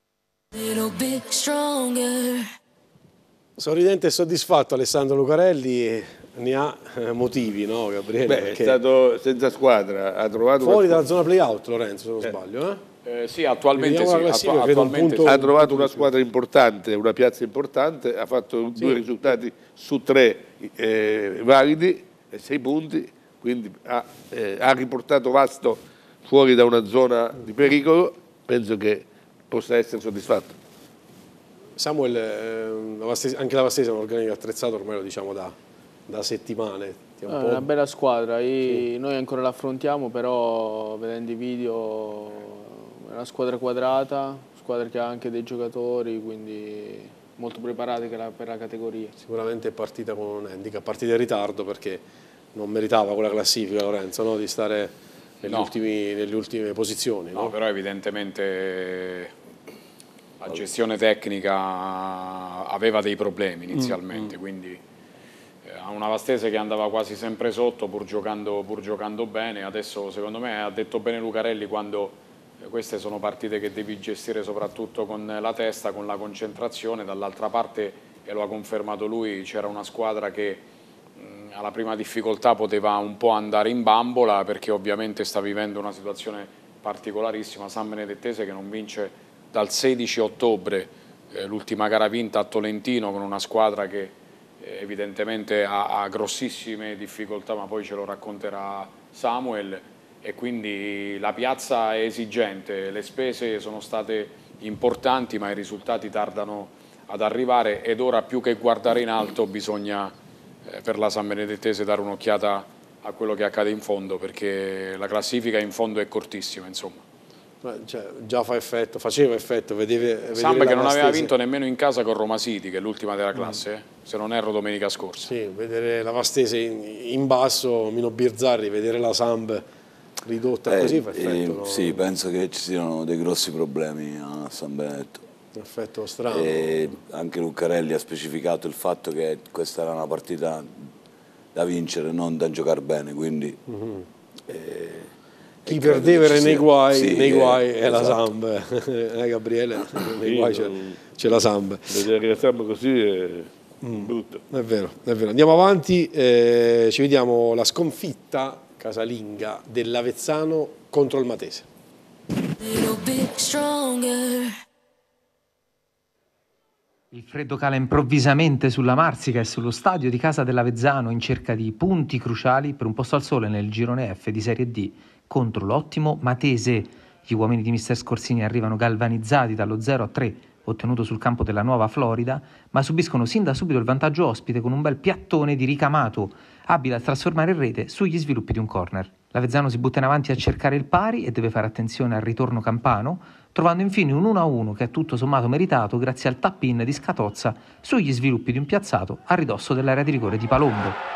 Sorridente e soddisfatto Alessandro Lucarelli, ne ha motivi, no Gabriele? Beh, perché è stato senza squadra, ha trovato fuori dalla zona play-out, Lorenzo, se non sbaglio. Sì, attualmente sì. Attualmente ha trovato una squadra importante, una piazza importante, ha fatto 2 risultati su 3 validi, 6 punti, quindi ha riportato Vasto fuori da una zona di pericolo, penso che possa essere soddisfatto. Samuel, anche la Vastese è un organico attrezzato, ormai lo diciamo da settimane. È una bella squadra, noi ancora l'affrontiamo, però vedendo i video è una squadra quadrata, squadra che ha anche dei giocatori, quindi molto preparati per la categoria. Sicuramente è partita con un handicap, partita in ritardo perché non meritava quella classifica, Lorenzo, no? Di stare nelle ultime posizioni. No, però evidentemente la gestione tecnica aveva dei problemi inizialmente, quindi ha una Vastese che andava quasi sempre sotto pur giocando bene. Adesso secondo me ha detto bene Lucarelli quando queste sono partite che devi gestire soprattutto con la testa, con la concentrazione. Dall'altra parte, e lo ha confermato lui, c'era una squadra che alla prima difficoltà poteva un po' andare in bambola, perché ovviamente sta vivendo una situazione particolarissima. San Benedettese che non vince dal 16 ottobre, l'ultima gara vinta a Tolentino, con una squadra che evidentemente ha grossissime difficoltà, ma poi ce lo racconterà Samuel, e quindi la piazza è esigente, le spese sono state importanti ma i risultati tardano ad arrivare, ed ora più che guardare in alto bisogna per la San Benedettese dare un'occhiata a quello che accade in fondo, perché la classifica in fondo è cortissima, insomma. Cioè, già faceva effetto, vedere Samp che non aveva vinto nemmeno in casa con Roma City, che è l'ultima della classe, se non erro domenica scorsa. Sì, vedere la Vastese in basso, Mino Birzarri, vedere la Samp ridotta così fa effetto. No? Sì, penso che ci siano dei grossi problemi a San Benedetto. Un effetto strano. E anche Lucarelli ha specificato il fatto che questa era una partita da vincere, non da giocare bene, quindi... Chi perdeva era nei guai è la Samp, Gabriele? Nei guai c'è la Samp. Vedere la Samp così è brutto. È vero, è vero. Andiamo avanti, ci vediamo la sconfitta casalinga dell'Avezzano contro il Matese. Il freddo cala improvvisamente sulla Marsica e sullo stadio di casa dell'Avezzano in cerca di punti cruciali per un posto al sole nel girone F di Serie D contro l'ottimo Matese. Gli uomini di mister Scorsini arrivano galvanizzati dallo 0-3 ottenuto sul campo della Nuova Florida, ma subiscono sin da subito il vantaggio ospite con un bel piattone di Ricamato, abile a trasformare in rete sugli sviluppi di un corner. L'Avezzano si butta in avanti a cercare il pari e deve fare attenzione al ritorno campano, trovando infine un 1-1 che è tutto sommato meritato grazie al tap-in di Scatozza sugli sviluppi di un piazzato a ridosso dell'area di rigore di Palombo.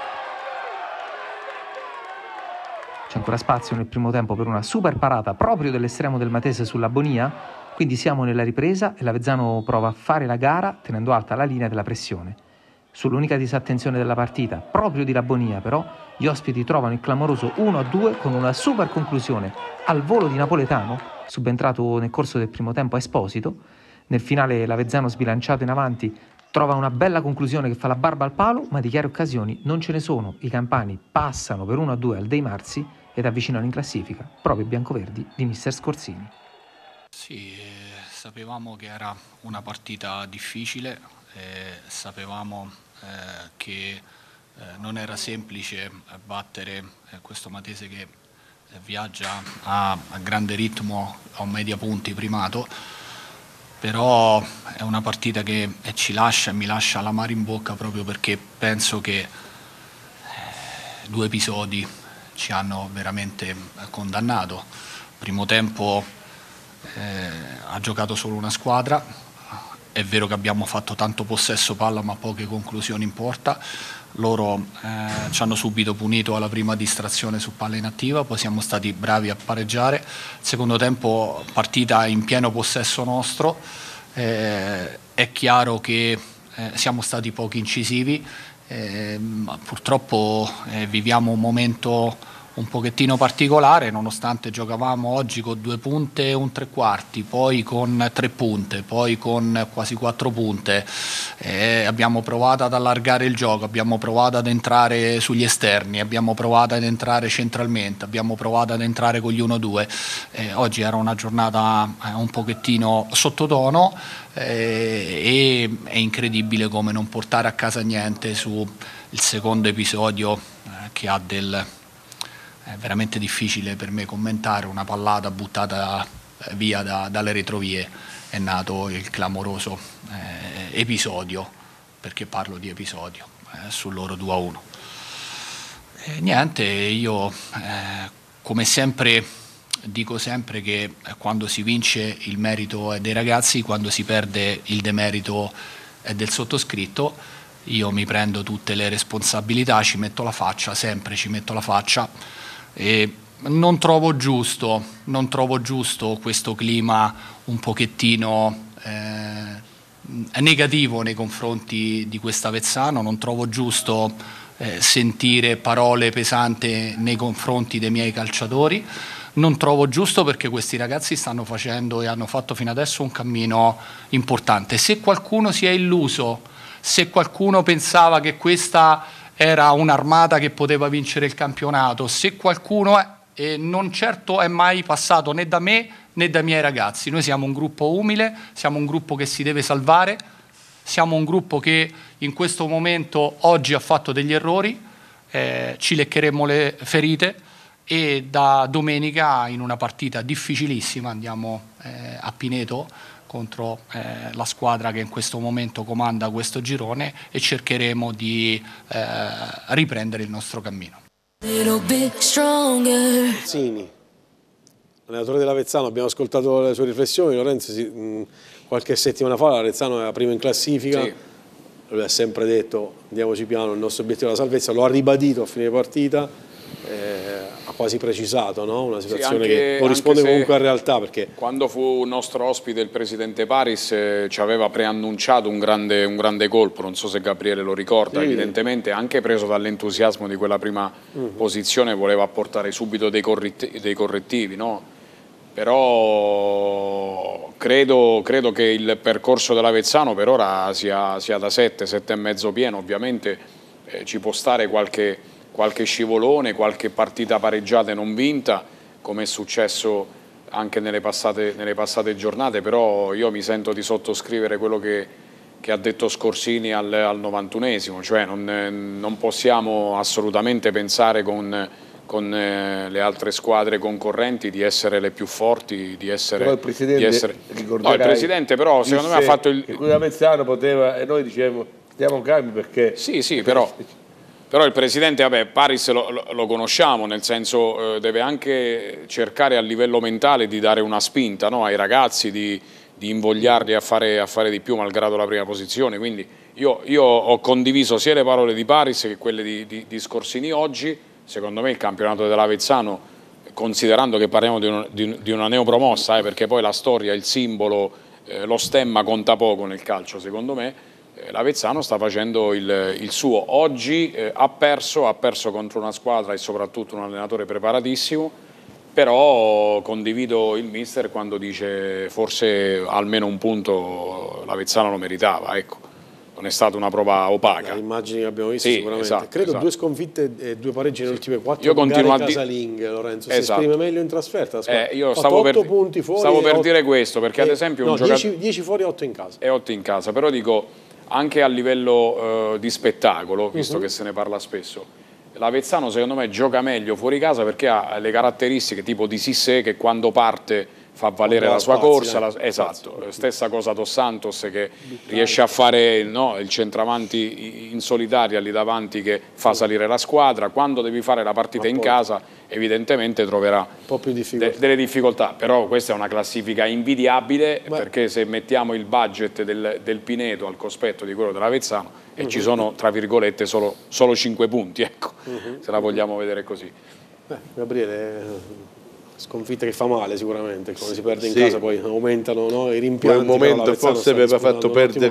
C'è ancora spazio nel primo tempo per una super parata proprio dell'estremo del Matese sulla Bonia, quindi siamo nella ripresa e l'Avezzano prova a fare la gara tenendo alta la linea della pressione. Sull'unica disattenzione della partita, proprio di La Bonia però, gli ospiti trovano il clamoroso 1-2 con una super conclusione al volo di Napoletano, subentrato nel corso del primo tempo a Esposito. Nel finale l'Avezzano sbilanciato in avanti trova una bella conclusione che fa la barba al palo, ma di chiare occasioni non ce ne sono. I campani passano per 1-2 al Dei Marzi ed avvicinano in classifica proprio i biancoverdi di mister Scorsini. Sì, sapevamo che era una partita difficile, sapevamo che non era semplice battere questo Matese che viaggia a grande ritmo, a un media punti primato, però è una partita che mi lascia l'amaro in bocca, proprio perché penso che 2 episodi ci hanno veramente condannato. Primo tempo ha giocato solo una squadra, è vero che abbiamo fatto tanto possesso palla ma poche conclusioni in porta. Loro ci hanno subito punito alla prima distrazione su palla inattiva, poi siamo stati bravi a pareggiare. Secondo tempo partita in pieno possesso nostro, è chiaro che siamo stati poco incisivi, ma purtroppo viviamo un momento un pochettino particolare, nonostante giocavamo oggi con 2 punte e un 3/4, poi con 3 punte, poi con quasi 4 punte. Abbiamo provato ad allargare il gioco, abbiamo provato ad entrare sugli esterni, abbiamo provato ad entrare centralmente, abbiamo provato ad entrare con gli 1-2. Oggi era una giornata un pochettino sottotono, e è incredibile come non portare a casa niente sul secondo episodio, che ha è veramente difficile per me commentare, una pallata buttata via dalle retrovie. È nato il clamoroso episodio, perché parlo di episodio, sul loro 2-1. Niente, io come sempre dico sempre che quando si vince il merito è dei ragazzi, quando si perde il demerito è del sottoscritto. Io mi prendo tutte le responsabilità, ci metto la faccia, sempre ci metto la faccia, e non trovo giusto questo clima un pochettino negativo nei confronti di quest'Avezzano, non trovo giusto sentire parole pesanti nei confronti dei miei calciatori, non trovo giusto, perché questi ragazzi stanno facendo e hanno fatto fino adesso un cammino importante. Se qualcuno si è illuso, se qualcuno pensava che questa era un'armata che poteva vincere il campionato, se qualcuno non certo è mai passato né da me né dai miei ragazzi. Noi siamo un gruppo umile, siamo un gruppo che si deve salvare, siamo un gruppo che in questo momento oggi ha fatto degli errori, ci leccheremo le ferite, e da domenica in una partita difficilissima andiamo a Pineto contro la squadra che in questo momento comanda questo girone, e cercheremo di riprendere il nostro cammino. Mazzini, allenatore dell'Avezzano, abbiamo ascoltato le sue riflessioni. Lorenzo, qualche settimana fa l'Avezzano era primo in classifica, sì. Lui ha sempre detto andiamoci piano, il nostro obiettivo è la salvezza, lo ha ribadito a fine partita. Ha quasi precisato, no? Una situazione che corrisponde comunque a realtà, perché quando fu nostro ospite il presidente Paris ci aveva preannunciato un grande colpo, non so se Gabriele lo ricorda, sì. Evidentemente anche preso dall'entusiasmo di quella prima posizione voleva apportare subito dei correttivi, no? Però credo che il percorso dell'Avezzano per ora sia da 7,5 pieno. Ovviamente ci può stare qualche scivolone, qualche partita pareggiata e non vinta, come è successo anche nelle passate giornate, però io mi sento di sottoscrivere quello che ha detto Scorsini al 91esimo, cioè non possiamo assolutamente pensare con le altre squadre concorrenti di essere le più forti, di essere... Però il Presidente, il Presidente però secondo me ha fatto il... Che Avezzano poteva, e noi dicevamo stiamo calmi perché... Sì, però il Presidente, vabbè, Paris lo conosciamo, nel senso deve anche cercare a livello mentale di dare una spinta, no, ai ragazzi, di invogliarli a fare di più malgrado la prima posizione. Quindi io ho condiviso sia le parole di Paris che quelle di Scorsini oggi. Secondo me il campionato dell'Avezzano, considerando che parliamo di una neopromossa, perché poi la storia, il simbolo, lo stemma conta poco nel calcio, secondo me, l'Avezzano sta facendo il suo. Oggi ha perso contro una squadra e soprattutto un allenatore preparatissimo, però condivido il mister quando dice forse almeno un punto l'Avezzano lo meritava, ecco. Non è stata una prova opaca. Le immagini che abbiamo visto, sì, sicuramente. Esatto, Credo esatto. 2 sconfitte e 2 pareggi nelle ultime 4 Io continuo gare casalinghe, Lorenzo. Si esatto. esprime meglio in trasferta. Io stavo per dire questo, perché ad esempio... No, 10 fuori e 8 in casa. E 8 in casa, però dico anche a livello di spettacolo, visto che se ne parla spesso, l'Avezzano secondo me gioca meglio fuori casa perché ha le caratteristiche tipo di Sissé, che quando parte fa valere la sua corsa, esatto, stessa cosa Dos Santos che riesce a fare il centravanti in solitaria lì davanti che fa salire la squadra. Quando devi fare la partita in casa evidentemente troverà un po' più delle difficoltà, però questa è una classifica invidiabile perché se mettiamo il budget del Pineto al cospetto di quello dell'Avezzano e ci sono tra virgolette solo 5 punti, ecco, se la vogliamo vedere così. Gabriele, sconfitta che fa male sicuramente, quando si perde in casa poi aumentano i rimpianti. In quel momento forse aveva fatto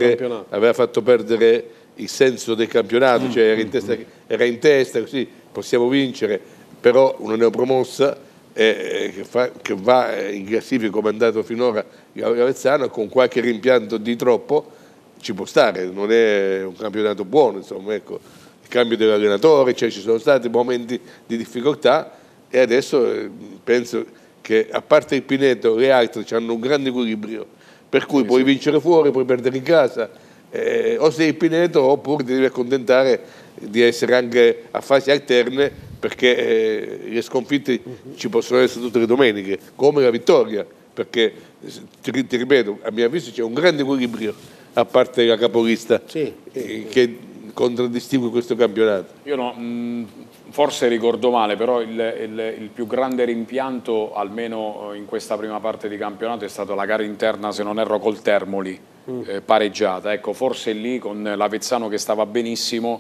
perdere il senso del campionato, cioè era in testa, così possiamo vincere, però una neopromossa che va in classifica come è andato finora l'Avezzano, con qualche rimpianto di troppo ci può stare, non è un campionato buono, insomma, ecco, il cambio dell'allenatore, cioè ci sono stati momenti di difficoltà. E adesso penso che a parte il Pineto le altre hanno un grande equilibrio, per cui puoi vincere fuori, puoi perdere in casa, o sei il Pineto oppure ti devi accontentare di essere anche a fasi alterne, perché le sconfitte ci possono essere tutte le domeniche, come la vittoria, perché ti ripeto, a mio avviso c'è un grande equilibrio a parte la capolista che contraddistingue questo campionato. Io forse ricordo male, però il più grande rimpianto, almeno in questa prima parte di campionato, è stata la gara interna, se non erro, col Termoli, pareggiata. Ecco, forse lì con l'Avezzano che stava benissimo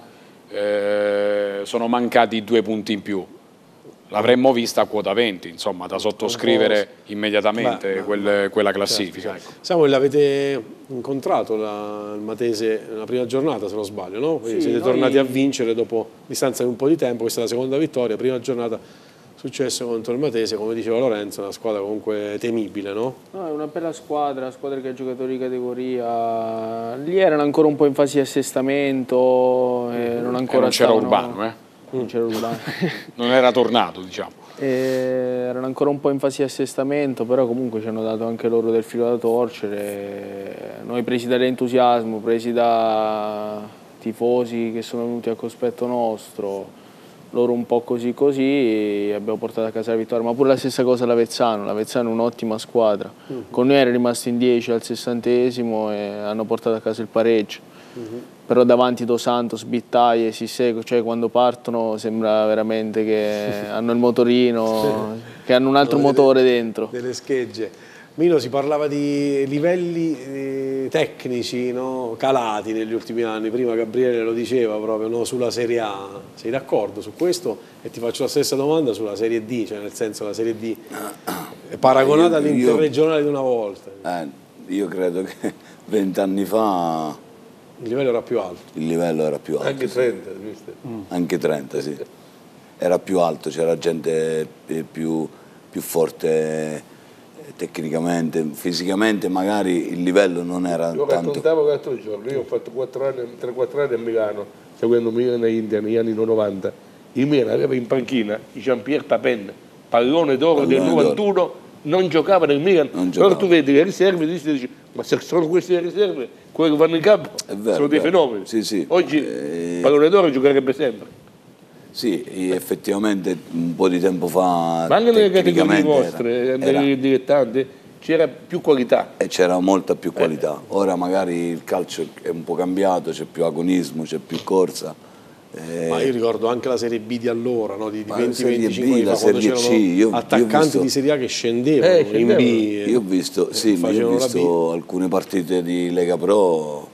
sono mancati 2 punti in più. L'avremmo vista a quota 20, insomma, da sottoscrivere immediatamente quella classifica. Certo. Samuel, avete incontrato il Matese nella prima giornata, se non sbaglio, no? Quindi siete tornati a vincere dopo distanza di un po' di tempo, questa è la seconda vittoria, prima giornata successo contro il Matese, come diceva Lorenzo, una squadra comunque temibile, no? No, è una bella squadra che ha giocatori di categoria, lì erano ancora un po' in fase di assestamento, non c'era Urbano, Non c'era Urbano. Non era tornato, diciamo. Erano ancora un po' in fase di assestamento, però comunque ci hanno dato anche loro del filo da torcere. Noi presi dall'entusiasmo, presi da tifosi che sono venuti a cospetto nostro, loro un po' così abbiamo portato a casa la vittoria, ma pure la stessa cosa l'Avezzano è un'ottima squadra. Con noi era rimasto in 10 al 60esimo e hanno portato a casa il pareggio. Però davanti Dos Santos, Bittaie, Sissego, cioè quando partono sembra veramente che hanno il motorino, che hanno un altro motore dentro. Delle schegge. Milo, si parlava di livelli tecnici, no? Calati negli ultimi anni, prima Gabriele lo diceva proprio, no? Sulla Serie A, sei d'accordo su questo? E ti faccio la stessa domanda sulla Serie D, cioè nel senso la Serie D è paragonata all'interregionale di una volta. Io credo che 20 anni fa il livello era più alto. Il livello era più alto. Anche 30, Anche 30, sì. Era più alto, c'era gente più forte tecnicamente, fisicamente magari il livello non era tanto. Lo raccontavo l'altro giorno, io ho fatto 3-4 anni a Milano, seguendo Milan e India negli anni 90. Il Milan aveva in panchina Jean-Pierre Papin, pallone d'oro del 91, non giocava nel Milan. Però tu vedi le riserve e dici, ma se sono queste le riserve, quelli che vanno in campo sono dei fenomeni. Sì. Oggi pallone d'oro giocherebbe sempre. Sì, effettivamente un po' di tempo fa, ma anche nelle categorie vostre, nei dilettanti, c'era più qualità. E c'era molta più qualità. Ora magari il calcio è un po' cambiato, c'è più agonismo, c'è più corsa. Ma io ricordo anche la Serie B di allora, no? di 20-25 anni fa, quando c'erano attaccanti di Serie A che scendevano in B. Io ho visto, alcune partite di Lega Pro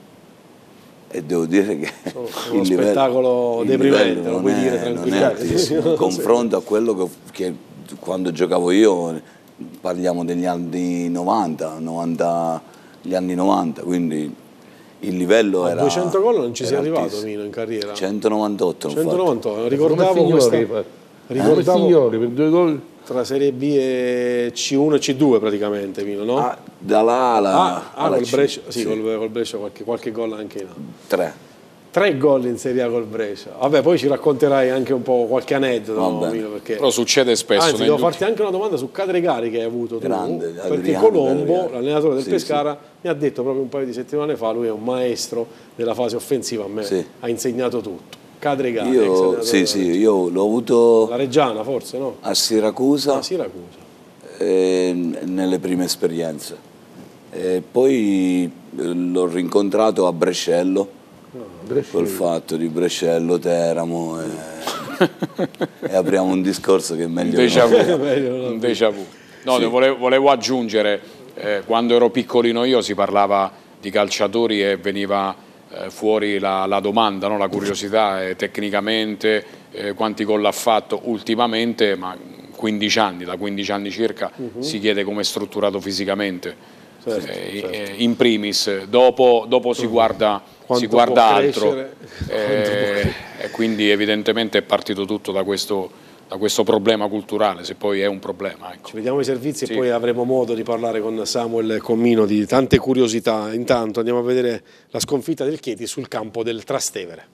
e devo dire che uno spettacolo deprimente, lo puoi dire tranquillamente. In confronto a quello che quando giocavo io, parliamo degli anni 90, gli anni 90, quindi il livello era 200 gol non ci sei arrivato altissimo. Mino in carriera? 198. 198, ricordavo questa signori per 2 gol tra Serie B e C1 e C2 praticamente, Mino, no? Dall'ala col Brescia, sì. Col Brescia qualche gol anche in A. 3 gol in Serie A col Brescia. Vabbè, poi ci racconterai anche un po' qualche aneddoto, Mino, perché però succede spesso. Anzi, devo farti anche una domanda su Cadregari che hai avuto tu, perché Colombo, l'allenatore del Pescara, mi ha detto proprio un paio di settimane fa, lui è un maestro della fase offensiva, a me ha insegnato tutto. Cadregari, io l'ho avuto la Reggiana forse, no? A Siracusa. nelle prime esperienze. Poi l'ho rincontrato a Brescello, col fatto di Brescello, Teramo, e apriamo un discorso che è meglio un déjà vu. No, sì. Volevo aggiungere, quando ero piccolino io si parlava di calciatori e veniva fuori la domanda, no? La curiosità, tecnicamente, quanti gol ha fatto ultimamente, ma 15 anni, da 15 anni circa, si chiede come è strutturato fisicamente, certo. In primis, dopo si guarda altro, e quindi evidentemente è partito tutto da questo problema culturale, se poi è un problema. Ecco. Ci vediamo ai servizi e poi avremo modo di parlare con Samuel Commino di tante curiosità. Intanto andiamo a vedere la sconfitta del Chieti sul campo del Trastevere.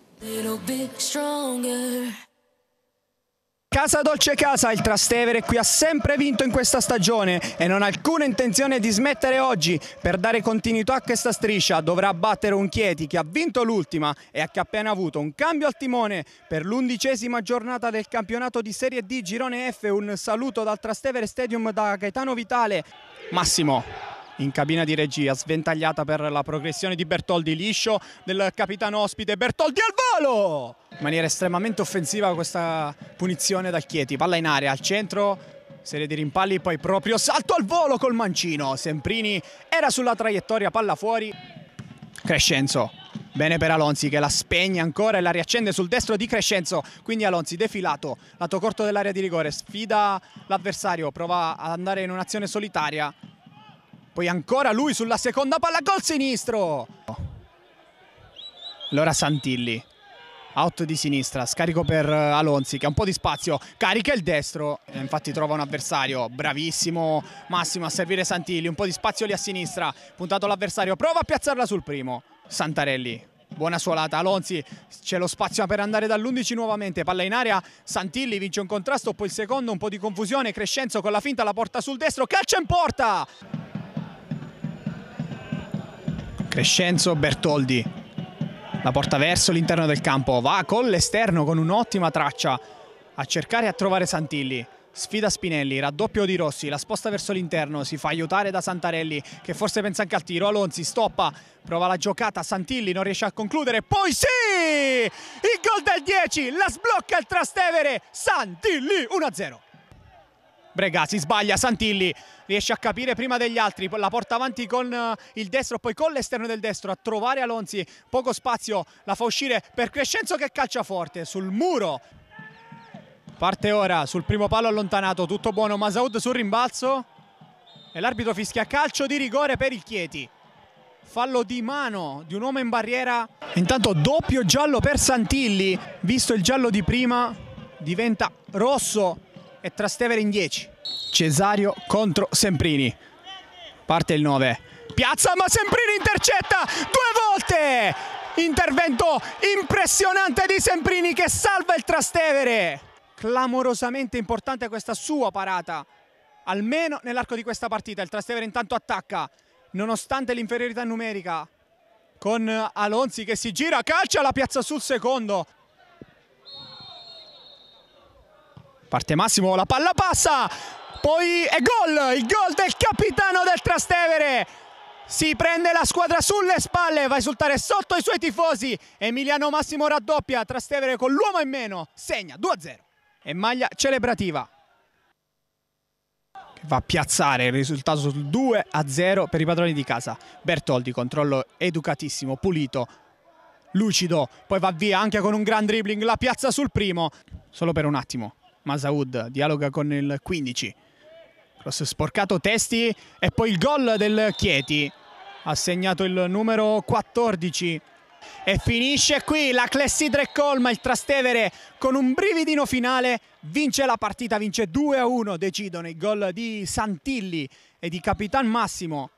Casa Dolce Casa, il Trastevere qui ha sempre vinto in questa stagione e non ha alcuna intenzione di smettere oggi. Per dare continuità a questa striscia dovrà battere un Chieti che ha vinto l'ultima e che ha appena avuto un cambio al timone per l'11ª giornata del campionato di Serie D Girone F. Un saluto dal Trastevere Stadium da Gaetano Vitale. Massimo in cabina di regia, sventagliata per la progressione di Bertoldi, liscio del capitano ospite, Bertoldi al volo! In maniera estremamente offensiva questa punizione dal Chieti, palla in area, al centro, serie di rimpalli, poi proprio salto al volo col mancino, Semprini era sulla traiettoria, palla fuori, Crescenzo, bene per Alonzi che la spegne ancora e la riaccende sul destro di Crescenzo, quindi Alonzi defilato, lato corto dell'area di rigore, sfida l'avversario, prova ad andare in un'azione solitaria, poi ancora lui sulla seconda palla, gol sinistro. Allora Santilli, out di sinistra, scarico per Alonzi che ha un po' di spazio, carica il destro, infatti trova un avversario, bravissimo Massimo a servire Santilli, un po' di spazio lì a sinistra, puntato l'avversario, prova a piazzarla sul primo, Santarelli, buona suolata, Alonzi, c'è lo spazio per andare dall'11 nuovamente, palla in area, Santilli vince un contrasto, poi il secondo, un po' di confusione, Crescenzo con la finta la porta sul destro, calcia in porta! Crescenzo, Bertoldi, la porta verso l'interno del campo, va con l'esterno con un'ottima traccia a cercare e a trovare Santilli, sfida Spinelli, raddoppio di Rossi, la sposta verso l'interno, si fa aiutare da Santarelli che forse pensa anche al tiro, Alonzi stoppa, prova la giocata, Santilli non riesce a concludere, poi sì! Il gol del 10, la sblocca il Trastevere, Santilli 1-0. Bregasi sbaglia, Santilli riesce a capire prima degli altri, la porta avanti con il destro, poi con l'esterno del destro a trovare Alonzi, poco spazio, la fa uscire per Crescenzo che calcia forte sul muro. Parte ora sul primo palo allontanato, tutto buono, Masaud sul rimbalzo e l'arbitro fischia calcio di rigore per il Chieti. Fallo di mano di un uomo in barriera. Intanto doppio giallo per Santilli, visto il giallo di prima diventa rosso e Trastevere in 10. Cesario contro Semprini, parte il 9, piazza ma Semprini intercetta 2 volte, intervento impressionante di Semprini che salva il Trastevere, clamorosamente importante questa sua parata, almeno nell'arco di questa partita. Il Trastevere intanto attacca nonostante l'inferiorità numerica con Alonzi che si gira, calcia, la piazza sul secondo. Parte Massimo, la palla passa, poi è gol, il gol del capitano del Trastevere. Si prende la squadra sulle spalle, va a esultare sotto i suoi tifosi. Emiliano Massimo raddoppia, Trastevere con l'uomo in meno, segna 2-0. E maglia celebrativa che va a piazzare il risultato sul 2-0 per i padroni di casa. Bertoldi, controllo educatissimo, pulito, lucido, poi va via anche con un gran dribbling, la piazza sul primo, solo per un attimo. Masaud dialoga con il 15, cross sporcato, Testi e poi il gol del Chieti, ha segnato il numero 14 e finisce qui la clessidra colma. Il Trastevere con un brividino finale vince la partita, vince 2-1, decidono i gol di Santilli e di Capitan Massimo.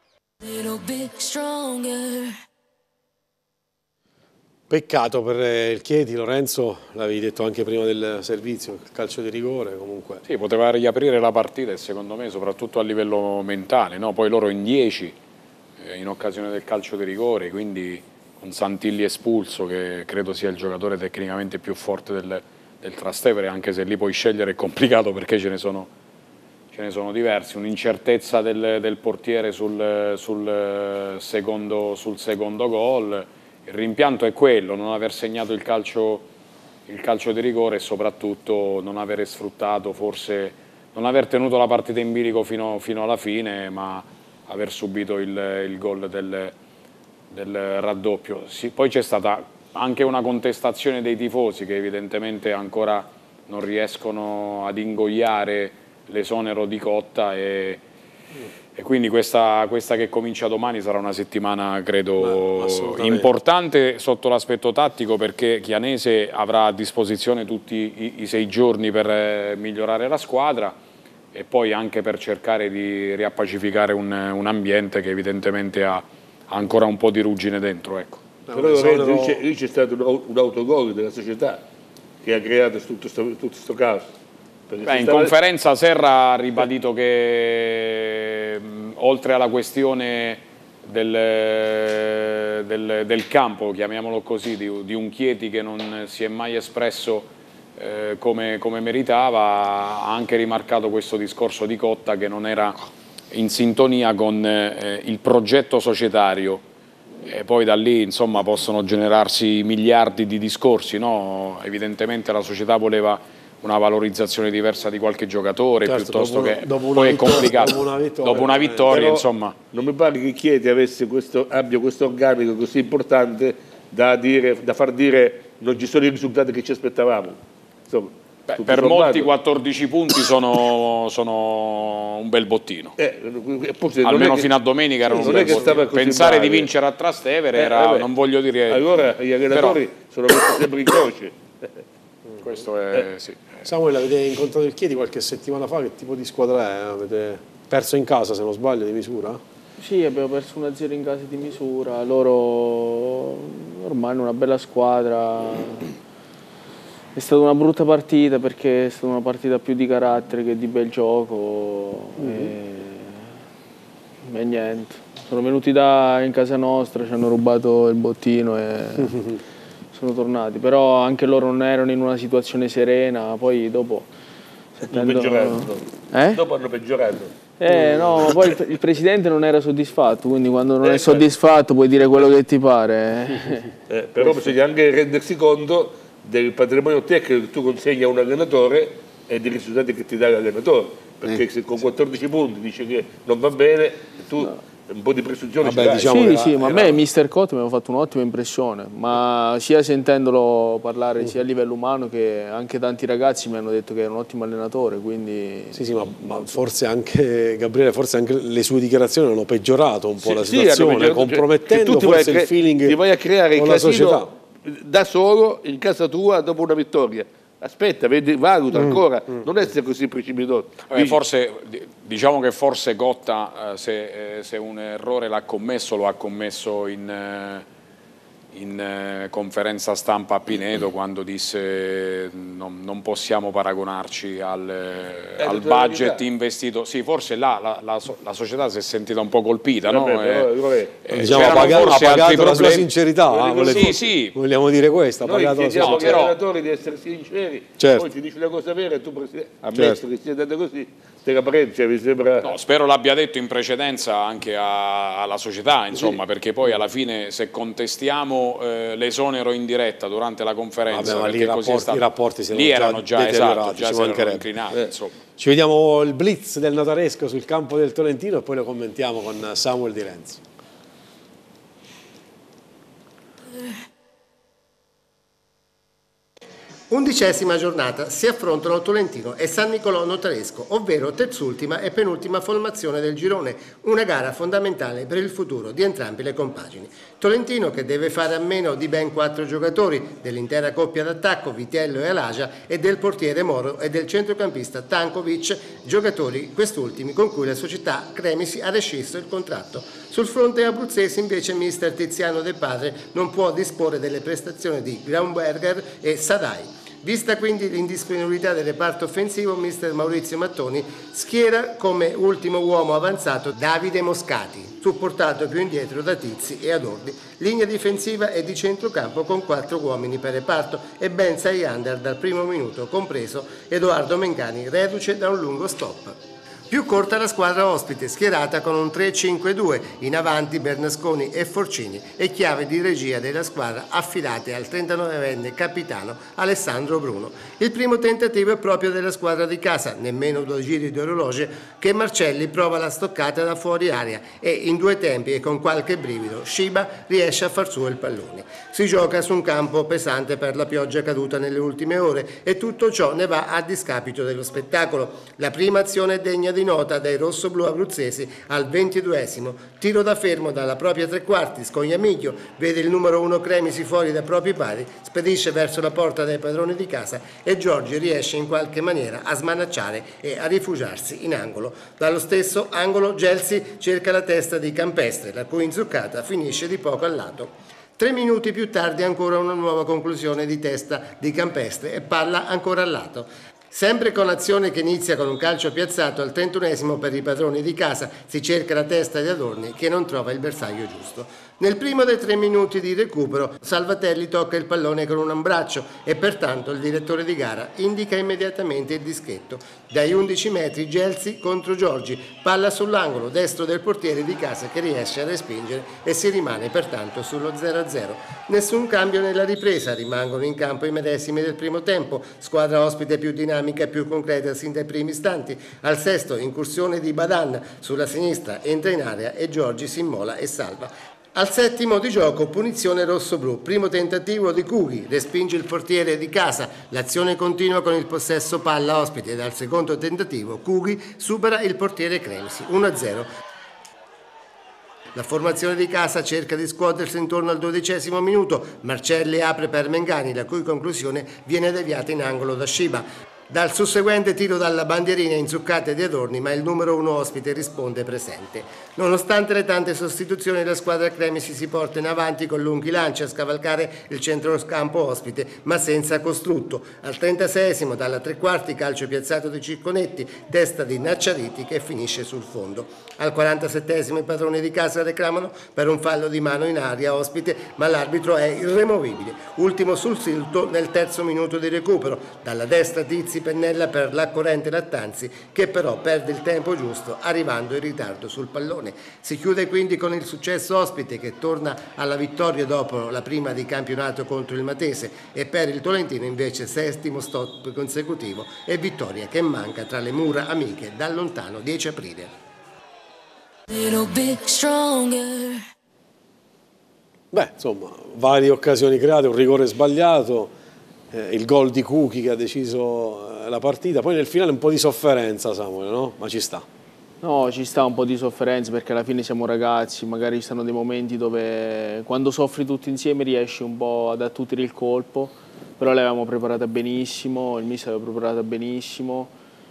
Peccato per il Chieti, Lorenzo, l'avevi detto anche prima del servizio, il calcio di rigore comunque. Sì, poteva riaprire la partita e secondo me soprattutto a livello mentale, no? Poi loro in 10 in occasione del calcio di rigore, quindi con Santilli espulso che credo sia il giocatore tecnicamente più forte del Trastevere, anche se lì puoi scegliere è complicato perché ce ne sono ce ne sono diversi, un'incertezza del portiere sul secondo gol. Il rimpianto è quello, non aver segnato il calcio di rigore e soprattutto non aver sfruttato, forse non aver tenuto la partita in bilico fino alla fine, ma aver subito il gol del raddoppio. Sì, poi c'è stata anche una contestazione dei tifosi che evidentemente ancora non riescono ad ingoiare l'esonero di Cotta e quindi questa che comincia domani sarà una settimana, credo, importante sotto l'aspetto tattico, perché Chianese avrà a disposizione tutti i 6 giorni per migliorare la squadra e poi anche per cercare di riappacificare un ambiente che evidentemente ha ancora un po' di ruggine dentro. Ecco. Però Lorenzo, lì c'è stato un autogol della società che ha creato tutto questo caos. In conferenza Serra ha ribadito che oltre alla questione del campo, chiamiamolo così, di un Chieti che non si è mai espresso come meritava, ha anche rimarcato questo discorso di Cotta che non era in sintonia con il progetto societario. E poi da lì insomma possono generarsi miliardi di discorsi, no? Evidentemente la società voleva una valorizzazione diversa di qualche giocatore, certo, piuttosto poi è complicato. Dopo una vittoria però, insomma. Non mi pare che Chieti abbia questo organico così importante da far dire non ci sono i risultati che ci aspettavamo. Insomma, per molti 14 punti sono un bel bottino. Almeno fino a domenica era un bel bottino. Pensare di vincere a Trastevere era, non voglio dire... Allora gli allenatori sono messi sempre in croce. Questo è... sì. Samuele, avete incontrato il Chieti qualche settimana fa, che tipo di squadra è? Avete perso in casa, se non sbaglio, di misura? Sì, abbiamo perso 1-0 in casa di misura, loro ormai hanno una bella squadra. È stata una brutta partita perché è stata una partita più di carattere che di bel gioco e niente. Sono venuti in casa nostra, ci hanno rubato il bottino e sono tornati, però anche loro non erano in una situazione serena, poi dopo... Dopo hanno peggiorato. No, ma poi il presidente non era soddisfatto, quindi quando non è soddisfatto puoi dire quello che ti pare. Però bisogna anche rendersi conto del patrimonio tecnico che tu consegni a un allenatore e dei risultati che ti dà l'allenatore, perché se con 14 punti dice che non va bene, tu un po' di presunzione ce l'hai. Diciamo sì, ma a me Mister Cotta mi ha fatto un'ottima impressione, ma sia sentendolo parlare sia a livello umano che anche tanti ragazzi mi hanno detto che era un ottimo allenatore, quindi... Sì, ma forse anche, Gabriele, forse anche le sue dichiarazioni hanno peggiorato un po' la situazione, compromettendo forse il feeling ti vai a creare con il la casino società. Da solo in casa tua dopo una vittoria. Aspetta, valuta ancora, non essere così precipitoso. Diciamo che forse Cotta, se un errore l'ha commesso, lo ha commesso in conferenza stampa a Pinedo, quando disse non possiamo paragonarci al budget investito. Sì, forse là la società si è sentita un po' colpita, no? Diciamo, ha pagato la sua sincerità, sì. Vogliamo dire questo, ha noi pagato la sua chiediamo agli allenatori di essere sinceri, certo. Poi ti dici la cosa vera e tu ammesso che sia andata così, mi sembra... No, spero l'abbia detto in precedenza anche alla società, insomma, perché poi alla fine se contestiamo l'esonero in diretta durante la conferenza, vabbè, perché i rapporti lì erano già deteriorati, si erano incrinati, insomma. Ci vediamo il blitz del Notaresco sul campo del Tolentino e poi lo commentiamo con Samuel Di Renzo. 11ª giornata, si affrontano Tolentino e San Nicolò Notaresco, ovvero terzultima e penultima formazione del girone, una gara fondamentale per il futuro di entrambe le compagini. Tolentino, che deve fare a meno di ben 4 giocatori, dell'intera coppia d'attacco Vitiello e Alagia e del portiere Moro e del centrocampista Tankovic, giocatori quest'ultimi con cui la società Cremisi ha rescisso il contratto. Sul fronte abruzzese invece mister Tiziano De Padre non può disporre delle prestazioni di Graunberger e Sadai. Vista quindi l'indisponibilità del reparto offensivo, mister Maurizio Mattoni schiera come ultimo uomo avanzato Davide Moscati, supportato più indietro da Tizi e Adordi. Linea difensiva e di centrocampo con 4 uomini per reparto e ben 6 under dal primo minuto, compreso Edoardo Mengani, reduce da un lungo stop. Più corta la squadra ospite, schierata con un 3-5-2, in avanti Bernasconi e Forcini e chiave di regia della squadra affidate al 39enne capitano Alessandro Bruno. Il primo tentativo è proprio della squadra di casa, nemmeno 2 giri di orologio, che Marcelli prova la stoccata da fuori area e in 2 tempi e con qualche brivido Shiba riesce a far suo il pallone. Si gioca su un campo pesante per la pioggia caduta nelle ultime ore e tutto ciò ne va a discapito dello spettacolo. La prima azione è degna di nota dai rossoblu abruzzesi al 22esimo. Tiro da fermo dalla propria tre quarti, Scognamiglio vede il numero 1 Cremisi fuori dai propri pali, spedisce verso la porta dei padroni di casa e Giorgi riesce in qualche maniera a smanacciare e a rifugiarsi in angolo. Dallo stesso angolo Gelsi cerca la testa di Campestre, la cui inzuccata finisce di poco al lato. 3 minuti più tardi ancora una nuova conclusione di testa di Campestre e palla ancora al lato. Sempre con azione che inizia con un calcio piazzato al 31esimo per i padroni di casa, si cerca la testa di Adorni che non trova il bersaglio giusto. Nel primo dei 3 minuti di recupero Salvatelli tocca il pallone con un abbraccio e pertanto il direttore di gara indica immediatamente il dischetto. Dai 11 metri Gelsi contro Giorgi, palla sull'angolo destro del portiere di casa che riesce a respingere e si rimane pertanto sullo 0-0. Nessun cambio nella ripresa, rimangono in campo i medesimi del primo tempo, squadra ospite più dinamica e più concreta sin dai primi istanti. Al sesto incursione di Badan sulla sinistra, entra in area e Giorgi si immola e salva. Al settimo di gioco punizione rossoblu, primo tentativo di Cughi, respinge il portiere di casa, l'azione continua con il possesso palla ospite, dal secondo tentativo Cughi supera il portiere Cremisi, 1-0. La formazione di casa cerca di scuotersi intorno al 12esimo minuto, Marcelli apre per Mengani, la cui conclusione viene deviata in angolo da Shiba. Dal susseguente tiro dalla bandierina inzuccata di Adorni, ma il numero 1 ospite risponde presente. Nonostante le tante sostituzioni, la squadra Cremisi si porta in avanti con lunghi lanci a scavalcare il centrocampo ospite, ma senza costrutto. Al 36esimo, dalla tre quarti, calcio piazzato di Cicconetti, testa di Nacciariti che finisce sul fondo. Al 47esimo i padroni di casa reclamano per un fallo di mano in aria ospite, ma l'arbitro è irremovibile. Ultimo sul silto nel terzo minuto di recupero. Dalla destra Tizzi pennella per l'accorrente Lattanzi, che però perde il tempo giusto arrivando in ritardo sul pallone. Si chiude quindi con il successo ospite che torna alla vittoria dopo la prima di campionato contro il Matese e per il Tolentino invece 6° stop consecutivo e vittoria che manca tra le mura amiche dal lontano 10 aprile. Beh, insomma, varie occasioni create, un rigore sbagliato, il gol di Cucchi che ha deciso la partita, poi nel finale un po' di sofferenza, Samuele, no? Ma ci sta. No, ci sta un po' di sofferenza perché alla fine siamo ragazzi, magari ci stanno dei momenti dove quando soffri tutti insieme riesci un po' ad attutire il colpo, però l'avevamo preparata benissimo, il mister l'aveva preparata benissimo,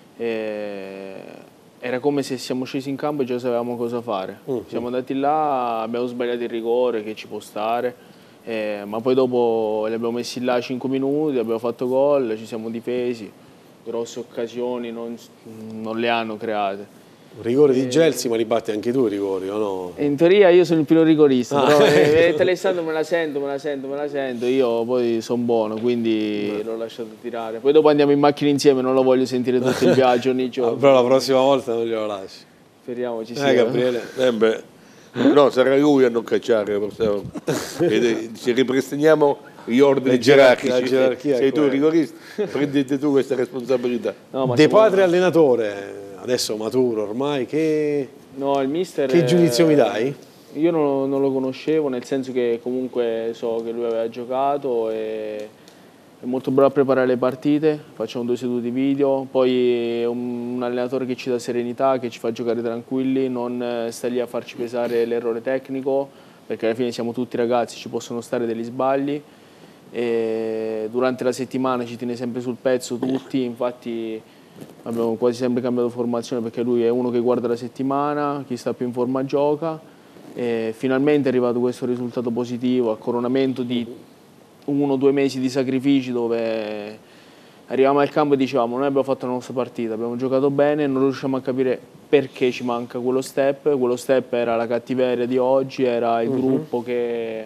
era come se siamo scesi in campo e già sapevamo cosa fare. Siamo andati là, abbiamo sbagliato il rigore che ci può stare, ma poi dopo li abbiamo messi là 5 minuti, abbiamo fatto gol, ci siamo difesi, grosse occasioni non le hanno create. Rigore di Gelsi, ma li batti anche tu i rigori, o no? In teoria io sono il primo rigorista, però Alessandro me la sento, io poi sono buono, quindi l'ho lasciato tirare. Poi dopo andiamo in macchina insieme, non lo voglio sentire tutto il viaggio ogni giorno. Però la prossima volta non glielo lasci. Speriamo ci sia. Gabriele. No, sarà lui a non cacciare, ci ripristiniamo gli ordini gerarchici. Sei tu il rigorista, prendete tu questa responsabilità. No, De Padre allenatore, adesso maturo ormai, no, il mister, che giudizio mi dai? Io non lo conoscevo, nel senso che comunque so che lui aveva giocato e è molto bravo a preparare le partite, facciamo 2 sedute video, poi è un allenatore che ci dà serenità, che ci fa giocare tranquilli, non sta lì a farci pesare l'errore tecnico, perché alla fine siamo tutti ragazzi, ci possono stare degli sbagli, e durante la settimana ci tiene sempre sul pezzo tutti, infatti abbiamo quasi sempre cambiato formazione perché lui è uno che guarda la settimana, chi sta più in forma gioca, e finalmente è arrivato questo risultato positivo a coronamento di 1 o 2 mesi di sacrifici dove arrivavamo al campo e dicevamo noi abbiamo fatto la nostra partita, abbiamo giocato bene, non riusciamo a capire perché ci manca quello step era la cattiveria di oggi, era il gruppo che...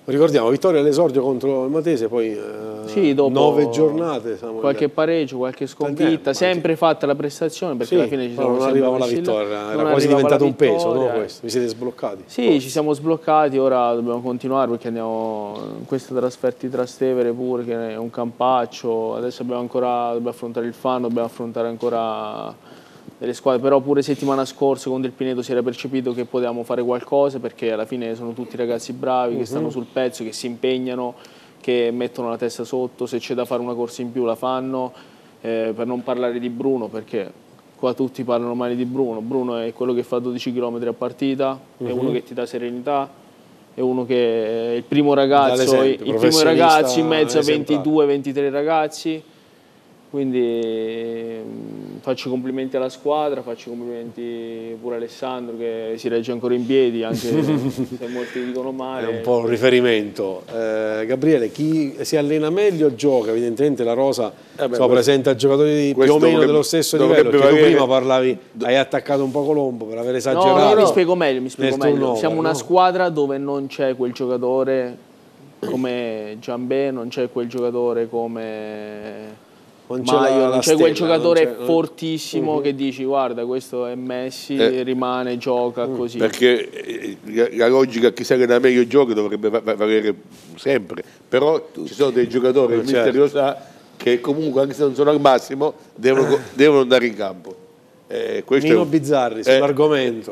Ricordiamo, vittoria all'esordio contro il Matese, poi sì, dopo 9 giornate. Qualche pareggio, qualche sconfitta, sempre fatta la prestazione, perché alla fine ci siamo non arrivava la vittoria, era quasi diventato un peso, no, questo? Vi siete sbloccati? Sì, ci siamo sbloccati, ora dobbiamo continuare perché andiamo in questa trasferta di Trastevere pure, che è un campaccio, adesso dobbiamo affrontare il Fano, dobbiamo affrontare ancora delle squadre, però pure settimana scorsa contro il Pineto si era percepito che potevamo fare qualcosa, perché alla fine sono tutti ragazzi bravi che stanno sul pezzo, che si impegnano, che mettono la testa sotto, se c'è da fare una corsa in più la fanno, per non parlare di Bruno, perché qua tutti parlano male di Bruno. Bruno è quello che fa 12 km a partita, è uno che ti dà serenità, è uno che è il primo ragazzo, in mezzo a 22-23 ragazzi. Quindi faccio complimenti alla squadra, faccio complimenti pure a Alessandro che si regge ancora in piedi, anche se molti dicono male. È un po' un riferimento. Gabriele, chi si allena meglio gioca, evidentemente la rosa presenta giocatori più o meno dello stesso livello, perché tu prima parlavi, hai attaccato un po' Colombo per aver esagerato. No, mi spiego meglio. Siamo una squadra dove non c'è quel giocatore come Giambè, non c'è quel giocatore come non c'è quel giocatore fortissimo che dici guarda questo è Messi, rimane, gioca così. Perché la logica che si allena meglio gioca dovrebbe valere sempre, però ci sono dei giocatori, il mister lo sa, che comunque anche se non sono al massimo devono andare in campo. Nino Bizzarri sull'argomento.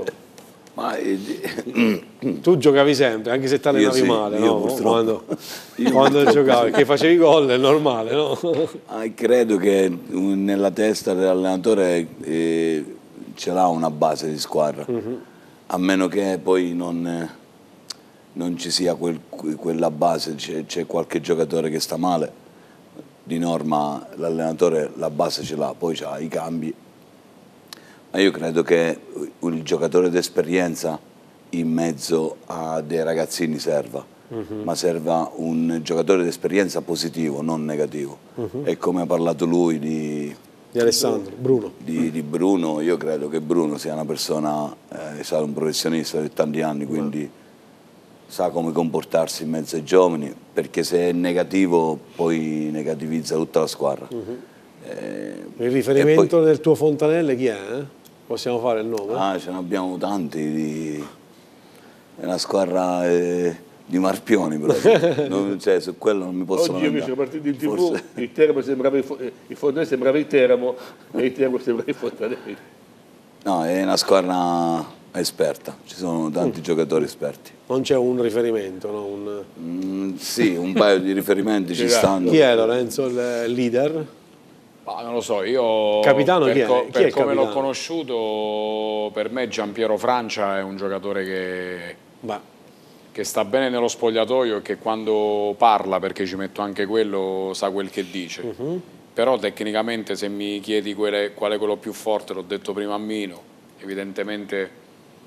Tu giocavi sempre, anche se ti allenavi male, no? Quando giocavi, che facevi gol è normale, no? Credo che nella testa dell'allenatore ce l'ha una base di squadra, a meno che poi non ci sia quella base, c'è qualche giocatore che sta male, di norma l'allenatore la base ce l'ha, poi c'ha i cambi. Ma io credo che il giocatore d'esperienza in mezzo a dei ragazzini serva, ma serva un giocatore d'esperienza positivo, non negativo. E come ha parlato lui di Alessandro, Bruno. Di Bruno, io credo che Bruno sia una persona, è stato un professionista per tanti anni, quindi sa come comportarsi in mezzo ai giovani, perché se è negativo poi negativizza tutta la squadra. Il riferimento del tuo Fontanelle chi è? Possiamo fare il nome? Ce ne abbiamo tanti, è una squadra di Marpioni, però cioè, su quello non mi posso lamentare. Oggi io mi sono partito in TV, il Teramo sembrava il Fontanelle sembrava il Teramo e il Teramo sembrava il Fontanelle. No, è una squadra esperta, ci sono tanti giocatori esperti. Non c'è un riferimento, no? Sì, un paio di riferimenti ci stanno. Chi è Lorenzo, il leader? Non lo so, io capitano per come l'ho conosciuto, per me Giampiero Francia è un giocatore che sta bene nello spogliatoio e che quando parla, perché ci metto anche quello, sa quel che dice. Però tecnicamente se mi chiedi qual è quello più forte, l'ho detto prima a Mino, evidentemente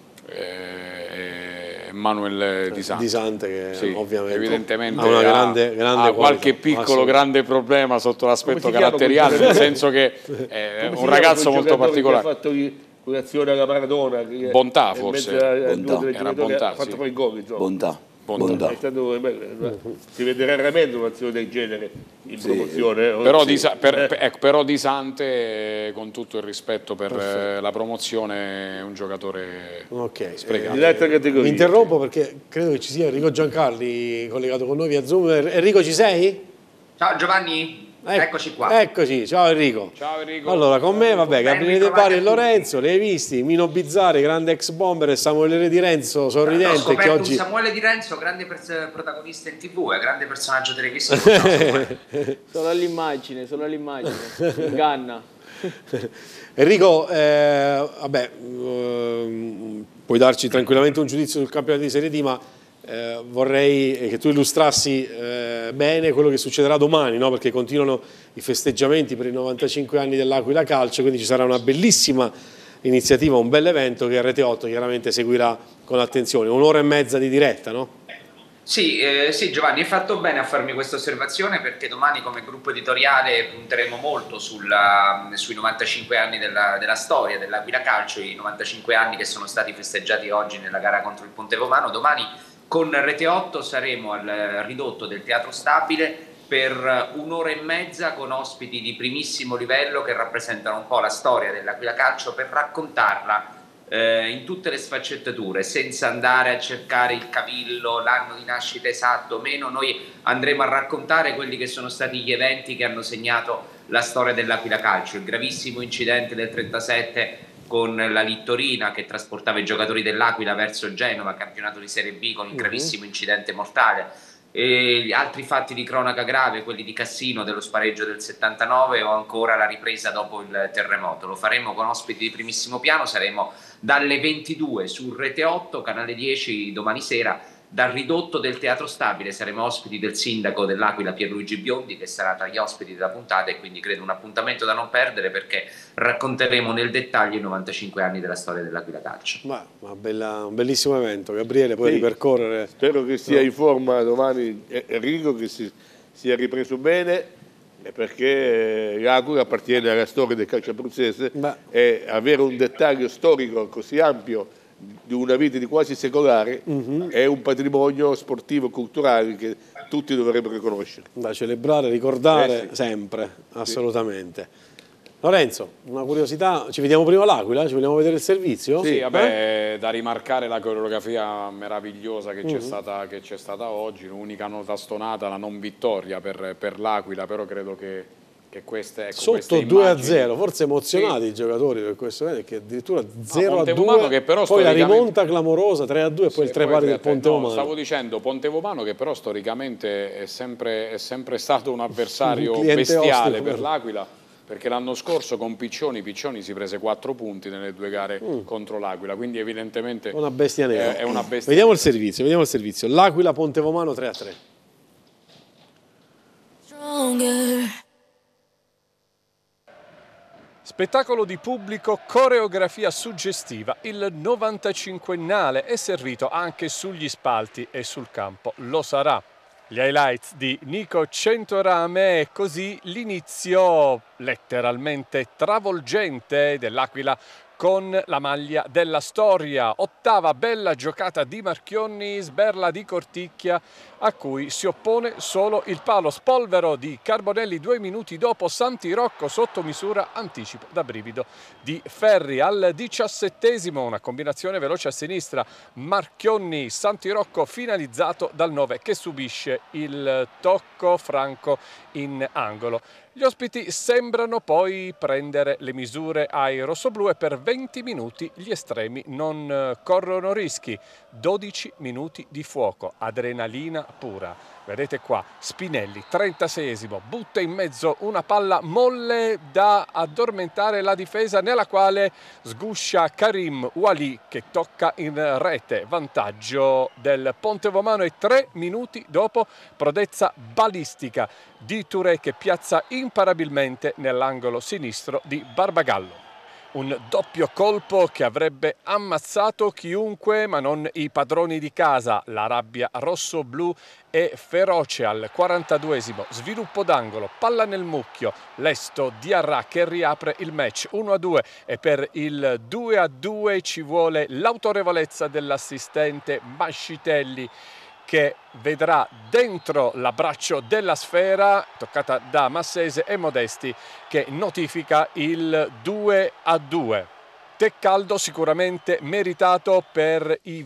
Manuel Di Sante che ovviamente evidentemente ha qualche piccolo grande problema sotto l'aspetto caratteriale, nel senso che è un ragazzo molto particolare. Ha fatto un'azione alla Maradona, Bontà forse, era Bontà, ha fatto poi gol. Bontà. Si vede raramente un'azione del genere in promozione. Però Di Sante, con tutto il rispetto per la promozione, è un giocatore sprecato. Mi interrompo perché credo che ci sia Enrico Giancarli collegato con noi via Zoom. Enrico, ci sei? Ciao Giovanni. Eccoci qua. Eccoci, ciao Enrico. Ciao Enrico. Allora, con me, Gabriele De Bari e Lorenzo, li hai visti? Mino Bizzarri, grande ex bomber, e Samuele Di Renzo, sorridente. Ho scoperto che oggi... Samuele Di Renzo, grande protagonista in TV, grande personaggio televisivo. Solo all'immagine, inganna. Enrico, puoi darci tranquillamente un giudizio sul campionato di Serie D, ma vorrei che tu illustrassi bene quello che succederà domani, no? Perché continuano i festeggiamenti per i 95 anni dell'Aquila Calcio, quindi ci sarà una bellissima iniziativa, un bel evento che Rete 8 chiaramente seguirà con attenzione, un'ora e mezza di diretta, no? Sì, Giovanni, hai fatto bene a farmi questa osservazione, perché domani come gruppo editoriale punteremo molto sui 95 anni della storia dell'Aquila Calcio, i 95 anni che sono stati festeggiati oggi nella gara contro il Ponte Vomano. Domani Con Rete 8 saremo al ridotto del Teatro Stabile per un'ora e mezza con ospiti di primissimo livello che rappresentano un po' la storia dell'Aquila Calcio, per raccontarla in tutte le sfaccettature, senza andare a cercare il cavillo, l'anno di nascita esatto o meno. Noi andremo a raccontare quelli che sono stati gli eventi che hanno segnato la storia dell'Aquila Calcio, il gravissimo incidente del 37 con la Littorina che trasportava i giocatori dell'Aquila verso Genova, campionato di Serie B, con il gravissimo incidente mortale, e gli altri fatti di cronaca grave, quelli di Cassino, dello spareggio del 79, o ancora la ripresa dopo il terremoto. Lo faremo con ospiti di primissimo piano, saremo dalle 22 su Rete 8, canale 10 domani sera. Dal ridotto del Teatro Stabile saremo ospiti del sindaco dell'Aquila Pierluigi Biondi, che sarà tra gli ospiti della puntata, e quindi credo un appuntamento da non perdere, perché racconteremo nel dettaglio i 95 anni della storia dell'Aquila Calcio. Un bellissimo evento, Gabriele, puoi ripercorrere. Spero che sia in forma domani Enrico, che sia ripreso bene, perché l'Aquila appartiene alla storia del calcio abruzzese, e avere un dettaglio storico così ampio di una vita di quasi secolare è un patrimonio sportivo e culturale che tutti dovrebbero riconoscere. Da celebrare, ricordare sempre, assolutamente. Lorenzo, una curiosità, ci vediamo prima all'Aquila? Ci vogliamo vedere il servizio? Sì, vabbè, da rimarcare la coreografia meravigliosa che c'è stata oggi, l'unica nota stonata, la non vittoria per l'Aquila, però credo che queste, ecco, sotto 2-0, forse emozionati i giocatori per questo, che addirittura 0-2, che però poi la rimonta clamorosa 3-2 e poi il 3 pari del Pontevomano. Stavo dicendo Pontevomano, che però storicamente è sempre stato un avversario bestiale per l'Aquila, perché l'anno scorso con Piccioni si prese 4 punti nelle 2 gare contro l'Aquila, quindi evidentemente una bestia nera. È una bestia. Vediamo il servizio. L'Aquila Pontevomano 3-3. Spettacolo di pubblico, coreografia suggestiva, il 95ennale è servito anche sugli spalti e sul campo, lo sarà. Gli highlights di Nico Centorame e così l'inizio letteralmente travolgente dell'Aquila con la maglia della storia. Ottava bella giocata di Marchionni, sberla di Corticchia a cui si oppone solo il palo. Spolvero di Carbonelli 2 minuti dopo, Santi Rocco sotto misura, anticipo da brivido di Ferri. Al 17esimo una combinazione veloce a sinistra, Marchionni, Santi Rocco finalizzato dal 9 che subisce il tocco franco in angolo. Gli ospiti sembrano poi prendere le misure ai rossoblù e per 20 minuti gli estremi non corrono rischi. 12 minuti di fuoco, adrenalina pura. Vedete qua, Spinelli, 36esimo, butta in mezzo una palla molle da addormentare la difesa, nella quale sguscia Karim Ouali che tocca in rete. Vantaggio del Pontevomano e 3 minuti dopo prodezza balistica di Touré che piazza imparabilmente nell'angolo sinistro di Barbagallo. Un doppio colpo che avrebbe ammazzato chiunque ma non i padroni di casa. La rabbia rosso-blu è feroce al 42esimo. Sviluppo d'angolo, palla nel mucchio. Lesto Diarra che riapre il match 1-2 e per il 2-2 ci vuole l'autorevolezza dell'assistente Mascitelli, che vedrà dentro l'abbraccio della sfera, toccata da Massese e Modesti, che notifica il 2-2. Tè caldo sicuramente meritato per i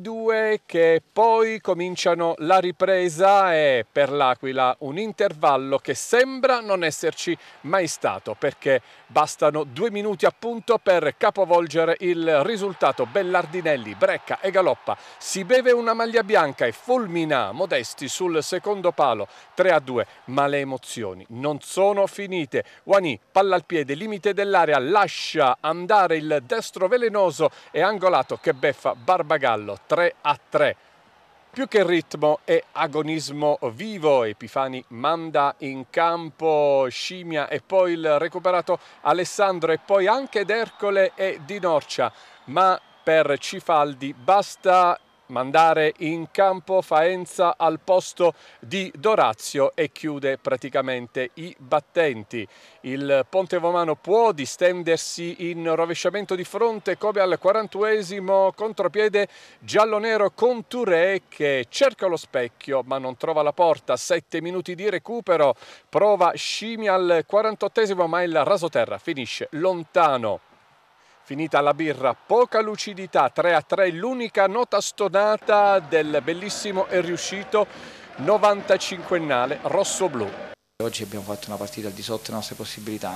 22 che poi cominciano la ripresa, e per l'Aquila un intervallo che sembra non esserci mai stato, perché bastano 2 minuti appunto per capovolgere il risultato. Bellardinelli, Brecca e Galoppa, si beve una maglia bianca e fulmina Modesti sul secondo palo, 3-2, ma le emozioni non sono finite. Ouani, palla al piede, limite dell'area, lascia andare il destro velenoso e angolato che beffa Barbagallo, 3-3. Più che ritmo è agonismo vivo. Epifani manda in campo Scimia e poi il recuperato Alessandro e poi anche D'Ercole e Di Norcia, ma per Cifaldi basta mandare in campo Faenza al posto di Dorazio e chiude praticamente i battenti. Il Ponte Vomano può distendersi in rovesciamento di fronte come al 41esimo, contropiede giallo-nero con Touré che cerca lo specchio ma non trova la porta. 7 minuti di recupero, prova Scimi al 48esimo ma il rasoterra finisce lontano. Finita la birra, poca lucidità, 3-3, l'unica nota stonata del bellissimo e riuscito 95ennale rosso-blu. Oggi abbiamo fatto una partita al di sotto delle nostre possibilità,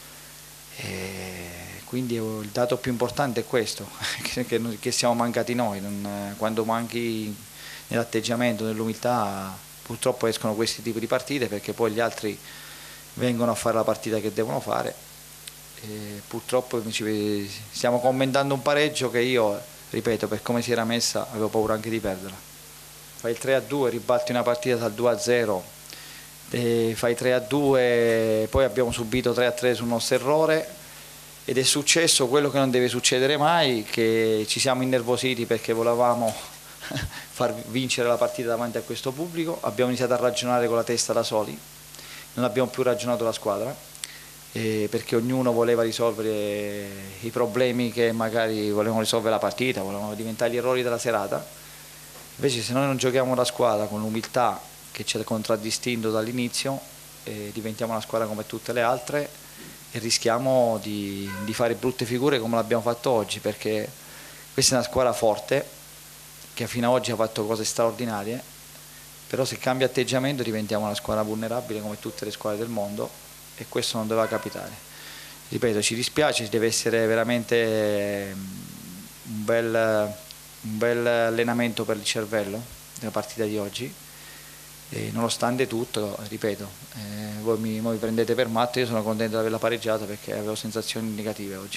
e quindi il dato più importante è questo, che siamo mancati noi. Quando manchi nell'atteggiamento, nell'umiltà, purtroppo escono questi tipi di partite, perché poi gli altri vengono a fare la partita che devono fare. E purtroppo stiamo commentando un pareggio che io, ripeto, per come si era messa avevo paura anche di perderla. Fai il 3-2, ribatti una partita dal 2-0, fai 3-2, poi abbiamo subito 3-3 sul nostro errore ed è successo quello che non deve succedere mai, che ci siamo innervositi perché volevamo far vincere la partita davanti a questo pubblico, abbiamo iniziato a ragionare con la testa da soli, non abbiamo più ragionato la squadra. Perché ognuno voleva risolvere i problemi che magari volevano risolvere la partita, volevano diventare gli errori della serata. Invece se noi non giochiamo la squadra con l'umiltà che ci ha contraddistinto dall'inizio, diventiamo una squadra come tutte le altre e rischiamo di fare brutte figure come l'abbiamo fatto oggi, perché questa è una squadra forte che fino ad oggi ha fatto cose straordinarie, però se cambia atteggiamento diventiamo una squadra vulnerabile come tutte le squadre del mondo. E questo non doveva capitare. Ripeto, ci dispiace, deve essere veramente un bel allenamento per il cervello della partita di oggi. E nonostante tutto, ripeto, voi mi prendete per matto, io sono contento di averla pareggiata perché avevo sensazioni negative oggi.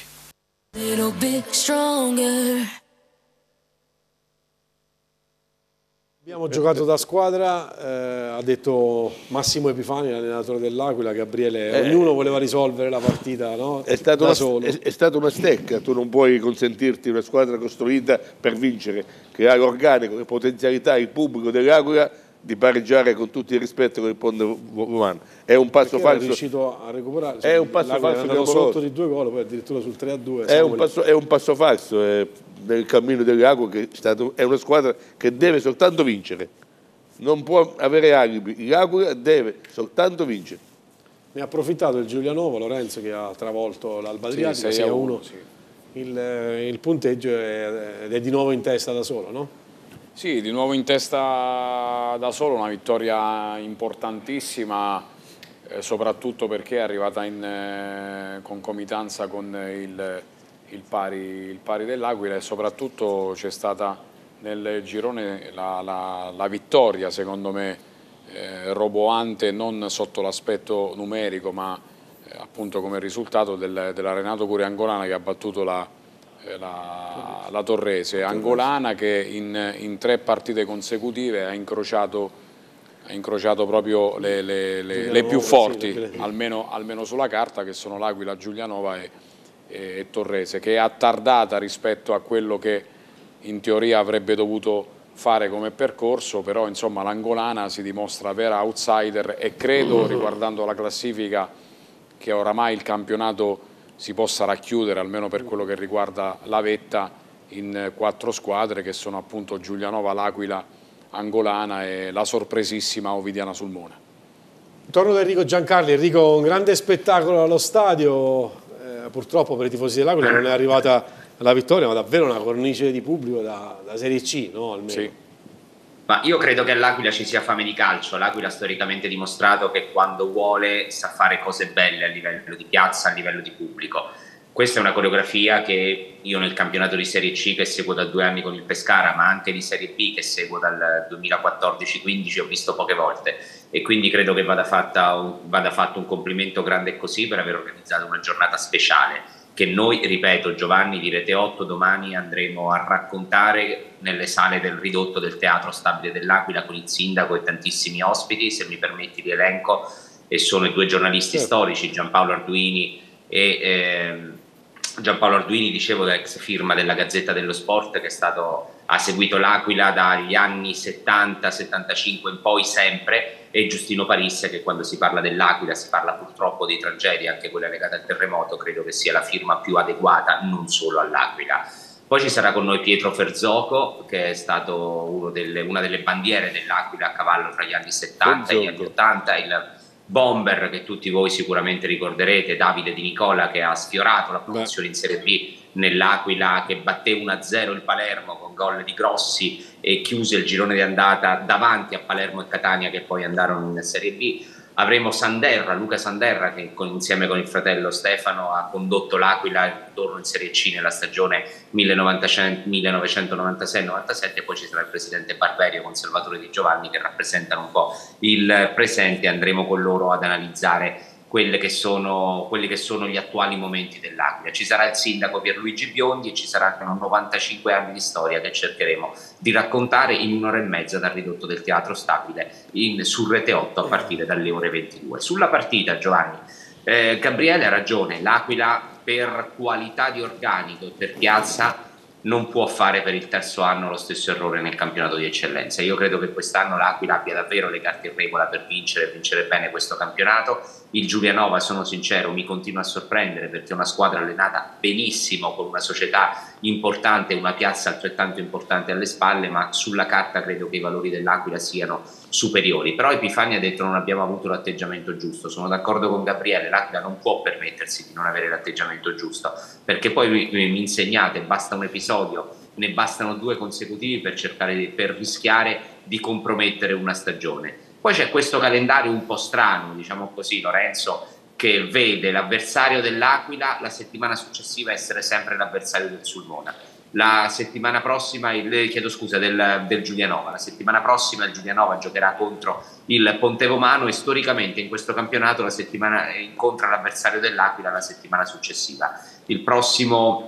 Abbiamo giocato da squadra, ha detto Massimo Epifani, l'allenatore dell'Aquila, Gabriele, ognuno voleva risolvere la partita, no? È stata una stecca, tu non puoi consentirti una squadra costruita per vincere, che ha l'organico, le potenzialità, il pubblico dell'Aquila, di pareggiare con tutto il rispetto con il Ponte Vomano. È un passo falso. È riuscito a recuperare. È un passo falso. È andato sotto di 2 gol, poi addirittura sul 3-2. È un passo falso nel cammino dell'Aquila, che è una squadra che deve soltanto vincere. Non può avere alibi. L'Aquila deve soltanto vincere. Ne ha approfittato il Giulianova, Lorenzo, che ha travolto l'Alba Adriatica, 6-1. Sì. Il punteggio è di nuovo in testa da solo, no? Sì, di nuovo in testa da solo, una vittoria importantissima, soprattutto perché è arrivata in concomitanza con il pari dell'Aquila, e soprattutto c'è stata nel girone la vittoria, secondo me, roboante, non sotto l'aspetto numerico, ma appunto come risultato della Renato Curia Angolana, che ha battuto la Torrese, Angolana, che in 3 partite consecutive ha incrociato proprio le più forti, almeno sulla carta, che sono l'Aquila, Giulianova e Torrese, che è attardata rispetto a quello che in teoria avrebbe dovuto fare come percorso, però insomma l'Angolana si dimostra vera outsider, e credo, riguardando la classifica, che oramai il campionato si possa racchiudere, almeno per quello che riguarda la vetta, in 4 squadre, che sono appunto Giulianova, l'Aquila, Angolana e la sorpresissima Ovidiana Sulmona. Torno da Enrico Giancarli. Enrico, un grande spettacolo allo stadio, purtroppo per i tifosi dell'Aquila non è arrivata la vittoria, ma davvero una cornice di pubblico da Serie C, no? Almeno. Sì. Ma io credo che all'Aquila ci sia fame di calcio. L'Aquila ha storicamente dimostrato che quando vuole sa fare cose belle a livello di piazza, a livello di pubblico. Questa è una coreografia che io nel campionato di Serie C, che seguo da 2 anni con il Pescara, ma anche di Serie B, che seguo dal 2014-15, ho visto poche volte, e quindi credo che vada fatto un complimento grande così per aver organizzato una giornata speciale, che noi, ripeto, Giovanni, di Rete 8 domani andremo a raccontare nelle sale del ridotto del Teatro Stabile dell'Aquila, con il sindaco e tantissimi ospiti. Se mi permetti di elenco, e sono i 2 giornalisti storici, Giampaolo Arduini e Giampaolo Arduini, dicevo, ex firma della Gazzetta dello Sport, che ha seguito l'Aquila dagli anni 70-75 in poi sempre, e Giustino Parisse, che quando si parla dell'Aquila si parla purtroppo di tragedie, anche quelle legate al terremoto, credo che sia la firma più adeguata non solo all'Aquila. Poi ci sarà con noi Pietro Ferzoco, che è stato una delle bandiere dell'Aquila a cavallo tra gli anni 70 e gli anni 80, il bomber che tutti voi sicuramente ricorderete, Davide Di Nicola, che ha sfiorato la promozione in Serie B nell'Aquila, che batté 1-0 il Palermo con gol di Grossi e chiuse il girone di andata davanti a Palermo e Catania, che poi andarono in Serie B. Avremo Luca Sanderra, che insieme con il fratello Stefano ha condotto l'Aquila al ritorno in Serie C nella stagione 1996-97. Poi ci sarà il presidente Barberio con Salvatore Di Giovanni, che rappresentano un po' il presente. Andremo con loro ad analizzare quelli che sono gli attuali momenti dell'Aquila. Ci sarà il sindaco Pierluigi Biondi e ci saranno 95 anni di storia che cercheremo di raccontare in un'ora e mezza dal ridotto del Teatro Stabile su Rete 8 a partire dalle ore 22. Sulla partita, Giovanni, Gabriele ha ragione, l'Aquila per qualità di organico e per piazza non può fare per il terzo anno lo stesso errore nel campionato di eccellenza. Io credo che quest'anno l'Aquila abbia davvero le carte in regola per vincere bene questo campionato. Il Giulianova, sono sincero, mi continua a sorprendere, perché è una squadra allenata benissimo, con una società importante, una piazza altrettanto importante alle spalle, ma sulla carta credo che i valori dell'Aquila siano superiori. Però Epifani ha detto non abbiamo avuto l'atteggiamento giusto. Sono d'accordo con Gabriele, l'Aquila non può permettersi di non avere l'atteggiamento giusto, perché poi mi insegnate, basta un episodio, ne bastano 2 consecutivi per rischiare di compromettere una stagione. Poi c'è questo calendario un po' strano, diciamo così, Lorenzo, che vede l'avversario dell'Aquila la settimana successiva essere sempre l'avversario del Sulmona. La settimana prossima, del Giulianova. La settimana prossima il Giulianova giocherà contro il Pontevomano e storicamente in questo campionato incontra l'avversario dell'Aquila la settimana successiva. Il prossimo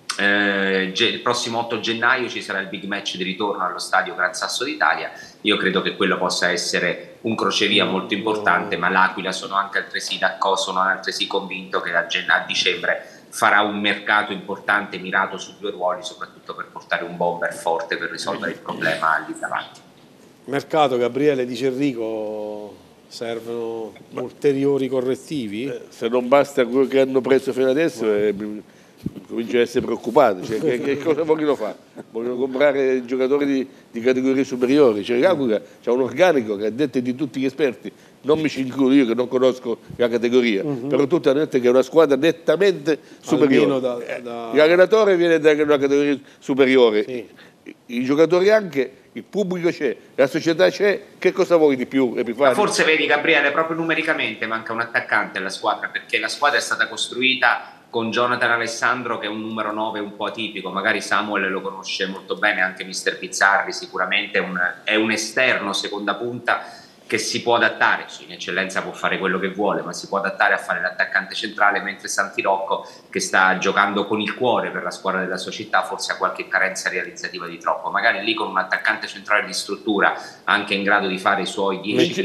8 gennaio ci sarà il big match di ritorno allo stadio Gran Sasso d'Italia. Io credo che quello possa essere un crocevia molto importante, ma l'Aquila sono altresì convinto che a dicembre farà un mercato importante mirato su 2 ruoli, soprattutto per portare un bomber forte per risolvere il problema lì davanti. Mercato, Gabriele, dice Enrico, servono ulteriori correttivi? Se non basta quello che hanno preso fino adesso, comincio a essere preoccupato. Cioè, che cosa vogliono fare? Vogliono comprare giocatori di categorie superiori. Cioè, l'Aquila c'ha un organico che, a dette di tutti gli esperti, non mi ci includo io che non conosco la categoria, però tutti hanno detto che è una squadra nettamente superiore. L'allenatore viene da una categoria superiore, sì. I giocatori anche, il pubblico c'è, la società c'è, che cosa vuoi di più, Epifani? Ma forse vedi, Gabriele, proprio numericamente manca un attaccante alla squadra, perché la squadra è stata costruita con Jonathan Alessandro, che è un numero 9 un po' atipico, magari Samuel lo conosce molto bene, anche mister Pizzarri sicuramente è un esterno seconda punta che si può adattare, sì, in eccellenza può fare quello che vuole, ma si può adattare a fare l'attaccante centrale, mentre Santi Rocco, che sta giocando con il cuore per la squadra della sua città, forse ha qualche carenza realizzativa di troppo. Magari lì con un attaccante centrale di struttura, anche in grado di fare i suoi 10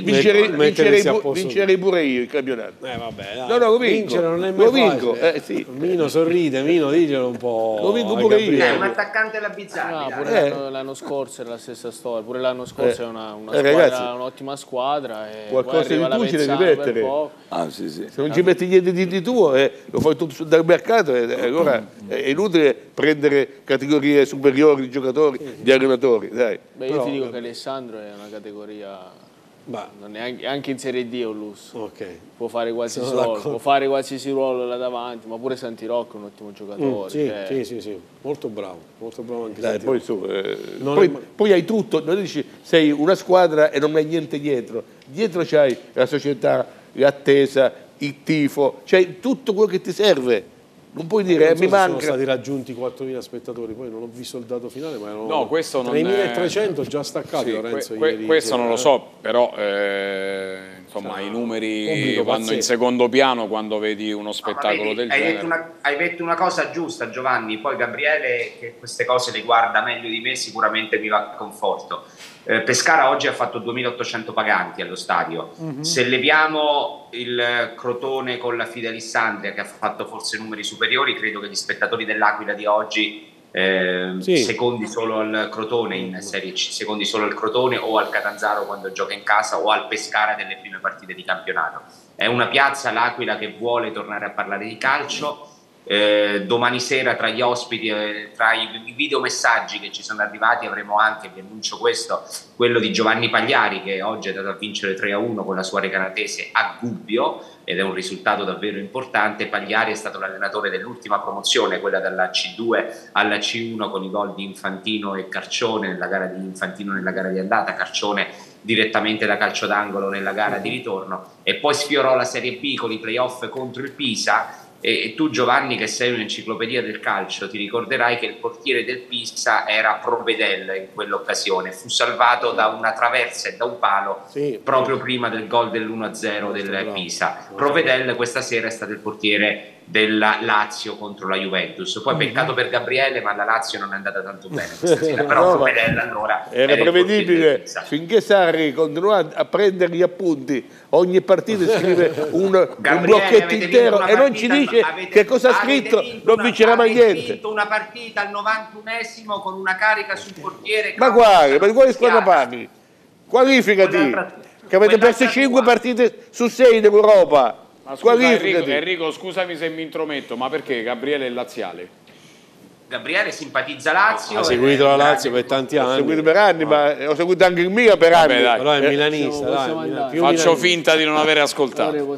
vincerei pure io il campionato. Vabbè, no, lo vinco. Vincere non è mai vinco. Sì. Mino sorride, Mino diglielo un po'. Lo vinco pure io. Un attaccante alla Bizzarri. Pure l'anno scorso era la stessa storia, pure l'anno scorso è una squadra, un'ottima squadra. Qualcosa di tu ci devi mettere. Sì. Se non ci metti niente di tuo, lo fai tutto dal mercato, allora è inutile prendere categorie superiori di giocatori, di allenatori. Dai. Io ti dico che Alessandro è una categoria, non è anche in Serie D è un lusso. Può fare qualsiasi ruolo là davanti, ma pure Santi Rocco è un ottimo giocatore. Sì, molto bravo anche poi hai tutto, non dici sei una squadra e non hai niente dietro c'hai la società, l'attesa, il tifo, c'hai tutto quello che ti serve. Non puoi dire mi manca. Sono stati raggiunti 4.000 spettatori, poi non ho visto il dato finale, ma erano 3.300 già staccati, Lorenzo. Questo non lo so, però insomma, i numeri vanno in secondo piano quando vedi uno spettacolo del genere. Hai detto una cosa giusta, Giovanni, poi Gabriele, che queste cose le guarda meglio di me, sicuramente mi va conforto. Pescara oggi ha fatto 2800 paganti allo stadio. Se leviamo il Crotone con la Fidelissandria, che ha fatto forse numeri superiori, credo che gli spettatori dell'Aquila di oggi secondi solo al Crotone in Serie C, secondi solo al Crotone o al Catanzaro quando gioca in casa, o al Pescara delle prime partite di campionato. È una piazza, l'Aquila, che vuole tornare a parlare di calcio. Domani sera, tra gli ospiti, tra i videomessaggi che ci sono arrivati, avremo anche, vi annuncio questo, quello di Giovanni Pagliari, che oggi è andato a vincere 3-1 con la sua Recanatese a Gubbio, ed è un risultato davvero importante. Pagliari è stato l'allenatore dell'ultima promozione, quella dalla C2 alla C1, con i gol di Infantino e Carcione nella gara di Infantino nella gara di andata, Carcione direttamente da calcio d'angolo nella gara di ritorno, e poi sfiorò la Serie B con i playoff contro il Pisa. E tu, Giovanni, che sei un'enciclopedia del calcio, ti ricorderai che il portiere del Pisa era Provedel in quell'occasione, fu salvato da una traversa e da un palo proprio prima del gol dell'1-0 del Pisa. Provedel questa sera è stato il portiere della Lazio contro la Juventus. Poi peccato per Gabriele, ma la Lazio non è andata tanto bene questa sera, però Provedel allora era prevedibile, finché Sarri continua a prendere gli appunti, ogni partita scrive un blocchetto intero e non ci dice che cosa ha scritto, non vincerà mai niente. Avete vinto una partita al 91esimo con una carica sul portiere. Ma guarda, per quale squadra parli? Qualificati, che avete perso 5 partite su 6 in Europa. Ma scusa, Enrico, scusami se mi intrometto, ma perché Gabriele è laziale? Gabriele simpatizza Lazio. Ha seguito la Lazio per tanti anni. Ho seguito per anni, ma ho seguito anche il Milan per anni. Però è milanista. Faccio finta di non avere ascoltato.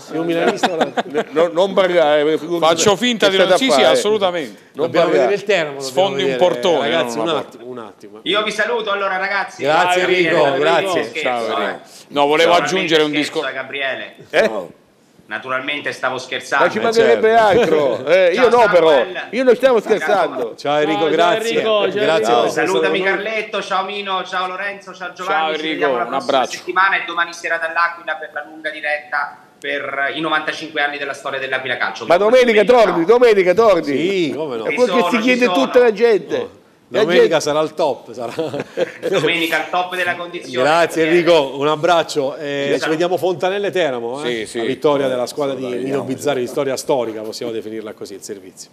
Non parlare. Faccio finta di non. Sì, assolutamente. Dobbiamo vedere il termo. Sfondi un portone. Ragazzi, un attimo. Io vi saluto allora, ragazzi. Grazie Enrico, grazie. Ciao. No, volevo aggiungere un discorso. Gabriele. Naturalmente stavo scherzando. Ma ci mancherebbe altro. Io no, però. Io non stavo scherzando. Ciao Enrico, grazie. Grazie. Salutami Carletto, ciao Mino, ciao Lorenzo, ciao Giovanni. Ciao Enrico, un abbraccio. Settimana e domani sera dall'Aquila per la lunga diretta per i 95 anni della storia dell'Aquila Calcio. Ma domenica torni. Sì, come no. È quello che si chiede tutta la gente. Domenica sarà il top. Domenica il top della condizione. Grazie Enrico, un abbraccio. Ci vediamo Fontanelle Teramo. Sì. La vittoria della squadra di Nino Bizzarri, di storia storica, possiamo definirla così, il servizio.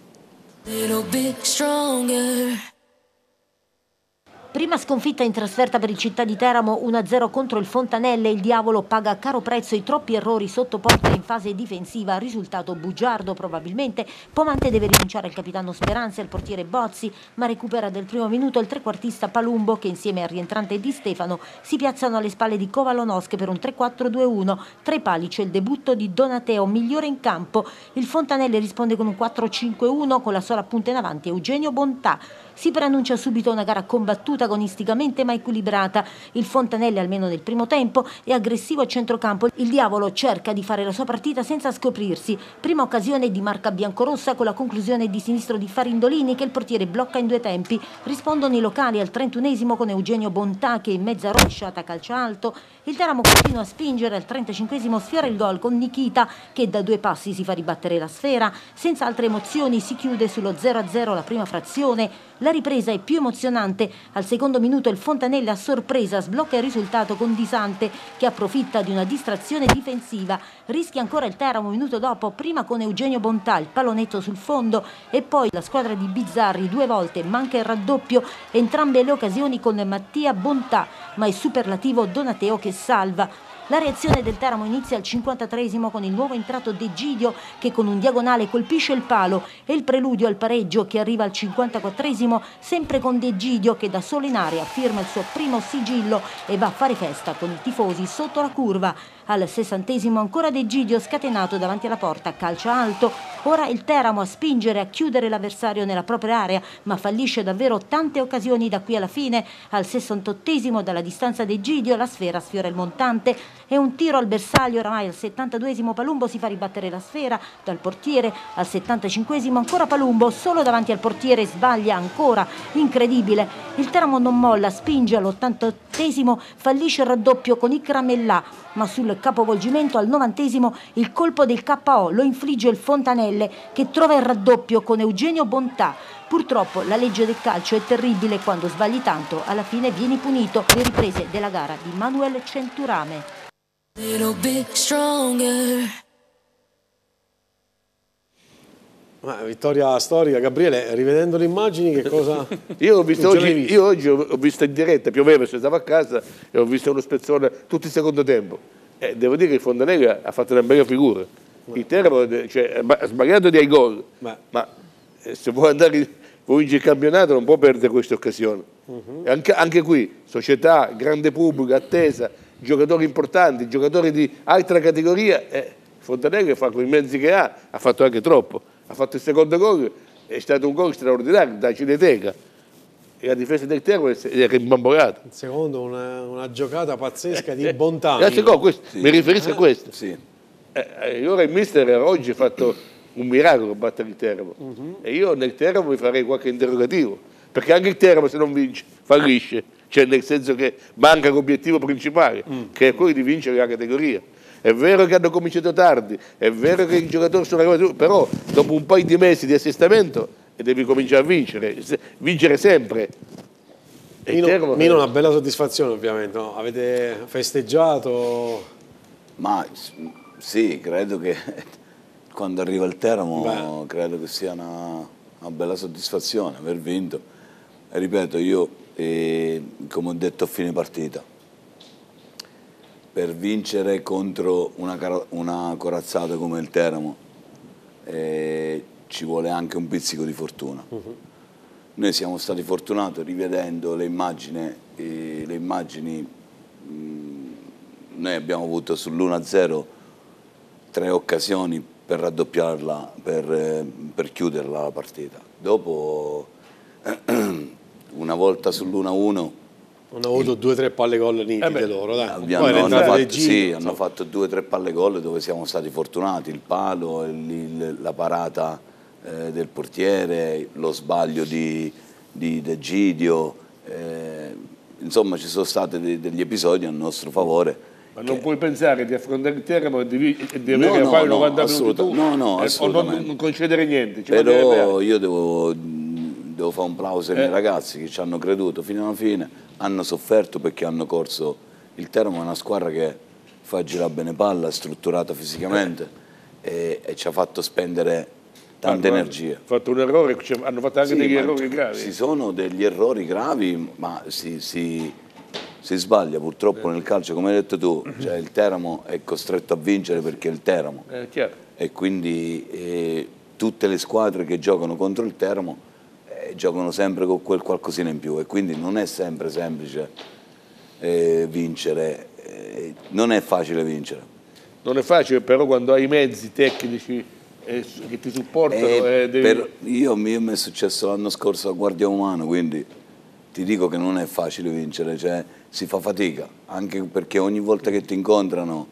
Prima sconfitta in trasferta per il Città di Teramo, 1-0 contro il Fontanelle. Il Diavolo paga a caro prezzo i troppi errori sotto porta in fase difensiva, risultato bugiardo probabilmente. Pomante deve rinunciare al capitano Speranza e al portiere Bozzi, ma recupera del primo minuto il trequartista Palumbo, che insieme al rientrante Di Stefano si piazzano alle spalle di Kovalonovsk per un 3-4-2-1. Tra i pali c'è il debutto di Donateo, migliore in campo. Il Fontanelle risponde con un 4-5-1 con la sola punta in avanti Eugenio Bontà. Si preannuncia subito una gara combattuta agonisticamente ma equilibrata. Il Fontanelle, almeno nel primo tempo, è aggressivo a centrocampo. Il Diavolo cerca di fare la sua partita senza scoprirsi. Prima occasione di marca biancorossa con la conclusione di sinistro di Farindolini, che il portiere blocca in due tempi. Rispondono i locali al 31esimo con Eugenio Bontà, che in mezza rovesciata calcia alto. Il Teramo continua a spingere, al 35esimo sfiora il gol con Nikita, che da due passi si fa ribattere la sfera. Senza altre emozioni si chiude sullo 0-0 la prima frazione. La ripresa è più emozionante. Al secondo minuto il Fontanelle a sorpresa sblocca il risultato con Di Sante, che approfitta di una distrazione difensiva. Rischia ancora il Teramo un minuto dopo, prima con Eugenio Bontà, il pallonetto sul fondo, e poi la squadra di Bizzarri due volte manca il raddoppio, entrambe le occasioni con Mattia Bontà, ma è superlativo Donateo che salva. La reazione del Teramo inizia al 53esimo con il nuovo entrato De Gidio, che con un diagonale colpisce il palo, e il preludio al pareggio che arriva al 54esimo sempre con De Gidio, che da solo in area firma il suo primo sigillo e va a fare festa con i tifosi sotto la curva. Al 60esimo ancora De Gidio scatenato davanti alla porta, calcia alto. Ora il Teramo a spingere, a chiudere l'avversario nella propria area, ma fallisce davvero tante occasioni da qui alla fine. Al 68esimo dalla distanza De Gidio la sfera sfiora il montante e un tiro al bersaglio. Oramai al 72esimo Palumbo si fa ribattere la sfera dal portiere. Al 75esimo ancora Palumbo solo davanti al portiere, sbaglia ancora, incredibile. Il Teramo non molla, spinge. All'88esimo fallisce il raddoppio con Icramellà, ma sul sul capovolgimento al 90° il colpo del KO lo infligge il Fontanelle, che trova il raddoppio con Eugenio Bontà. Purtroppo la legge del calcio è terribile: quando sbagli tanto alla fine vieni punito. Le riprese della gara di Manuel Centurame. Vittoria storica. Gabriele, rivedendo le immagini, che cosa... Io oggi ho visto in diretta, pioveva, se stavo a casa e ho visto uno spezzone tutto il secondo tempo. Devo dire che il Fontanelle ha fatto una bella figura. Il Teramo ha sbagliato dei gol, ma se vuoi vincere il campionato non può perdere queste occasioni. Anche qui, società, grande pubblico, attesa, giocatori importanti, giocatori di altra categoria. Fontanelle fa con i mezzi che ha fatto anche troppo. Ha fatto il secondo gol, è stato un gol straordinario da Cineteca, e la difesa del Teramo è rimbambolata. Il secondo, una giocata pazzesca di Bontà. Mi riferisco a questo. Allora il mister oggi ha fatto un miracolo a battere il Teramo, e io nel Teramo mi farei qualche interrogativo, perché anche il Teramo, se non vince, fallisce, cioè nel senso che manca l'obiettivo principale, che è quello di vincere la categoria. È vero che hanno cominciato tardi, è vero che i giocatori sono arrivati, però dopo un paio di mesi di assestamento devi cominciare a vincere sempre. Mino, una bella soddisfazione ovviamente, no? Avete festeggiato? Ma sì, credo che quando arriva il Teramo credo che sia una bella soddisfazione aver vinto. E ripeto, io come ho detto a fine partita, per vincere contro una corazzata come il Teramo ci vuole anche un pizzico di fortuna. Noi siamo stati fortunati, rivedendo le immagini, noi abbiamo avuto sull'1-0 3 occasioni per raddoppiarla, per chiuderla la partita. Dopo, una volta sull'1-1, hanno avuto 2 o 3 palle gol nitide loro, dai. Hanno fatto 2 o 3 palle gol dove siamo stati fortunati, il palo, la parata del portiere, lo sbaglio di De Gidio, insomma ci sono stati degli episodi a nostro favore. Ma non puoi pensare di affrontare il Teramo e di avere poi 90 minuti tu, o non concedere niente. Però io devo fare un plauso ai miei ragazzi che ci hanno creduto fino alla fine, hanno sofferto perché hanno corso. Il Teramo è una squadra che fa girare bene palla, è strutturata fisicamente e ci ha fatto spendere tante energie. Hanno fatto un errore, hanno fatto anche degli errori gravi. Ci sono degli errori gravi, ma si sbaglia purtroppo nel calcio, come hai detto tu, cioè il Teramo è costretto a vincere perché è il Teramo. E quindi tutte le squadre che giocano contro il Teramo giocano sempre con quel qualcosina in più, e quindi non è sempre semplice vincere, non è facile vincere. Non è facile, però quando hai i mezzi tecnici che ti supportano... Io mi è successo l'anno scorso a Guardia Umano, quindi ti dico che non è facile vincere, cioè si fa fatica, anche perché ogni volta che ti incontrano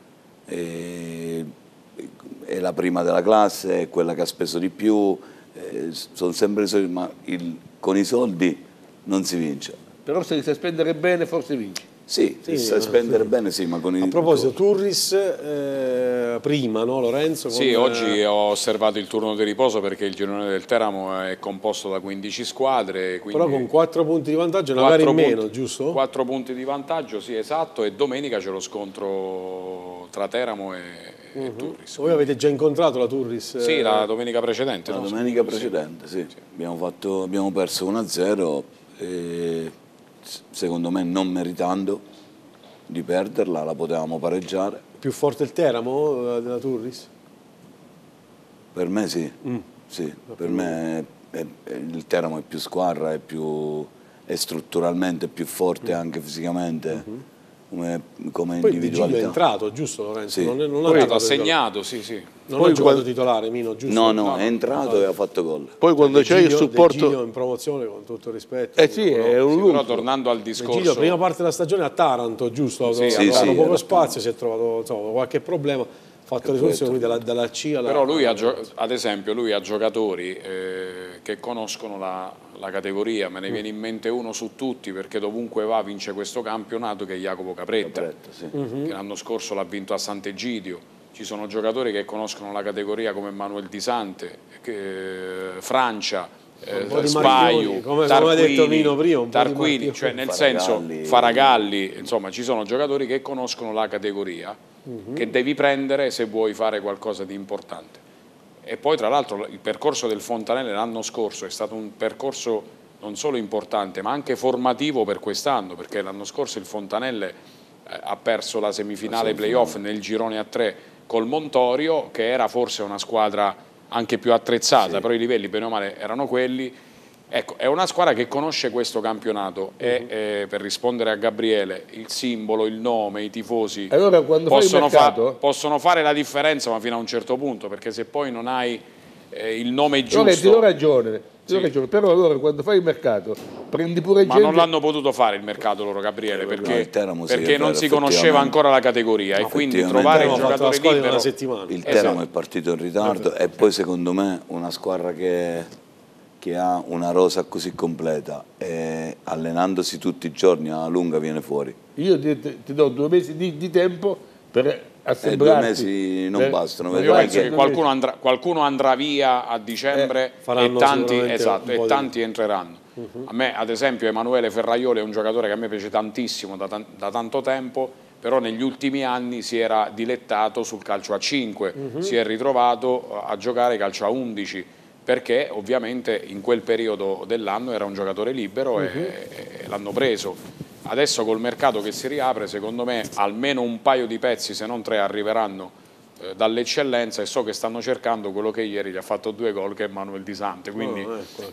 è la prima della classe, è quella che ha speso di più, sono sempre i soldi, ma con i soldi non si vince. Però se li sai spendere bene forse vinci. Sì, sai spendere bene, sì, ma con A proposito, Turris prima, no Lorenzo? Sì, oggi ho osservato il turno di riposo perché il girone del Teramo è composto da 15 squadre. Però con 4 punti di vantaggio, una gara in meno, giusto? 4 punti di vantaggio, sì, esatto, e domenica c'è lo scontro tra Teramo e Turris. Voi avete già incontrato la Turris? Sì, la domenica precedente. La domenica precedente, sì. Abbiamo perso 1-0 e secondo me non meritando di perderla, la potevamo pareggiare. Più forte il Teramo della Turris? Per me sì, sì. Per me il Teramo è più squadra, è strutturalmente più forte anche fisicamente. Come poi individualità. Vigilio è entrato, giusto Lorenzo? Sì. Non ha segnato, sì. Non ha giocato titolare, Mino, giusto? No, è entrato e ha fatto gol. Poi quando c'è il supporto... Vigilio in promozione, con tutto il rispetto. Sì, è un lungo. Però tornando al discorso... Vigilio, prima parte della stagione a Taranto, giusto? Sì, ha trovato poco era spazio, si è trovato qualche problema. fatto risorse dalla C alla... Però lui ad esempio lui ha giocatori che conoscono la categoria, me ne viene in mente uno su tutti perché dovunque va vince questo campionato, che è Jacopo Capretta, che l'anno scorso l'ha vinto a Sant'Egidio. Ci sono giocatori che conoscono la categoria come Manuel Di Sante, Francia, Spaiu, Tarquini, cioè nel senso Faragalli, insomma ci sono giocatori che conoscono la categoria che devi prendere se vuoi fare qualcosa di importante. E poi tra l'altro il percorso del Fontanelle l'anno scorso è stato un percorso non solo importante ma anche formativo per quest'anno, perché l'anno scorso il Fontanelle ha perso la semifinale playoff nel girone a 3 col Montorio, che era forse una squadra anche più attrezzata, però i livelli bene o male erano quelli. Ecco, è una squadra che conosce questo campionato e per rispondere a Gabriele, il simbolo, il nome, i tifosi allora, quando possono fare la differenza, ma fino a un certo punto, perché se poi non hai il nome giusto... Ti do ragione, però allora quando fai il mercato prendi pure gente... Ma non l'hanno potuto fare il mercato loro, Gabriele, perché non si conosceva ancora la categoria e quindi trovare il giocatore libero... Il Teramo è partito in ritardo e poi secondo me una squadra che ha una rosa così completa e allenandosi tutti i giorni a lunga viene fuori. Io ti do 2 mesi di tempo per assemblarti. 2 mesi non bastano. Io penso che qualcuno andrà via a dicembre e tanti entreranno. A me ad esempio Emanuele Ferraioli è un giocatore che a me piace tantissimo da tanto tempo, però negli ultimi anni si era dilettato sul calcio a 5, si è ritrovato a giocare calcio a 11, perché ovviamente in quel periodo dell'anno era un giocatore libero e l'hanno preso. Adesso col mercato che si riapre, secondo me almeno un paio di pezzi, se non 3, arriveranno dall'eccellenza, e so che stanno cercando quello che ieri gli ha fatto 2 gol, che è Manuel Di Sante, quindi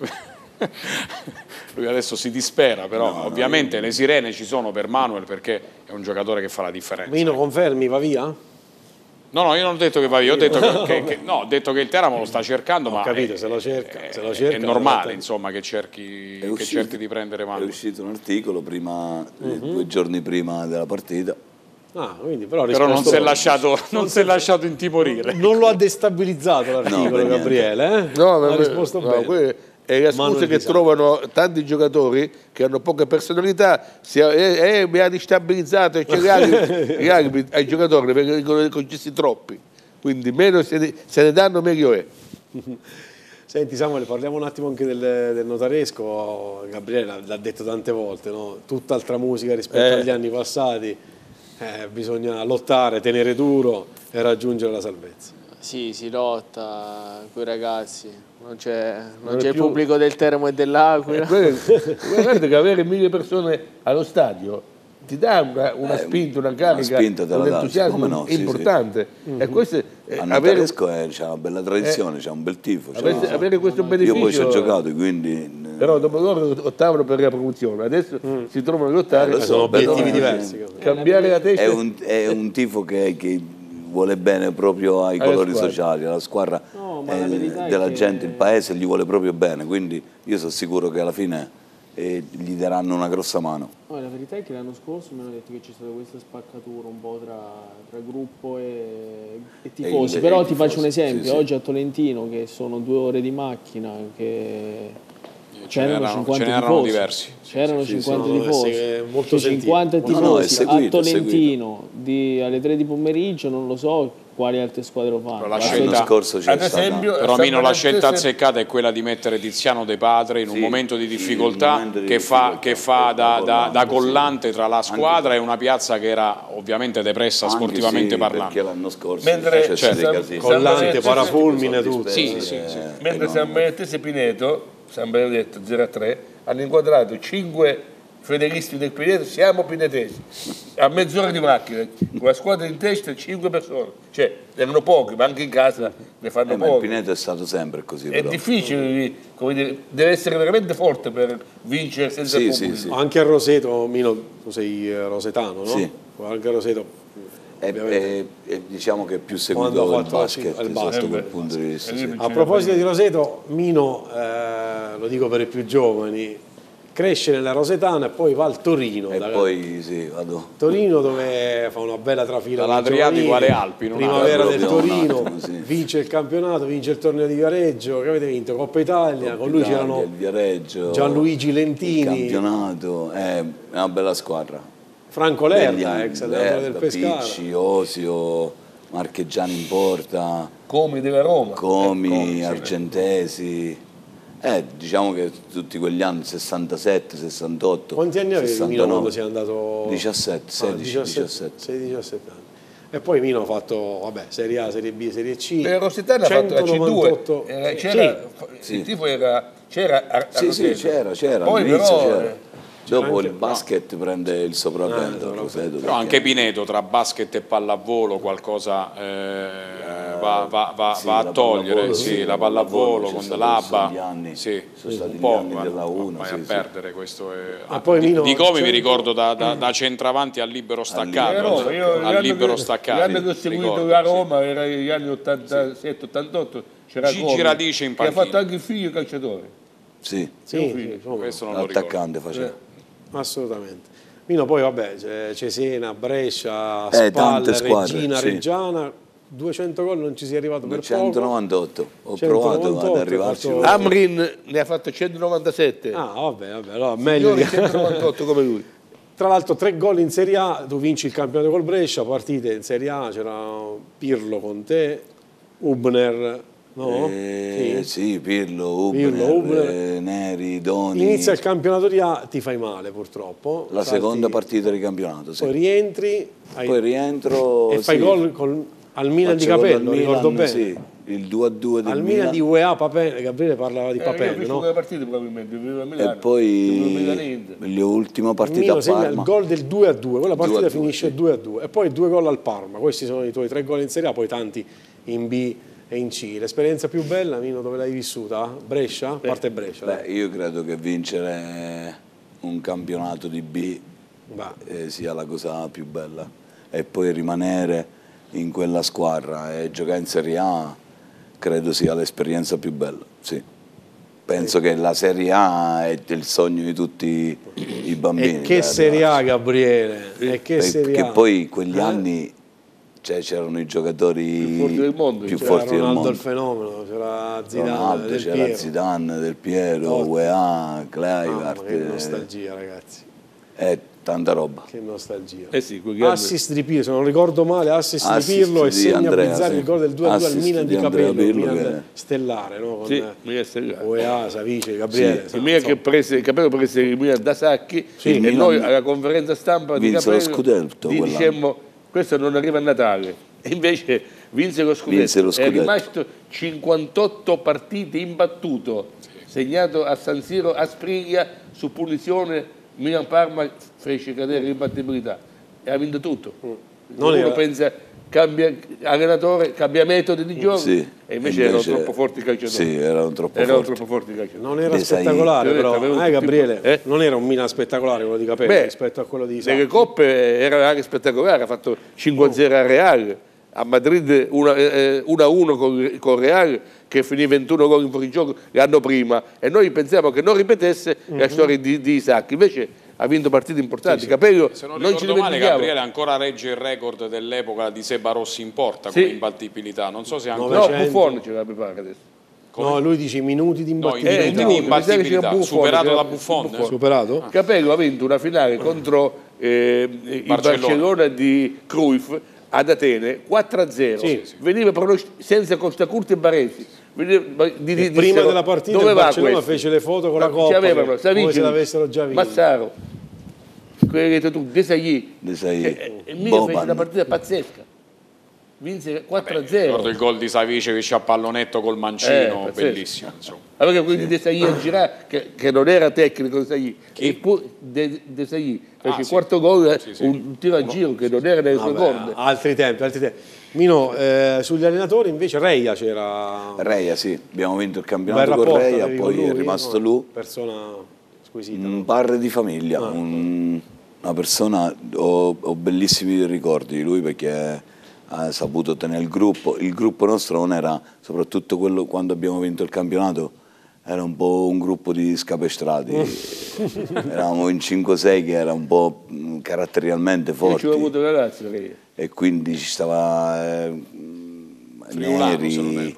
lui adesso si dispera, però ovviamente le sirene ci sono per Manuel perché è un giocatore che fa la differenza. Mino, confermi, va via? No, io non ho detto che va via, ho detto ho detto che il Teramo lo sta cercando, ma capito, se lo cerca, è normale insomma che cerchi di prendere mano. È uscito un articolo 2 giorni prima della partita. Quindi però non si è lasciato intimorire. Non lo ha destabilizzato l'articolo, Gabriele? Ha risposto bene. E le scuse che trovano tanti giocatori che hanno poca personalità, mi ha destabilizzato, ai giocatori perché ne concessi troppi, quindi meno se ne danno meglio è. Senti Samuele, parliamo un attimo anche del notaresco. Gabriele l'ha detto tante volte, no? Tutt'altra musica rispetto agli anni passati, bisogna lottare, tenere duro e raggiungere la salvezza. Sì, si lotta con i ragazzi. Non c'è il pubblico del Teramo e dell'Aquila. Guardate che avere 1000 persone allo stadio ti dà una spinta, una carica, un entusiasmo importante. E questo a Notaresco c'è una bella tradizione, c'è un bel tifo. Avere questo beneficio. Io poi ci ho giocato, quindi... Però dopo loro lottavano per la promozione, adesso si trovano a lottare. Sono obiettivi diversi. Cambiare la testa. È un tifo che vuole bene proprio ai colori sociali, alla squadra della gente, il paese gli vuole proprio bene, quindi io sono sicuro che alla fine gli daranno una grossa mano. La verità è che l'anno scorso mi hanno detto che c'è stata questa spaccatura un po' tra gruppo e tifosi, però ti faccio un esempio, oggi a Tolentino, che sono 2 ore di macchina, che c'erano 50 tifosi. C'erano 50 tifosi. 50 tifosi a Tolentino alle 3 di pomeriggio, non lo so quali altre squadre lo fanno. L'anno scorso c'è però Mino, la scelta azzeccata è quella di mettere Tiziano De Padre in un momento di difficoltà, che fa da collante tra la squadra e una piazza che era ovviamente depressa sportivamente parlando. Perché l'anno scorso collante, parafulmine, tutto. Mentre San Benedetto e Pineto, San Benedetto 0-3, hanno inquadrato 5 fedelisti del Pineto, siamo pinetesi, a mezz'ora di macchina, con la squadra in testa 5 persone, cioè erano pochi, ma anche in casa ne fanno pochi. Il Pineto è stato sempre così. È difficile, come dire, deve essere veramente forte per vincere senza pubblico. Sì. Anche a Roseto, Mino, tu sei rosetano, no? Sì. Anche a Roseto. Diciamo che è più seguito il basket sotto quel punto di vista. A proposito di Roseto, Mino, lo dico per i più giovani, cresce nella Rosetana e poi va al Torino. E poi sì, vado. Torino dove fa una bella trafila. Dall'Adriatico alle Alpi. Primavera del Torino, vince il campionato, vince il torneo di Viareggio, che avete vinto? Coppa Italia, con lui c'erano Gianluigi Lentini. Il campionato, è una bella squadra. Franco Lerda, ex allenatore del Pescara. Picci, Osio, Marcheggiani in porta. Comi della Roma. Comi, Argentesi. Diciamo che tutti quegli anni, 67, 68. Quanti anni avevi Mino quando sei andato? 17, 16, 17 anni. E poi Mino ha fatto, vabbè, Serie A, Serie B, Serie C. Per Rosetana ha fatto la C2. Il tifo era... C'era. Sì, c'era. Poi però... Dopo il basket prende il sopravvento. Però anche Pineto tra basket e pallavolo qualcosa va a togliere, la pallavolo con l'ABBA, un po' vai a perdere questo. Di come mi ricordo da centravanti al libero staccato. Al libero staccato. L'anno che ho seguito la Roma era gli anni 87-88, c'era Gigi Radice in panchina. Che ha fatto anche il figlio calciatore. Sì, questo non lo l'attaccante faceva. Assolutamente. Mino poi vabbè, Cesena, Brescia, Spalla, Regina, Reggiana, 200 gol non ci si è arrivato per 198. Ho provato ad arrivarci. Amrin ne ha fatto 197. Ah, vabbè, allora meglio di 198 come lui. Tra l'altro 3 gol in Serie A, tu vinci il campionato col Brescia, partite in Serie A, c'era Pirlo con te, Hubner. No? Sì, Pirlo, Hubner, Neri, Doni. Inizia il campionato di A, ti fai male purtroppo. La seconda partita di campionato, sì. Poi rientri. Poi rientro. E fai gol al Milan di Capello, ricordo bene. Sì, il 2-2 del al Milan di UEA Papello, Gabriele parlava di Papello, no? Partite, probabilmente, e poi l'ultima partita a Parma. Il gol del 2-2, quella partita finisce 2-2 e poi 2 gol al Parma. Questi sono i tuoi 3 gol in Serie A, poi tanti in B e in C. L'esperienza più bella, Mino, dove l'hai vissuta? Brescia? A parte Brescia. Io credo che vincere un campionato di B sia la cosa più bella e poi rimanere in quella squadra e giocare in Serie A credo sia l'esperienza più bella, sì. Penso che la Serie A è il sogno di tutti i bambini. E che Serie A, Gabriele? E che Serie A? Che poi quegli anni c'erano i giocatori più forti del mondo. C'era Ronaldo il fenomeno, c'era Zidane, c'era Zidane, Del Piero, UEA, Kluivert. Che nostalgia, ragazzi. Tanta roba. Che nostalgia. Sì, assist di Pirlo, se non ricordo male, assist di Pirlo e segna Bizzarri il gol del 2-2 al Milan di Capello, Milan stellare, no? Con UEA, Savice, Gabriele. Il Milan che prese Capello prese il Milan da Sacchi e noi alla conferenza stampa di Capello dicemmo questo non arriva a Natale, e invece vinse lo scudetto. È rimasto 58 partite imbattuto, segnato a San Siro a Spriglia su punizione. Milan-Parma fece cadere l'imbattibilità e ha vinto tutto. Uno pensa cambia allenatore, cambia metodi di gioco e invece erano troppo forti i calciatori. Sì, erano troppo forti i calciatori. Non era spettacolare però, Gabriele, non era un Milan spettacolare quello di Capello rispetto a quello di Sacchi. Nelle coppe era anche spettacolare, ha fatto 5-0 a Real, a Madrid 1-1 con Real che finì 21 gol in fuorigioco l'anno prima e noi pensiamo che non ripetesse la storia di Sacchi, invece ha vinto partite importanti. Capello, se non ricordo male, Gabriele ancora regge il record dell'epoca di Seba Rossi in porta come imbattibilità, non so se ancora... No, Buffon ce la prepara adesso. No, lui dice minuti di imbattibilità. Superato da Buffon. Superato? Capello ha vinto una finale contro il Barcellona di Cruyff ad Atene 4-0, veniva senza Costa Curti e Baresi. Prima della partita il Barcellona fece le foto con la Coppa come se l'avessero già vinto. Massaro, quello che hai detto tu, Desailly. Il Milan fece una partita pazzesca, vinse 4-0. Ricordo il gol di Savicevic a pallonetto col mancino, bellissimo. Allora quindi Desailly a girare, che non era tecnico Desailly, Desailly fece il quarto gol, un tiro a giro che non era nelle sue corde. Altri tempi. Mino, sugli allenatori invece Reia c'era... Reia, sì, abbiamo vinto il campionato con Reia, poi è rimasto lui. Persona squisita. Un padre di famiglia, una persona, ho bellissimi ricordi di lui perché ha saputo tenere il gruppo nostro non era, soprattutto quello quando abbiamo vinto il campionato, era un po' un gruppo di scapestrati, eravamo in 5-6 che era un po' caratterialmente forti. Ci ho avuto ragazzi perché... E quindi ci stava Neri,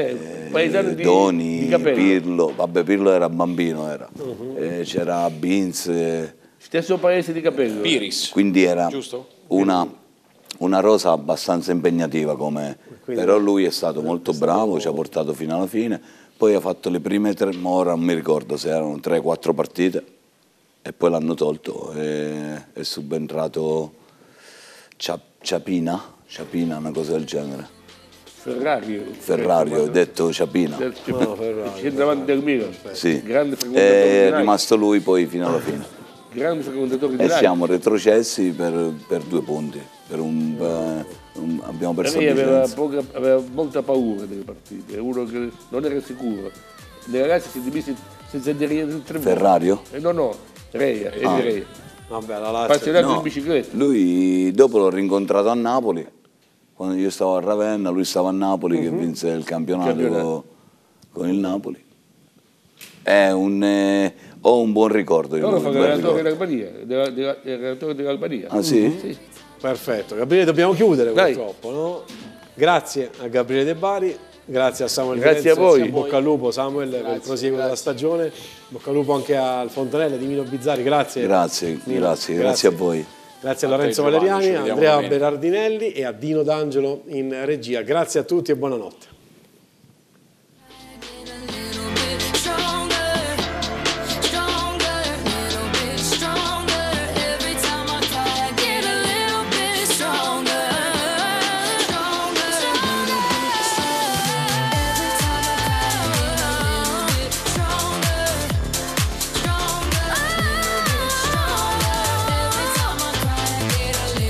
Doni, di Pirlo, vabbè Pirlo era bambino, c'era Binz. Stesso paese di Capello. Piris. Quindi era giusto? Una rosa abbastanza impegnativa, però lui è stato molto bravo, ci ha portato fino alla fine, poi ha fatto le prime 3, ma ora non mi ricordo se erano 3-4 partite e poi l'hanno tolto, è subentrato Ciapina, una cosa del genere. Ferrario, detto Ciapina. Davanti del Milan. Sì, è rimasto lui poi fino alla fine. Grande frequentatore di e siamo retrocessi per 2 punti. Abbiamo perso aveva molta paura delle partite, uno che non era sicuro. Le ragazze si divisi senza dire niente. Ferrario? No, Reia, Reia. Vabbè, la Lazio. In bicicletta. Lui dopo l'ho rincontrato a Napoli, quando io stavo a Ravenna, lui stava a Napoli che vinse il campionato con il Napoli. Ho un buon ricordo. Ora fa l'allenatore dell'Albania. Ah sì? Sì. Perfetto. Gabriele, dobbiamo chiudere purtroppo, no? Grazie a Gabriele De Bari, grazie a Samuel Grazie Virenzo, a voi. Bocca al lupo Samuel per il prosieguo della stagione, bocca al lupo anche al Fontanelle di Mino Bizzarri, grazie a voi. Grazie a Lorenzo Valeriani, a Andrea Berardinelli e a Dino D'Angelo in regia. Grazie a tutti e buonanotte.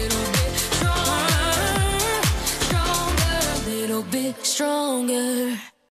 Stronger.